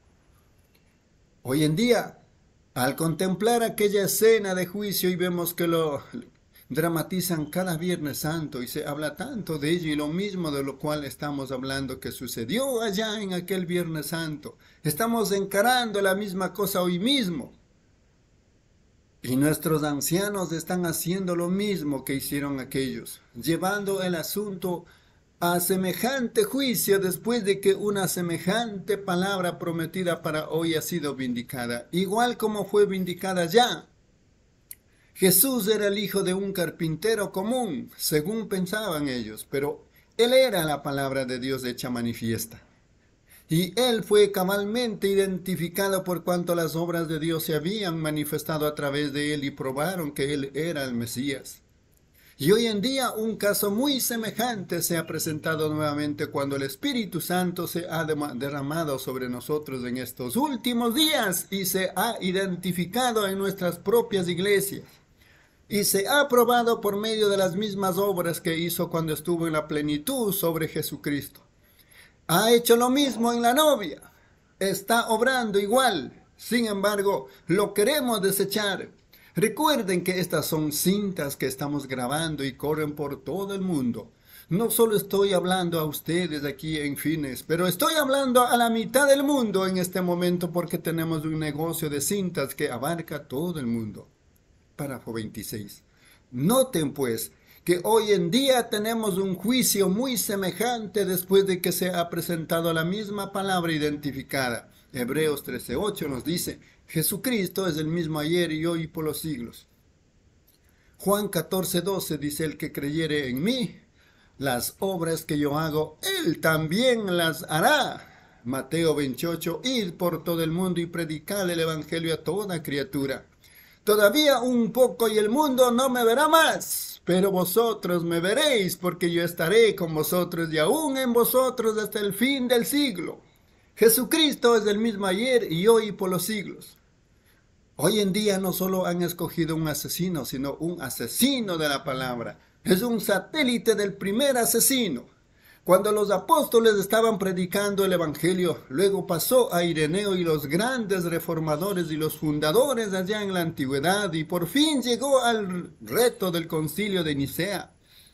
Hoy en día, al contemplar aquella escena de juicio y vemos que lo dramatizan cada Viernes Santo y se habla tanto de ello y lo mismo de lo cual estamos hablando que sucedió allá en aquel Viernes Santo. Estamos encarando la misma cosa hoy mismo. Y nuestros ancianos están haciendo lo mismo que hicieron aquellos, llevando el asunto a semejante juicio después de que una semejante palabra prometida para hoy ha sido vindicada, igual como fue vindicada ya. Jesús era el hijo de un carpintero común, según pensaban ellos, pero él era la palabra de Dios hecha manifiesta. Y él fue cabalmente identificado por cuanto las obras de Dios se habían manifestado a través de él y probaron que él era el Mesías. Y hoy en día un caso muy semejante se ha presentado nuevamente cuando el Espíritu Santo se ha derramado sobre nosotros en estos últimos días y se ha identificado en nuestras propias iglesias. Y se ha probado por medio de las mismas obras que hizo cuando estuvo en la plenitud sobre Jesucristo. Ha hecho lo mismo en la novia. Está obrando igual. Sin embargo, lo queremos desechar. Recuerden que estas son cintas que estamos grabando y corren por todo el mundo. No solo estoy hablando a ustedes aquí en Fines, pero estoy hablando a la mitad del mundo en este momento porque tenemos un negocio de cintas que abarca todo el mundo. Párrafo 26. Noten pues que hoy en día tenemos un juicio muy semejante después de que se ha presentado la misma palabra identificada. Hebreos 13:8 nos dice, Jesucristo es el mismo ayer y hoy y por los siglos. Juan 14:12 dice, el que creyere en mí, las obras que yo hago, él también las hará. Mateo 28, id por todo el mundo y predicad el evangelio a toda criatura. Todavía un poco y el mundo no me verá más, pero vosotros me veréis, porque yo estaré con vosotros y aún en vosotros hasta el fin del siglo. Jesucristo es el mismo ayer y hoy y por los siglos. Hoy en día no solo han escogido un asesino, sino un asesino de la palabra. Es un satélite del primer asesino. Cuando los apóstoles estaban predicando el evangelio, luego pasó a Ireneo y los grandes reformadores y los fundadores allá en la antigüedad y por fin llegó al reto del concilio de Nicea.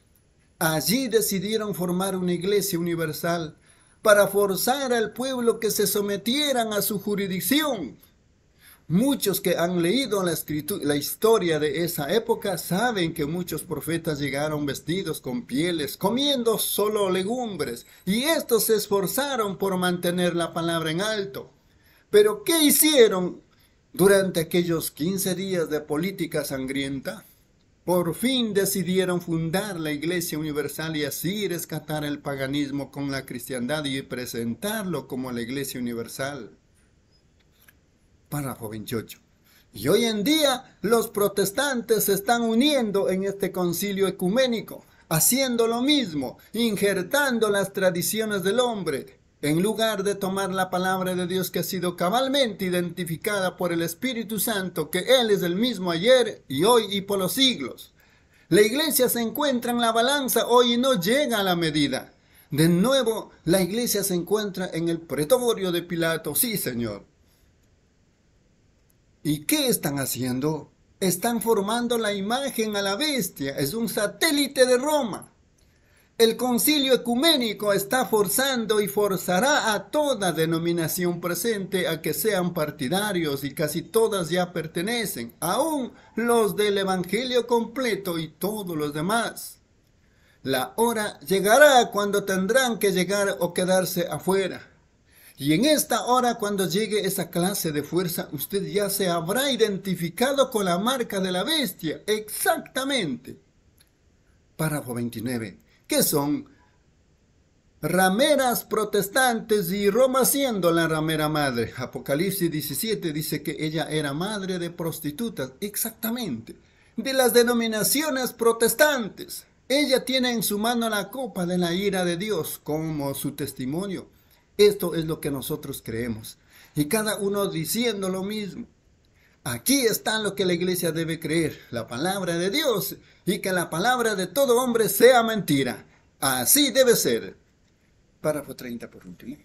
Allí decidieron formar una iglesia universal para forzar al pueblo que se sometieran a su jurisdicción. Muchos que han leído la historia de esa época saben que muchos profetas llegaron vestidos con pieles, comiendo solo legumbres, y estos se esforzaron por mantener la palabra en alto. Pero ¿qué hicieron durante aquellos 15 días de política sangrienta? Por fin decidieron fundar la Iglesia Universal y así rescatar el paganismo con la cristiandad y presentarlo como la Iglesia Universal. Párrafo 28. Y hoy en día los protestantes se están uniendo en este concilio ecuménico, haciendo lo mismo, injertando las tradiciones del hombre, en lugar de tomar la palabra de Dios que ha sido cabalmente identificada por el Espíritu Santo, que Él es el mismo ayer y hoy y por los siglos. La iglesia se encuentra en la balanza hoy y no llega a la medida. De nuevo, la iglesia se encuentra en el pretorio de Pilato. Sí, Señor. ¿Y qué están haciendo? Están formando la imagen a la bestia. Es un satélite de Roma. El concilio ecuménico está forzando y forzará a toda denominación presente a que sean partidarios, y casi todas ya pertenecen, aún los del evangelio completo y todos los demás. La hora llegará cuando tendrán que llegar o quedarse afuera. Y en esta hora, cuando llegue esa clase de fuerza, usted ya se habrá identificado con la marca de la bestia. Exactamente. Párrafo 29. ¿Qué son? Rameras protestantes y Roma siendo la ramera madre. Apocalipsis 17 dice que ella era madre de prostitutas. Exactamente. De las denominaciones protestantes. Ella tiene en su mano la copa de la ira de Dios como su testimonio. Esto es lo que nosotros creemos. Y cada uno diciendo lo mismo. Aquí está lo que la iglesia debe creer, la palabra de Dios, y que la palabra de todo hombre sea mentira. Así debe ser. Párrafo 30 por último.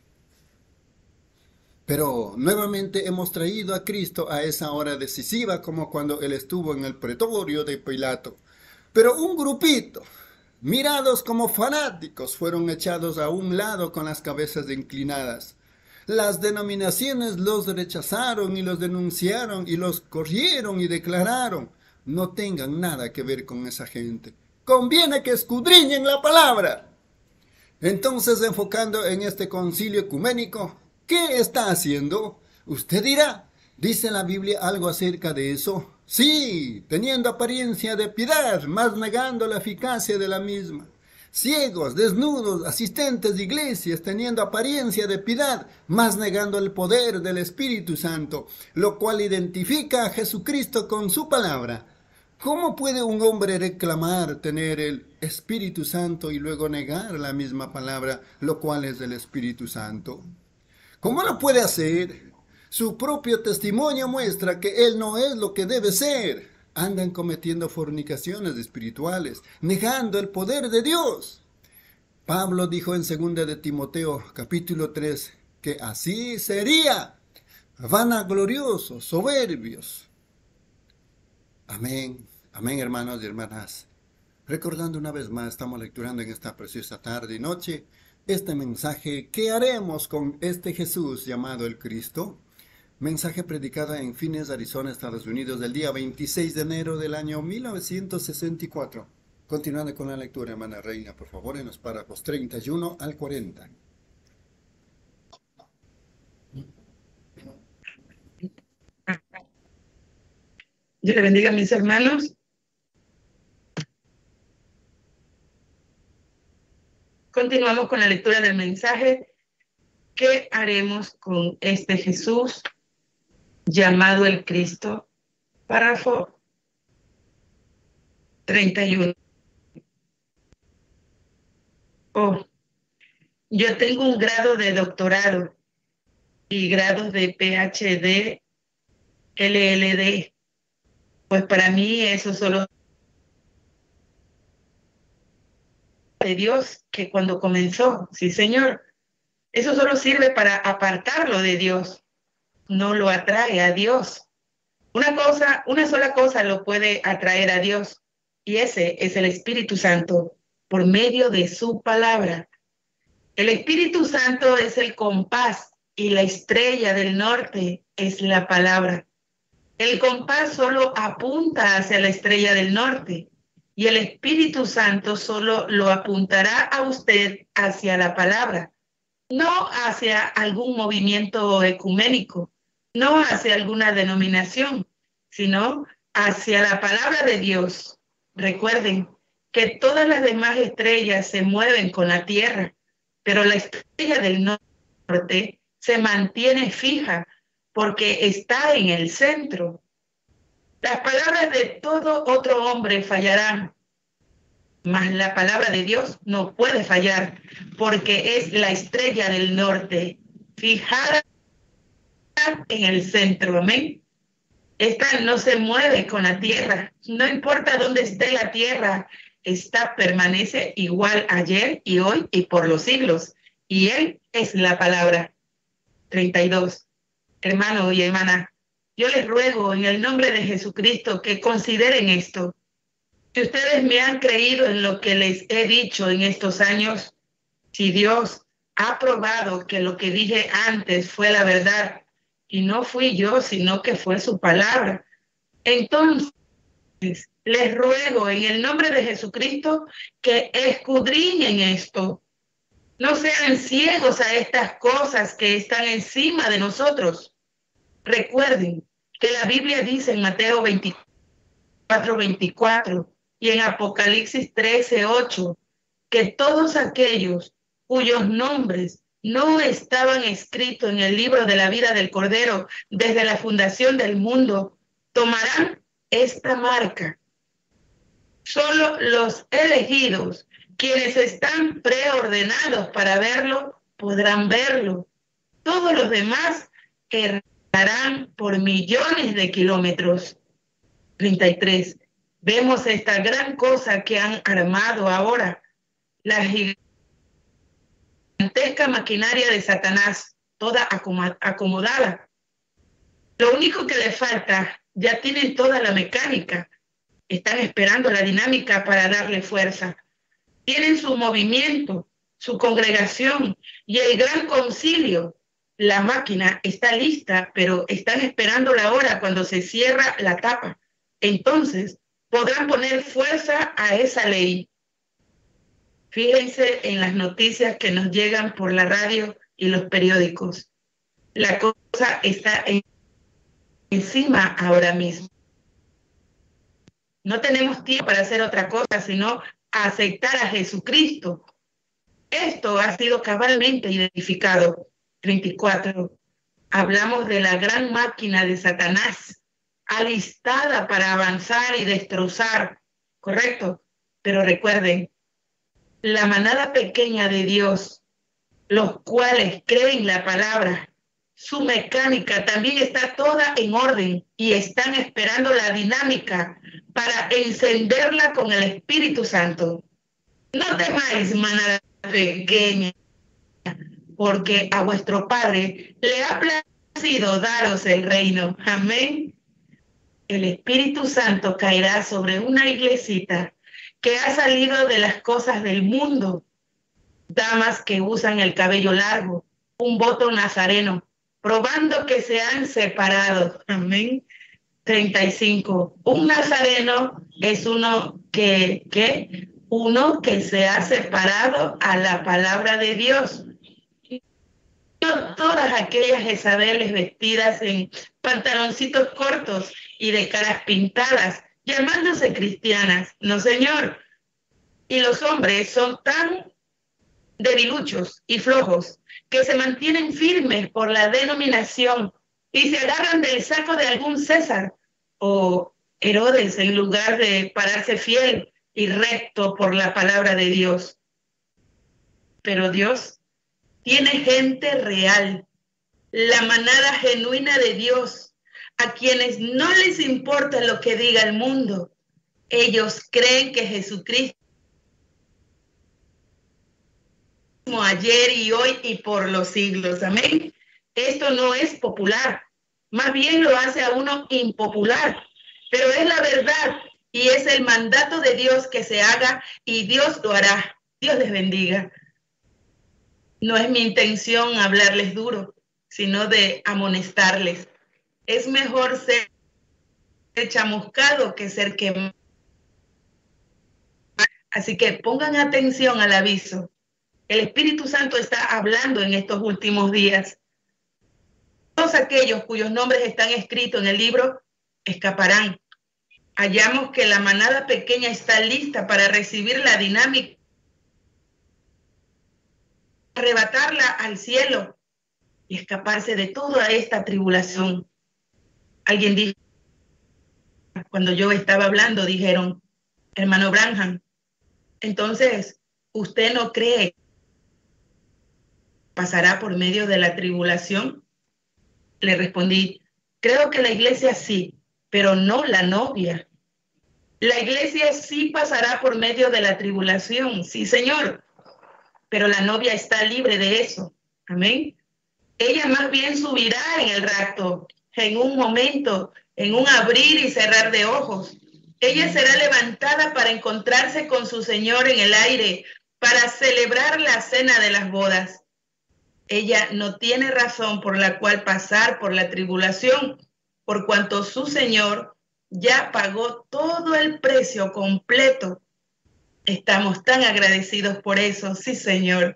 Pero nuevamente hemos traído a Cristo a esa hora decisiva, como cuando él estuvo en el pretorio de Pilato. Pero un grupito, mirados como fanáticos, fueron echados a un lado con las cabezas inclinadas. Las denominaciones los rechazaron y los denunciaron y los corrieron y declararon: no tengan nada que ver con esa gente. Conviene que escudriñen la palabra. Entonces, enfocando en este concilio ecuménico, ¿qué está haciendo? Usted dirá, ¿dice la Biblia algo acerca de eso? Sí, teniendo apariencia de piedad, mas negando la eficacia de la misma. Ciegos, desnudos, asistentes de iglesias, teniendo apariencia de piedad, mas negando el poder del Espíritu Santo, lo cual identifica a Jesucristo con su palabra. ¿Cómo puede un hombre reclamar tener el Espíritu Santo y luego negar la misma palabra, lo cual es el Espíritu Santo? ¿Cómo lo puede hacer? Su propio testimonio muestra que él no es lo que debe ser. Andan cometiendo fornicaciones espirituales, negando el poder de Dios. Pablo dijo en 2 de Timoteo, capítulo 3, que así sería, vanagloriosos, soberbios. Amén, amén, hermanos y hermanas. Recordando una vez más, estamos lecturando en esta preciosa tarde y noche este mensaje: ¿qué haremos con este Jesús llamado el Cristo? Mensaje predicado en Phoenix, Arizona, Estados Unidos, del día 26 de enero del año 1964. Continuando con la lectura, hermana Reina, por favor, en los párrafos 31 al 40. Dios le bendiga, mis hermanos. Continuamos con la lectura del mensaje. ¿Qué haremos con este Jesús llamado el Cristo? Párrafo 31. Oh, yo tengo un grado de doctorado y grados de PhD, LLD. Pues para mí eso solo de Dios, que cuando comenzó, sí, Señor, eso solo sirve para apartarlo de Dios, no lo atrae a Dios. Una sola cosa lo puede atraer a Dios, y ese es el Espíritu Santo, por medio de su palabra. El Espíritu Santo es el compás y la estrella del norte es la palabra. El compás solo apunta hacia la estrella del norte y el Espíritu Santo solo lo apuntará a usted hacia la palabra, no hacia algún movimiento ecuménico, no hacia alguna denominación, sino hacia la palabra de Dios. Recuerden que todas las demás estrellas se mueven con la tierra, pero la estrella del norte se mantiene fija porque está en el centro. Las palabras de todo otro hombre fallarán, mas la palabra de Dios no puede fallar, porque es la estrella del norte, fijada en el centro. Amén. Esta no se mueve con la tierra. No importa dónde esté la tierra, esta permanece igual ayer y hoy y por los siglos. Y Él es la palabra. 32. Hermano y hermana, yo les ruego en el nombre de Jesucristo que consideren esto. Si ustedes me han creído en lo que les he dicho en estos años, si Dios ha probado que lo que dije antes fue la verdad, y no fui yo, sino que fue su palabra, entonces les ruego en el nombre de Jesucristo que escudriñen esto. No sean ciegos a estas cosas que están encima de nosotros. Recuerden que la Biblia dice en Mateo 24:24 y en Apocalipsis 13:8 que todos aquellos cuyos nombres no estaban escritos en el libro de la vida del Cordero desde la fundación del mundo tomarán esta marca. Solo los elegidos, quienes están preordenados para verlo, podrán verlo. Todos los demás errarán por millones de kilómetros. 33. Vemos esta gran cosa que han armado ahora, la gigantesca maquinaria de Satanás, toda acomodada. Lo único que le falta, ya tienen toda la mecánica, están esperando la dinámica para darle fuerza. Tienen su movimiento, su congregación y el gran concilio. La máquina está lista, pero están esperando la hora cuando se cierra la tapa. Entonces podrán poner fuerza a esa ley. Fíjense en las noticias que nos llegan por la radio y los periódicos. La cosa está encima ahora mismo. No tenemos tiempo para hacer otra cosa, sino aceptar a Jesucristo. Esto ha sido cabalmente identificado. 34. Hablamos de la gran máquina de Satanás, alistada para avanzar y destrozar. ¿Correcto? Pero recuerden, la manada pequeña de Dios, los cuales creen la palabra, su mecánica también está toda en orden y están esperando la dinámica para encenderla con el Espíritu Santo. No temáis, manada pequeña, porque a vuestro Padre le ha placido daros el reino. Amén. El Espíritu Santo caerá sobre una iglesita que ha salido de las cosas del mundo. Damas que usan el cabello largo, un voto nazareno, probando que se han separado. Amén. 35. Un nazareno es uno que se ha separado a la palabra de Dios. Todas aquellas Jezabeles vestidas en pantaloncitos cortos y de caras pintadas, llamándose cristianas. No, señor. Y los hombres son tan debiluchos y flojos que se mantienen firmes por la denominación y se agarran del saco de algún César o Herodes en lugar de pararse fiel y recto por la palabra de Dios. Pero Dios tiene gente real, la manada genuina de Dios, a quienes no les importa lo que diga el mundo. Ellos creen que Jesucristo ayer y hoy y por los siglos. Amén. Esto no es popular, más bien lo hace a uno impopular, pero es la verdad y es el mandato de Dios que se haga y Dios lo hará. Dios les bendiga. No es mi intención hablarles duro, sino de amonestarles. Es mejor ser chamuscado que ser quemado. Así que pongan atención al aviso. El Espíritu Santo está hablando en estos últimos días. Todos aquellos cuyos nombres están escritos en el libro escaparán. Hallamos que la manada pequeña está lista para recibir la dinámica, arrebatarla al cielo y escaparse de toda esta tribulación. Alguien dijo, cuando yo estaba hablando, dijeron, hermano Branham, entonces, ¿usted no cree que pasará por medio de la tribulación? Le respondí, creo que la iglesia sí, pero no la novia. La iglesia sí pasará por medio de la tribulación, sí, Señor, pero la novia está libre de eso. Amén. Ella más bien subirá en el rapto, en un momento, en un abrir y cerrar de ojos. Ella será levantada para encontrarse con su Señor en el aire, para celebrar la cena de las bodas. Ella no tiene razón por la cual pasar por la tribulación, por cuanto su Señor ya pagó todo el precio completo. Estamos tan agradecidos por eso, sí, Señor.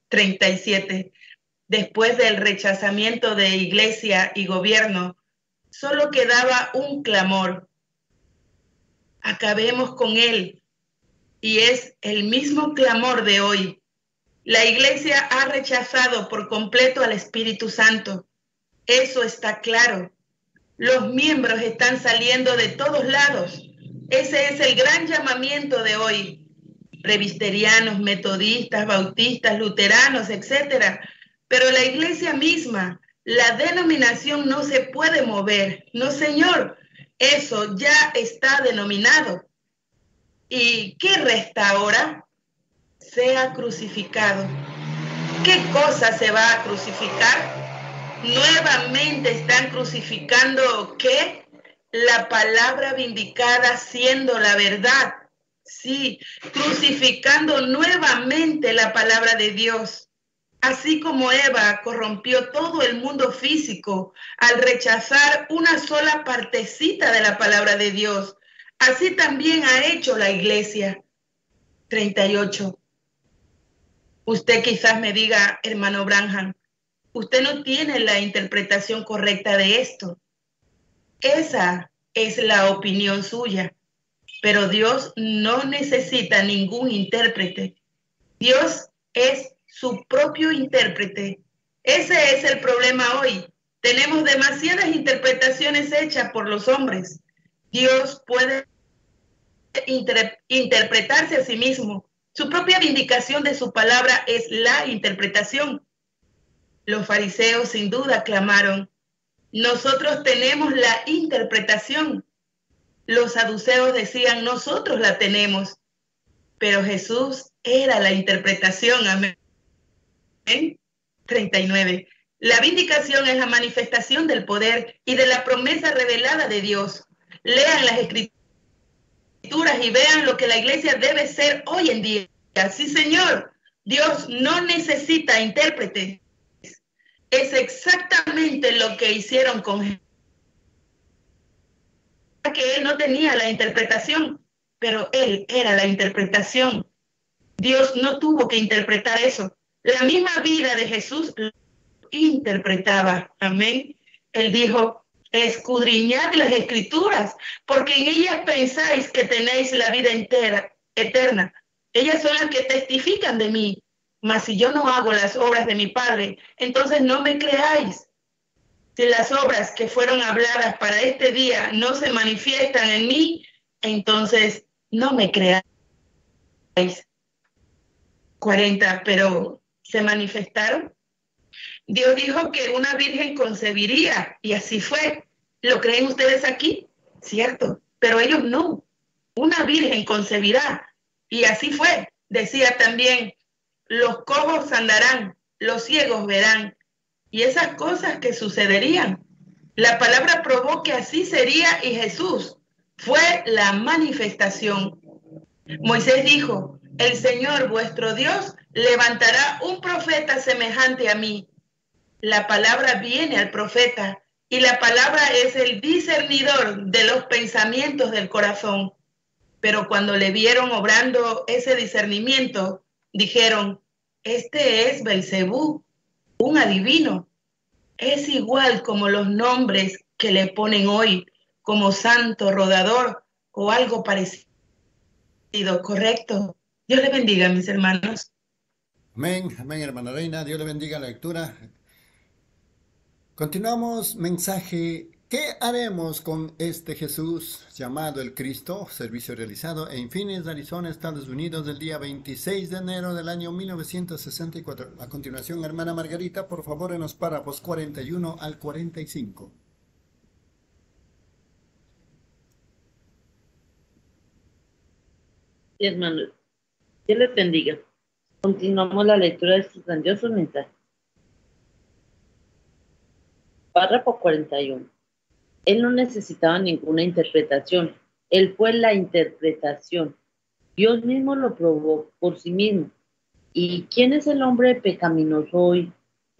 37. Después del rechazamiento de iglesia y gobierno, solo quedaba un clamor. Acabemos con él. Y es el mismo clamor de hoy. La iglesia ha rechazado por completo al Espíritu Santo. Eso está claro. Los miembros están saliendo de todos lados. Ese es el gran llamamiento de hoy. Presbiterianos, metodistas, bautistas, luteranos, etc. Pero la iglesia misma, la denominación no se puede mover. No, Señor, eso ya está denominado. ¿Y qué resta ahora? Sea crucificado. ¿Qué cosa se va a crucificar? Nuevamente están crucificando, ¿qué? La palabra vindicada siendo la verdad. Sí, crucificando nuevamente la palabra de Dios. Así como Eva corrompió todo el mundo físico al rechazar una sola partecita de la palabra de Dios, así también ha hecho la iglesia. 38. Usted quizás me diga, hermano Branham, usted no tiene la interpretación correcta de esto. Esa es la opinión suya, pero Dios no necesita ningún intérprete. Dios es su propio intérprete. Ese es el problema hoy. Tenemos demasiadas interpretaciones hechas por los hombres. Dios puede interpretarse a sí mismo. Su propia vindicación de su palabra es la interpretación. Los fariseos sin duda clamaron, nosotros tenemos la interpretación. Los saduceos decían, nosotros la tenemos. Pero Jesús era la interpretación. Amén. 39. La vindicación es la manifestación del poder y de la promesa revelada de Dios. Lean las escrituras y vean lo que la iglesia debe ser hoy en día. Sí, Señor, Dios no necesita intérpretes. Es exactamente lo que hicieron con Jesús. Que él no tenía la interpretación, pero él era la interpretación. Dios no tuvo que interpretar eso. La misma vida de Jesús lo interpretaba. Amén. Él dijo, escudriñad las escrituras, porque en ellas pensáis que tenéis la vida eterna. Ellas son las que testifican de mí. Mas si yo no hago las obras de mi Padre, entonces no me creáis. Si las obras que fueron habladas para este día no se manifiestan en mí, entonces no me creáis. 40, pero ¿se manifestaron? Dios dijo que una virgen concebiría y así fue. ¿Lo creen ustedes aquí? Cierto, pero ellos no. Una virgen concebirá y así fue. Decía también, los cojos andarán, los ciegos verán. Y esas cosas que sucederían. La palabra probó que así sería y Jesús fue la manifestación. Moisés dijo, el Señor vuestro Dios levantará un profeta semejante a mí. La palabra viene al profeta y la palabra es el discernidor de los pensamientos del corazón. Pero cuando le vieron obrando ese discernimiento, dijeron, este es Belcebú, un adivino. Es igual como los nombres que le ponen hoy, como santo, rodador o algo parecido. ¿Correcto? Dios le bendiga, mis hermanos. Amén, amén, hermana Reina. Dios le bendiga la lectura. Continuamos, mensaje. ¿Qué haremos con este Jesús llamado el Cristo? Servicio realizado en Phoenix, Arizona, Estados Unidos, el día 26 de enero del año 1964. A continuación, hermana Margarita, por favor, en los párrafos 41 al 45. Sí, hermanos, Dios les bendiga. Continuamos la lectura de estos grandiosos mensajes. Párrafo 41. Él no necesitaba ninguna interpretación. Él fue la interpretación. Dios mismo lo probó por sí mismo. ¿Y quién es el hombre pecaminoso hoy?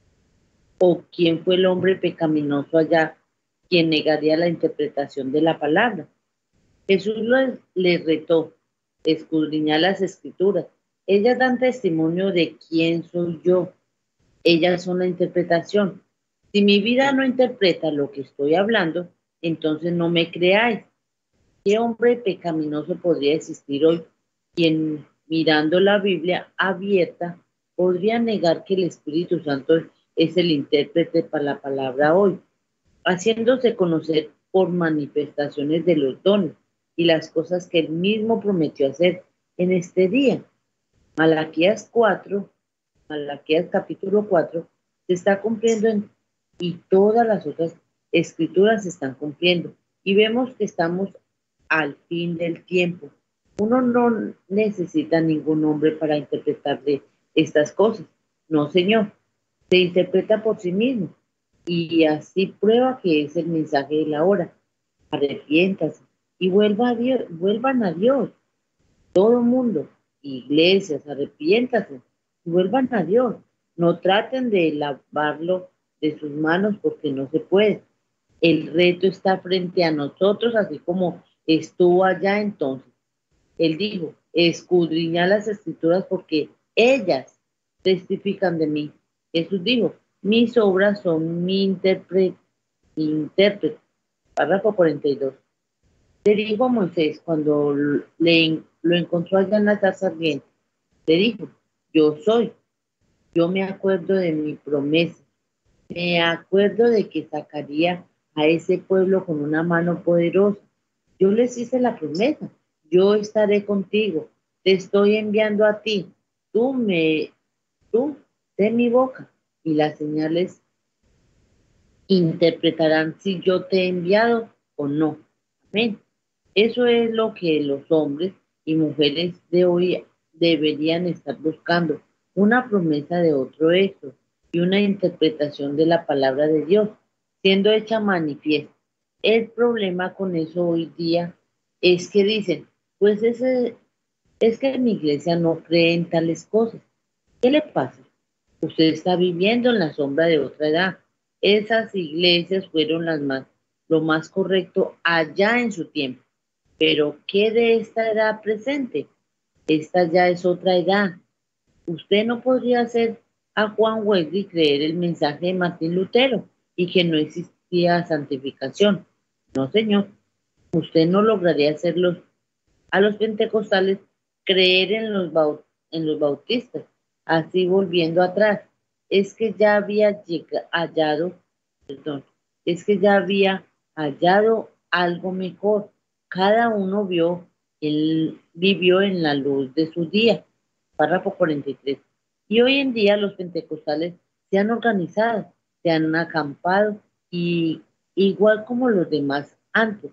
¿O quién fue el hombre pecaminoso allá, quien negaría la interpretación de la palabra? Jesús les retó, escudriñar las escrituras. Ellas dan testimonio de quién soy yo. Ellas son la interpretación. Si mi vida no interpreta lo que estoy hablando, entonces no me creáis. ¿Qué hombre pecaminoso podría existir hoy quien, mirando la Biblia abierta, podría negar que el Espíritu Santo es el intérprete para la palabra hoy, haciéndose conocer por manifestaciones de los dones y las cosas que él mismo prometió hacer en este día? Malaquías 4, Malaquías capítulo 4, se está cumpliendo y todas las otras escrituras se están cumpliendo. Y vemos que estamos al fin del tiempo. Uno no necesita ningún hombre para interpretarle estas cosas. No, señor. Se interpreta por sí mismo. Y así prueba que es el mensaje de la hora. Arrepiéntase y vuelvan a Dios. Todo mundo, iglesias, arrepiéntase y vuelvan a Dios. No traten de lavarlo de sus manos porque no se puede. El reto está frente a nosotros, así como estuvo allá entonces. Él dijo, escudriñad las escrituras porque ellas testifican de mí. Jesús dijo, mis obras son mi intérprete. Párrafo 42. Le dijo a Moisés cuando lo encontró allá en la zarza ardiente, le dijo, yo soy, yo me acuerdo de mi promesa, me acuerdo de que sacaría a ese pueblo con una mano poderosa. Yo les hice la promesa, yo estaré contigo, te estoy enviando a ti, tú de mi boca, y las señales interpretarán si yo te he enviado o no. Amén. Eso es lo que los hombres y mujeres de hoy deberían estar buscando, una promesa de otro hecho y una interpretación de la palabra de Dios, siendo hecha manifiesta. El problema con eso hoy día es que dicen, pues es que mi iglesia no cree en tales cosas. ¿Qué le pasa? Usted está viviendo en la sombra de otra edad. Esas iglesias fueron lo más correcto allá en su tiempo. Pero ¿qué de esta edad presente? Esta ya es otra edad. Usted no podría hacer a Juan Wesley creer el mensaje de Martín Lutero y que no existía santificación. No, señor. Usted no lograría hacerlos a los pentecostales creer en los bautistas. Así volviendo atrás, es que ya había hallado, perdón, es que ya había hallado algo mejor. Cada uno vivió en la luz de su día. Párrafo 43. Y hoy en día los pentecostales se han organizado, se han acampado y igual como los demás antes,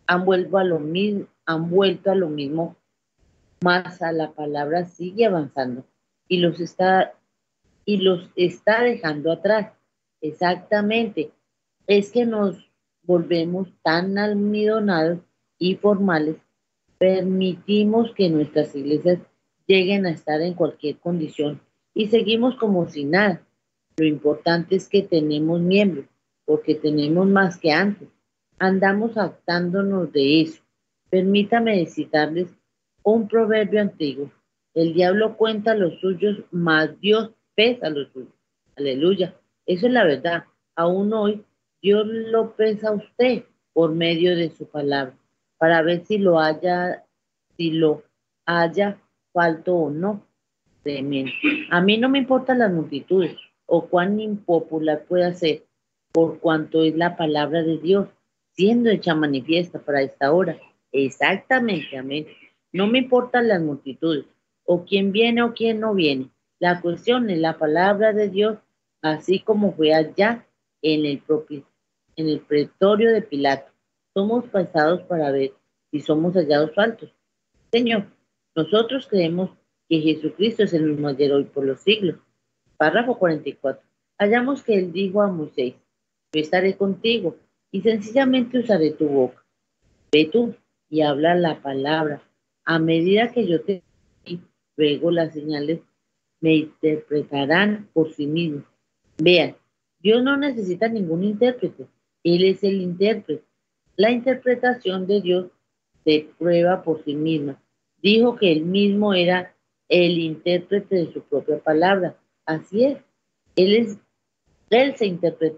han vuelto a lo mismo, más a la palabra sigue avanzando y los está dejando atrás. Exactamente. Es que nos volvemos tan almidonados y formales, permitimos que nuestras iglesias lleguen a estar en cualquier condición y seguimos como si nada. Lo importante es que tenemos miembros, porque tenemos más que antes. Andamos actándonos de eso. Permítame citarles un proverbio antiguo. El diablo cuenta los suyos, mas Dios pesa los suyos. Aleluya. Eso es la verdad. Aún hoy, Dios lo pesa a usted por medio de su palabra, para ver si lo haya falto o no. Tremendo. A mí no me importan las multitudes o cuán impopular pueda ser, por cuanto es la palabra de Dios, siendo hecha manifiesta para esta hora. Exactamente, amén. No me importan las multitudes, o quién viene o quién no viene. La cuestión es la palabra de Dios, así como fue allá en en el pretorio de Pilato. Somos pasados para ver si somos hallados faltos. Señor, Nosotros creemos que Jesucristo es el mismo ayer, hoy, por los siglos. Párrafo 44. Hallamos que él dijo a Moisés, yo estaré contigo y sencillamente usaré tu boca. Ve tú y habla la palabra. A medida que yo te di, luego las señales me interpretarán por sí mismos. Vean, Dios no necesita ningún intérprete. Él es el intérprete. La interpretación de Dios se prueba por sí misma. Dijo que él mismo era el intérprete de su propia palabra. Así es. Él, él se interpretó,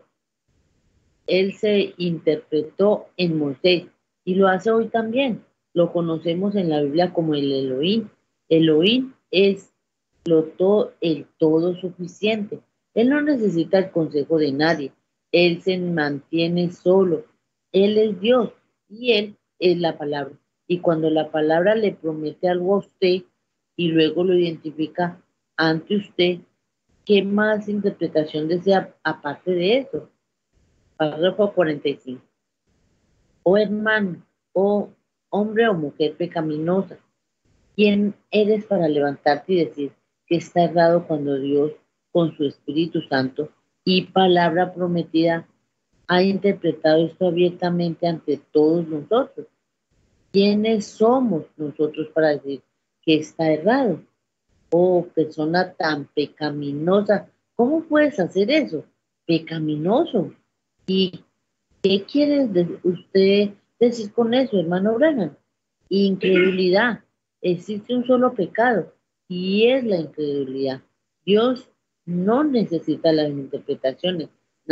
él se interpretó en Moisés y lo hace hoy también. Lo conocemos en la Biblia como el Elohim. Elohim es el todo suficiente. Él no necesita el consejo de nadie. Él se mantiene solo. Él es Dios y él es la palabra. Y cuando la palabra le promete algo a usted y luego lo identifica ante usted, ¿qué más interpretación desea aparte de eso? Párrafo 45. Oh hermano, oh hombre o mujer pecaminosa, ¿quién eres para levantarte y decir que está errado cuando Dios, con su Espíritu Santo y palabra prometida, ha interpretado esto abiertamente ante todos nosotros? ¿Quiénes somos nosotros para decir que está errado? Oh, persona tan pecaminosa, ¿cómo puedes hacer eso? Pecaminoso. ¿Y qué quiere usted decir con eso, hermano Branham? Incredulidad. Existe un solo pecado y es la incredulidad. Dios no necesita las interpretaciones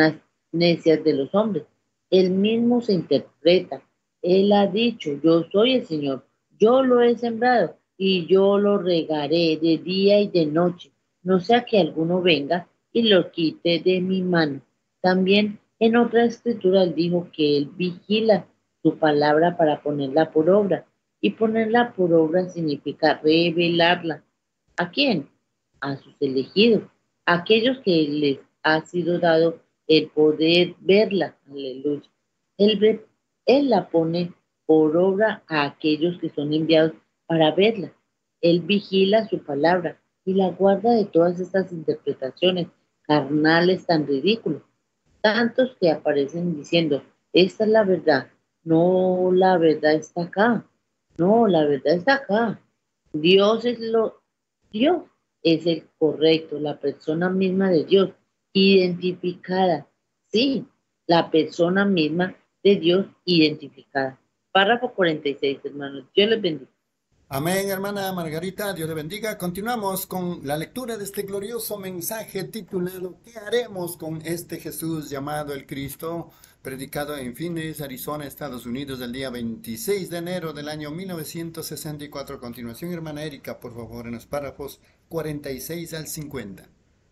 necias de los hombres. Él mismo se interpreta. Él ha dicho, yo soy el Señor, yo lo he sembrado y yo lo regaré de día y de noche, no sea que alguno venga y lo quite de mi mano. También en otra escritura él dijo que él vigila su palabra para ponerla por obra. Y ponerla por obra significa revelarla. ¿A quién? A sus elegidos, a aquellos que les ha sido dado el poder verla. Aleluya. Él, él la pone por obra a aquellos que son enviados para verla. Él vigila su palabra y la guarda de todas estas interpretaciones carnales tan ridículas. Tantos que aparecen diciendo, esta es la verdad. No, la verdad está acá. No, la verdad está acá. Dios es Dios es el correcto, la persona misma de Dios, identificada. Sí, la persona misma de Dios identificada. Párrafo 46, hermanos. Dios les bendiga. Amén, hermana Margarita, Dios le bendiga. Continuamos con la lectura de este glorioso mensaje titulado ¿Qué haremos con este Jesús llamado el Cristo? Predicado en Phoenix, Arizona, Estados Unidos, el día 26 de enero del año 1964. A continuación, hermana Erika, por favor, en los párrafos 46 al 50.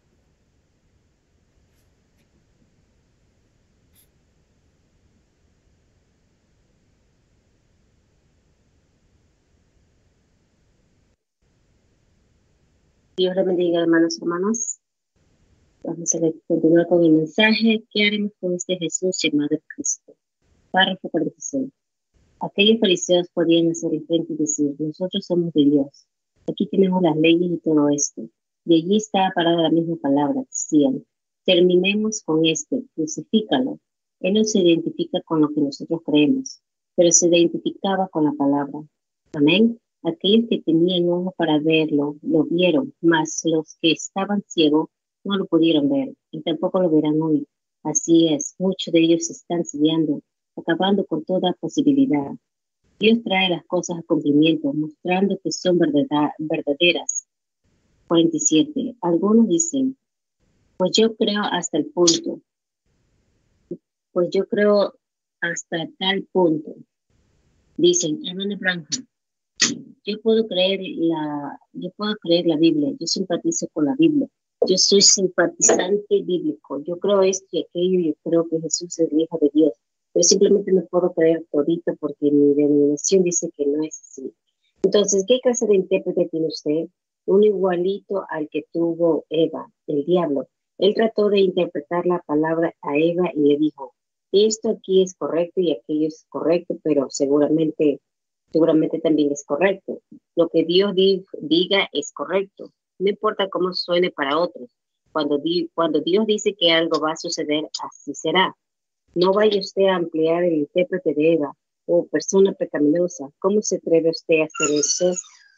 Dios le bendiga, hermanos y hermanas. Vamos a continuar con el mensaje. ¿Qué haremos con este Jesús llamado Cristo? Párrafo 46. Aquellos fariseos podían hacer frente y decir, nosotros somos de Dios. Aquí tenemos las leyes y todo esto. Y allí está parada la misma palabra. Decían, terminemos con este, crucifícalo. Él no se identifica con lo que nosotros creemos, pero se identificaba con la palabra. Amén. Aquellos que tenían ojo para verlo, lo vieron, mas los que estaban ciegos no lo pudieron ver y tampoco lo verán hoy. Así es, muchos de ellos se están siguiendo, acabando con toda posibilidad. Dios trae las cosas a cumplimiento, mostrando que son verdaderas. 47. Algunos dicen, pues yo creo hasta el punto. Pues yo creo hasta tal punto. Dicen, hermano Branham, yo puedo creer la Biblia, yo simpatizo con la Biblia. Yo soy simpatizante bíblico. Yo creo esto y aquello, yo creo que Jesús es el Hijo de Dios. Pero simplemente no puedo creer todito porque mi denominación dice que no es así. Entonces, ¿qué clase de intérprete tiene usted? Un igualito al que tuvo Eva, el diablo. Él trató de interpretar la palabra a Eva y le dijo, esto aquí es correcto y aquello es correcto, pero seguramente Seguramente también es correcto. Lo que Dios diga es correcto. No importa cómo suene para otros. Cuando Dios dice que algo va a suceder, así será. No vaya usted a ampliar el intérprete de Eva o persona pecaminosa. ¿Cómo se atreve usted a hacer eso?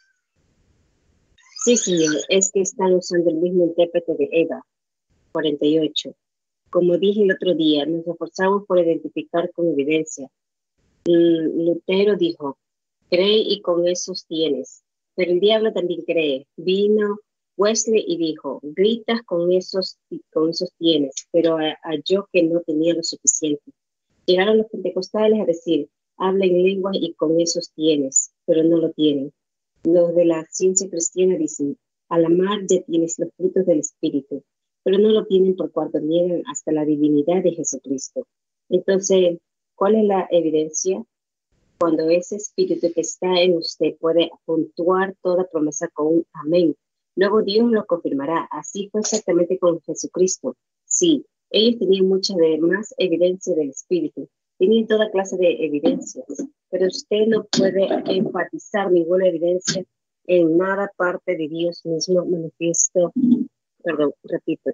Sí, señor, es que están usando el mismo intérprete de Eva. 48. Como dije el otro día, nos esforzamos por identificar con evidencia. Lutero dijo, cree y con eso tienes. Pero el diablo también cree. Vino Wesley y dijo, gritas con esos tienes, pero a yo que no tenía lo suficiente. Llegaron los pentecostales a decir, habla en lengua y con esos tienes, pero no lo tienen. Los de la ciencia cristiana dicen, a la mar ya tienes los frutos del Espíritu, pero no lo tienen por cuanto niegan hasta la divinidad de Jesucristo. Entonces, ¿cuál es la evidencia? Cuando ese Espíritu que está en usted puede puntuar toda promesa con un amén. Luego Dios lo confirmará. Así fue exactamente con Jesucristo. Sí, ellos tenían mucha más evidencia del Espíritu. Tenían toda clase de evidencias. Pero usted no puede enfatizar ninguna evidencia en nada parte de Dios mismo manifiesto. Perdón, repito.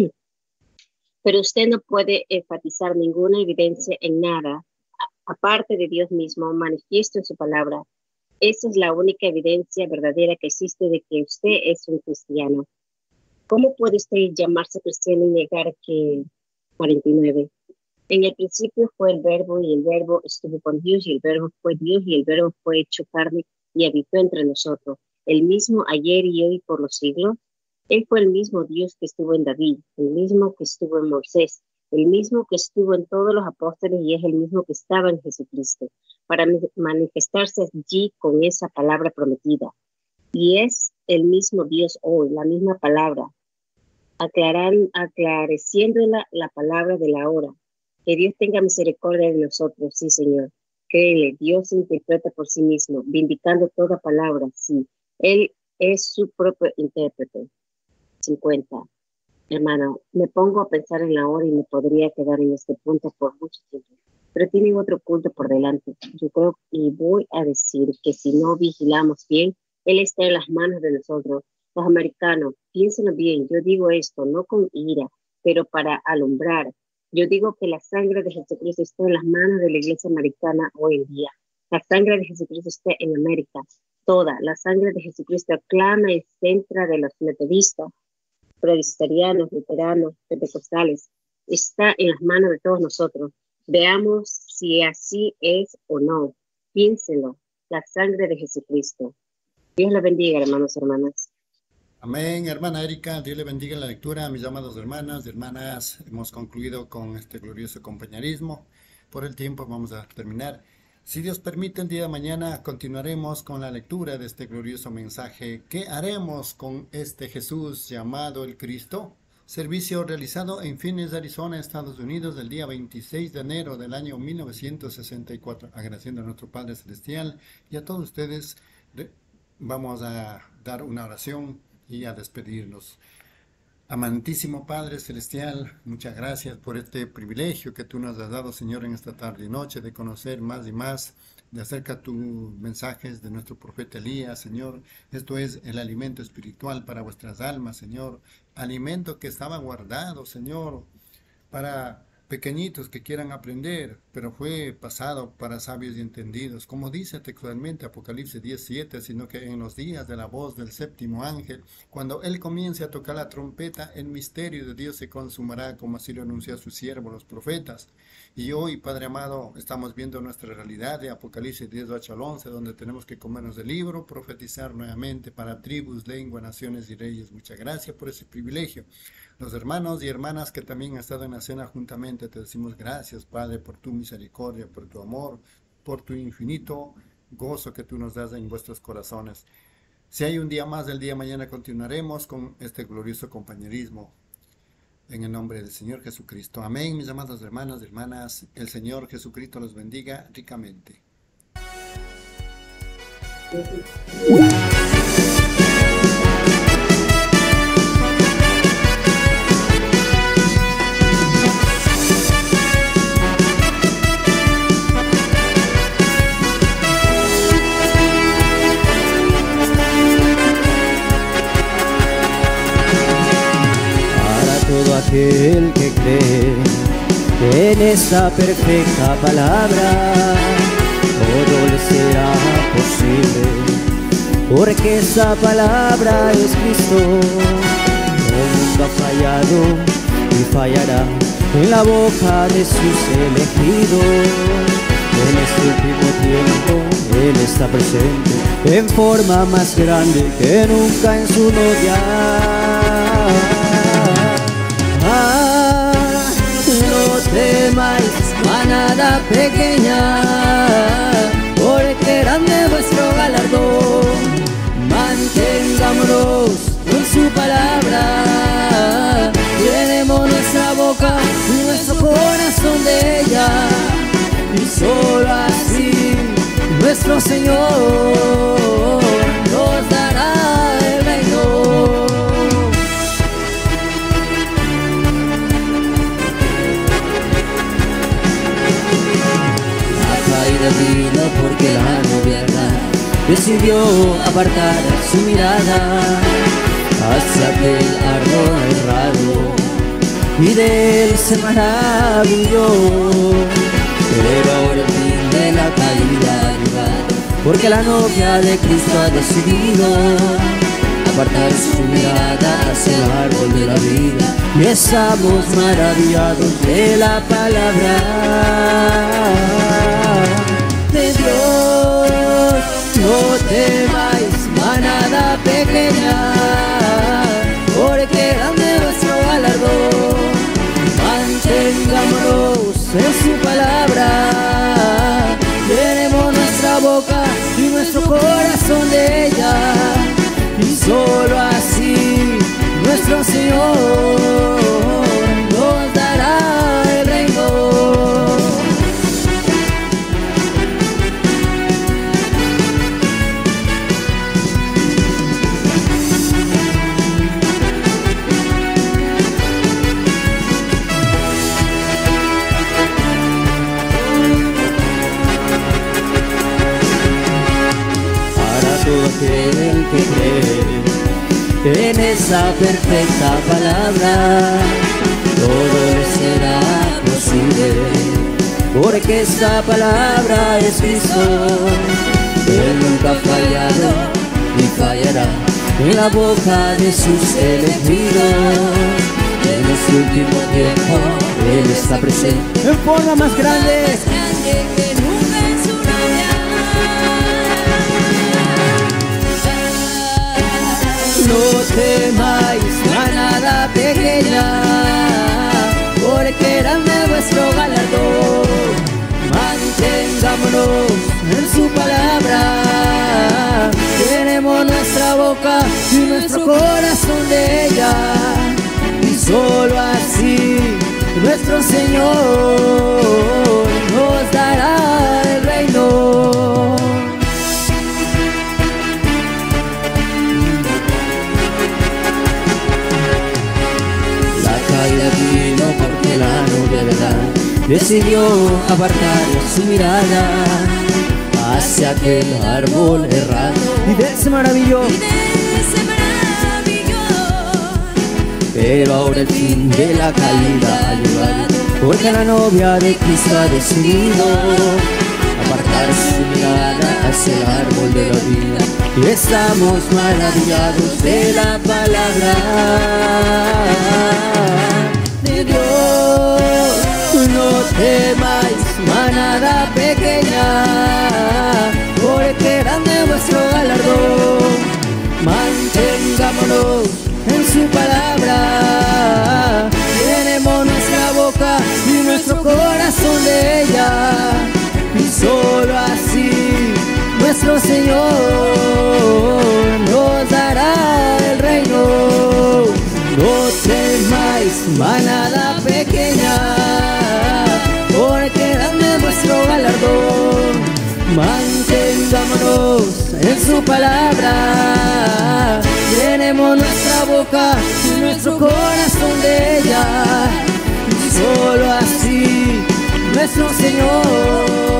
Pero usted no puede enfatizar ninguna evidencia en nada aparte de Dios mismo manifiesto en su palabra. Esa es la única evidencia verdadera que existe de que usted es un cristiano. ¿Cómo puede usted llamarse cristiano y negar que 49? En el principio fue el verbo y el verbo estuvo con Dios y el verbo fue Dios y el verbo fue hecho carne y habitó entre nosotros. El mismo ayer y hoy por los siglos. Él fue el mismo Dios que estuvo en David, el mismo que estuvo en Moisés, el mismo que estuvo en todos los apóstoles y es el mismo que estaba en Jesucristo, para manifestarse allí con esa palabra prometida. Y es el mismo Dios hoy, la misma palabra, aclareciendo la palabra de la hora. Que Dios tenga misericordia de nosotros, sí, Señor. Créele, Dios se interpreta por sí mismo, vindicando toda palabra, sí. Él es su propio intérprete. 50. Hermano, me pongo a pensar en la hora y me podría quedar en este punto por mucho tiempo. Pero tienen otro punto por delante. Yo creo y voy a decir que si no vigilamos bien, Él está en las manos de nosotros. Los americanos, piénsenlo bien. Yo digo esto no con ira, pero para alumbrar. Yo digo que la sangre de Jesucristo está en las manos de la iglesia americana hoy en día. La sangre de Jesucristo está en América. Toda la sangre de Jesucristo aclama y centra de los metodistas, presbiterianos, luteranos, pentecostales, está en las manos de todos nosotros. Veamos si así es o no. Piénselo, la sangre de Jesucristo. Dios le bendiga, hermanos y hermanas. Amén, hermana Erika, Dios le bendiga la lectura. Mis amados hermanos y hermanas, hemos concluido con este glorioso compañerismo. Por el tiempo vamos a terminar. Si Dios permite, el día de mañana continuaremos con la lectura de este glorioso mensaje. ¿Qué haremos con este Jesús llamado el Cristo? Servicio realizado en Phoenix, Arizona, Estados Unidos, el día 26 de enero del año 1964. Agradeciendo a nuestro Padre Celestial y a todos ustedes, vamos a dar una oración y a despedirnos. Amantísimo Padre Celestial, muchas gracias por este privilegio que tú nos has dado, Señor, en esta tarde y noche, de conocer más y más de acerca de tus mensajes de nuestro profeta Elías, Señor. Esto es el alimento espiritual para vuestras almas, Señor. Alimento que estaba guardado, Señor, para pequeñitos que quieran aprender, pero fue pasado para sabios y entendidos, como dice textualmente Apocalipsis 10:7, sino que en los días de la voz del séptimo ángel, cuando él comience a tocar la trompeta, el misterio de Dios se consumará, como así lo anunció a sus siervos los profetas. Y hoy, Padre amado, estamos viendo nuestra realidad de Apocalipsis 10:8 al 11, donde tenemos que comernos del libro, profetizar nuevamente para tribus, lenguas, naciones y reyes. Muchas gracias por ese privilegio. Los hermanos y hermanas que también han estado en la cena juntamente, te decimos gracias, Padre, por tu misericordia, por tu amor, por tu infinito gozo que tú nos das en vuestros corazones. Si hay un día más, el día de mañana continuaremos con este glorioso compañerismo. En el nombre del Señor Jesucristo. Amén, mis amadas hermanas y hermanas. El Señor Jesucristo los bendiga ricamente. aquel que cree en esta perfecta palabra, todo le será posible, porque esta palabra es Cristo. Él nunca ha fallado y fallará en la boca de sus elegidos. En este último tiempo Él está presente en forma más grande que nunca en su novia. No temáis, manada pequeña, porque grande vuestro galardón. Mantengámonos con su palabra, llenemos nuestra boca y nuestro corazón de ella, y solo así nuestro Señor nos dará el reino. La caída vino porque la novia decidió apartar su mirada hacia aquel árbol errado y de él se maravilló. Pero ahora el fin de la caída ha llegado, porque la novia de Cristo ha decidido apartar su mirada hacia el árbol de la vida, y estamos maravillados de la palabra de Dios. No temáis, manada pequeña, porque grande vuestro galardón. Mantengámonos en su palabra, llenemos nuestra boca y nuestro corazón de ella, y solo así nuestro Señor nos dará el reino. Aquel que cree en esa perfecta palabra, todo le será posible, porque esta palabra es Cristo. Él nunca ha fallado y fallará en la boca de sus elegidos. En este último tiempo Él está presente en forma más grande que nunca en su novia. No temáis, manada pequeña, porque grande vuestro galardón. Mantengámonos en su palabra, llenemos nuestra boca y nuestro corazón de ella, y solo así nuestro Señor nos dará el reino. Vino porque la novia verdad decidió apartar su mirada hacia aquel árbol errado, y de él se maravilló. Pero ahora el fin de la caída ha llegado, porque la novia de Cristo ha decidido apartar su mirada hacia el árbol de la vida, y estamos maravillados de la palabra de Dios. No temáis, manada pequeña, porque grande vuestro galardón. Mantengámonos en su palabra, llenemos nuestra boca y nuestro corazón de ella, y solo así nuestro Señor nos dará el reino. No temáis, manada pequeña, porque grande es vuestro galardón. Mantengámonos en su palabra, llenemos nuestra boca y nuestro corazón de ella, y solo así nuestro Señor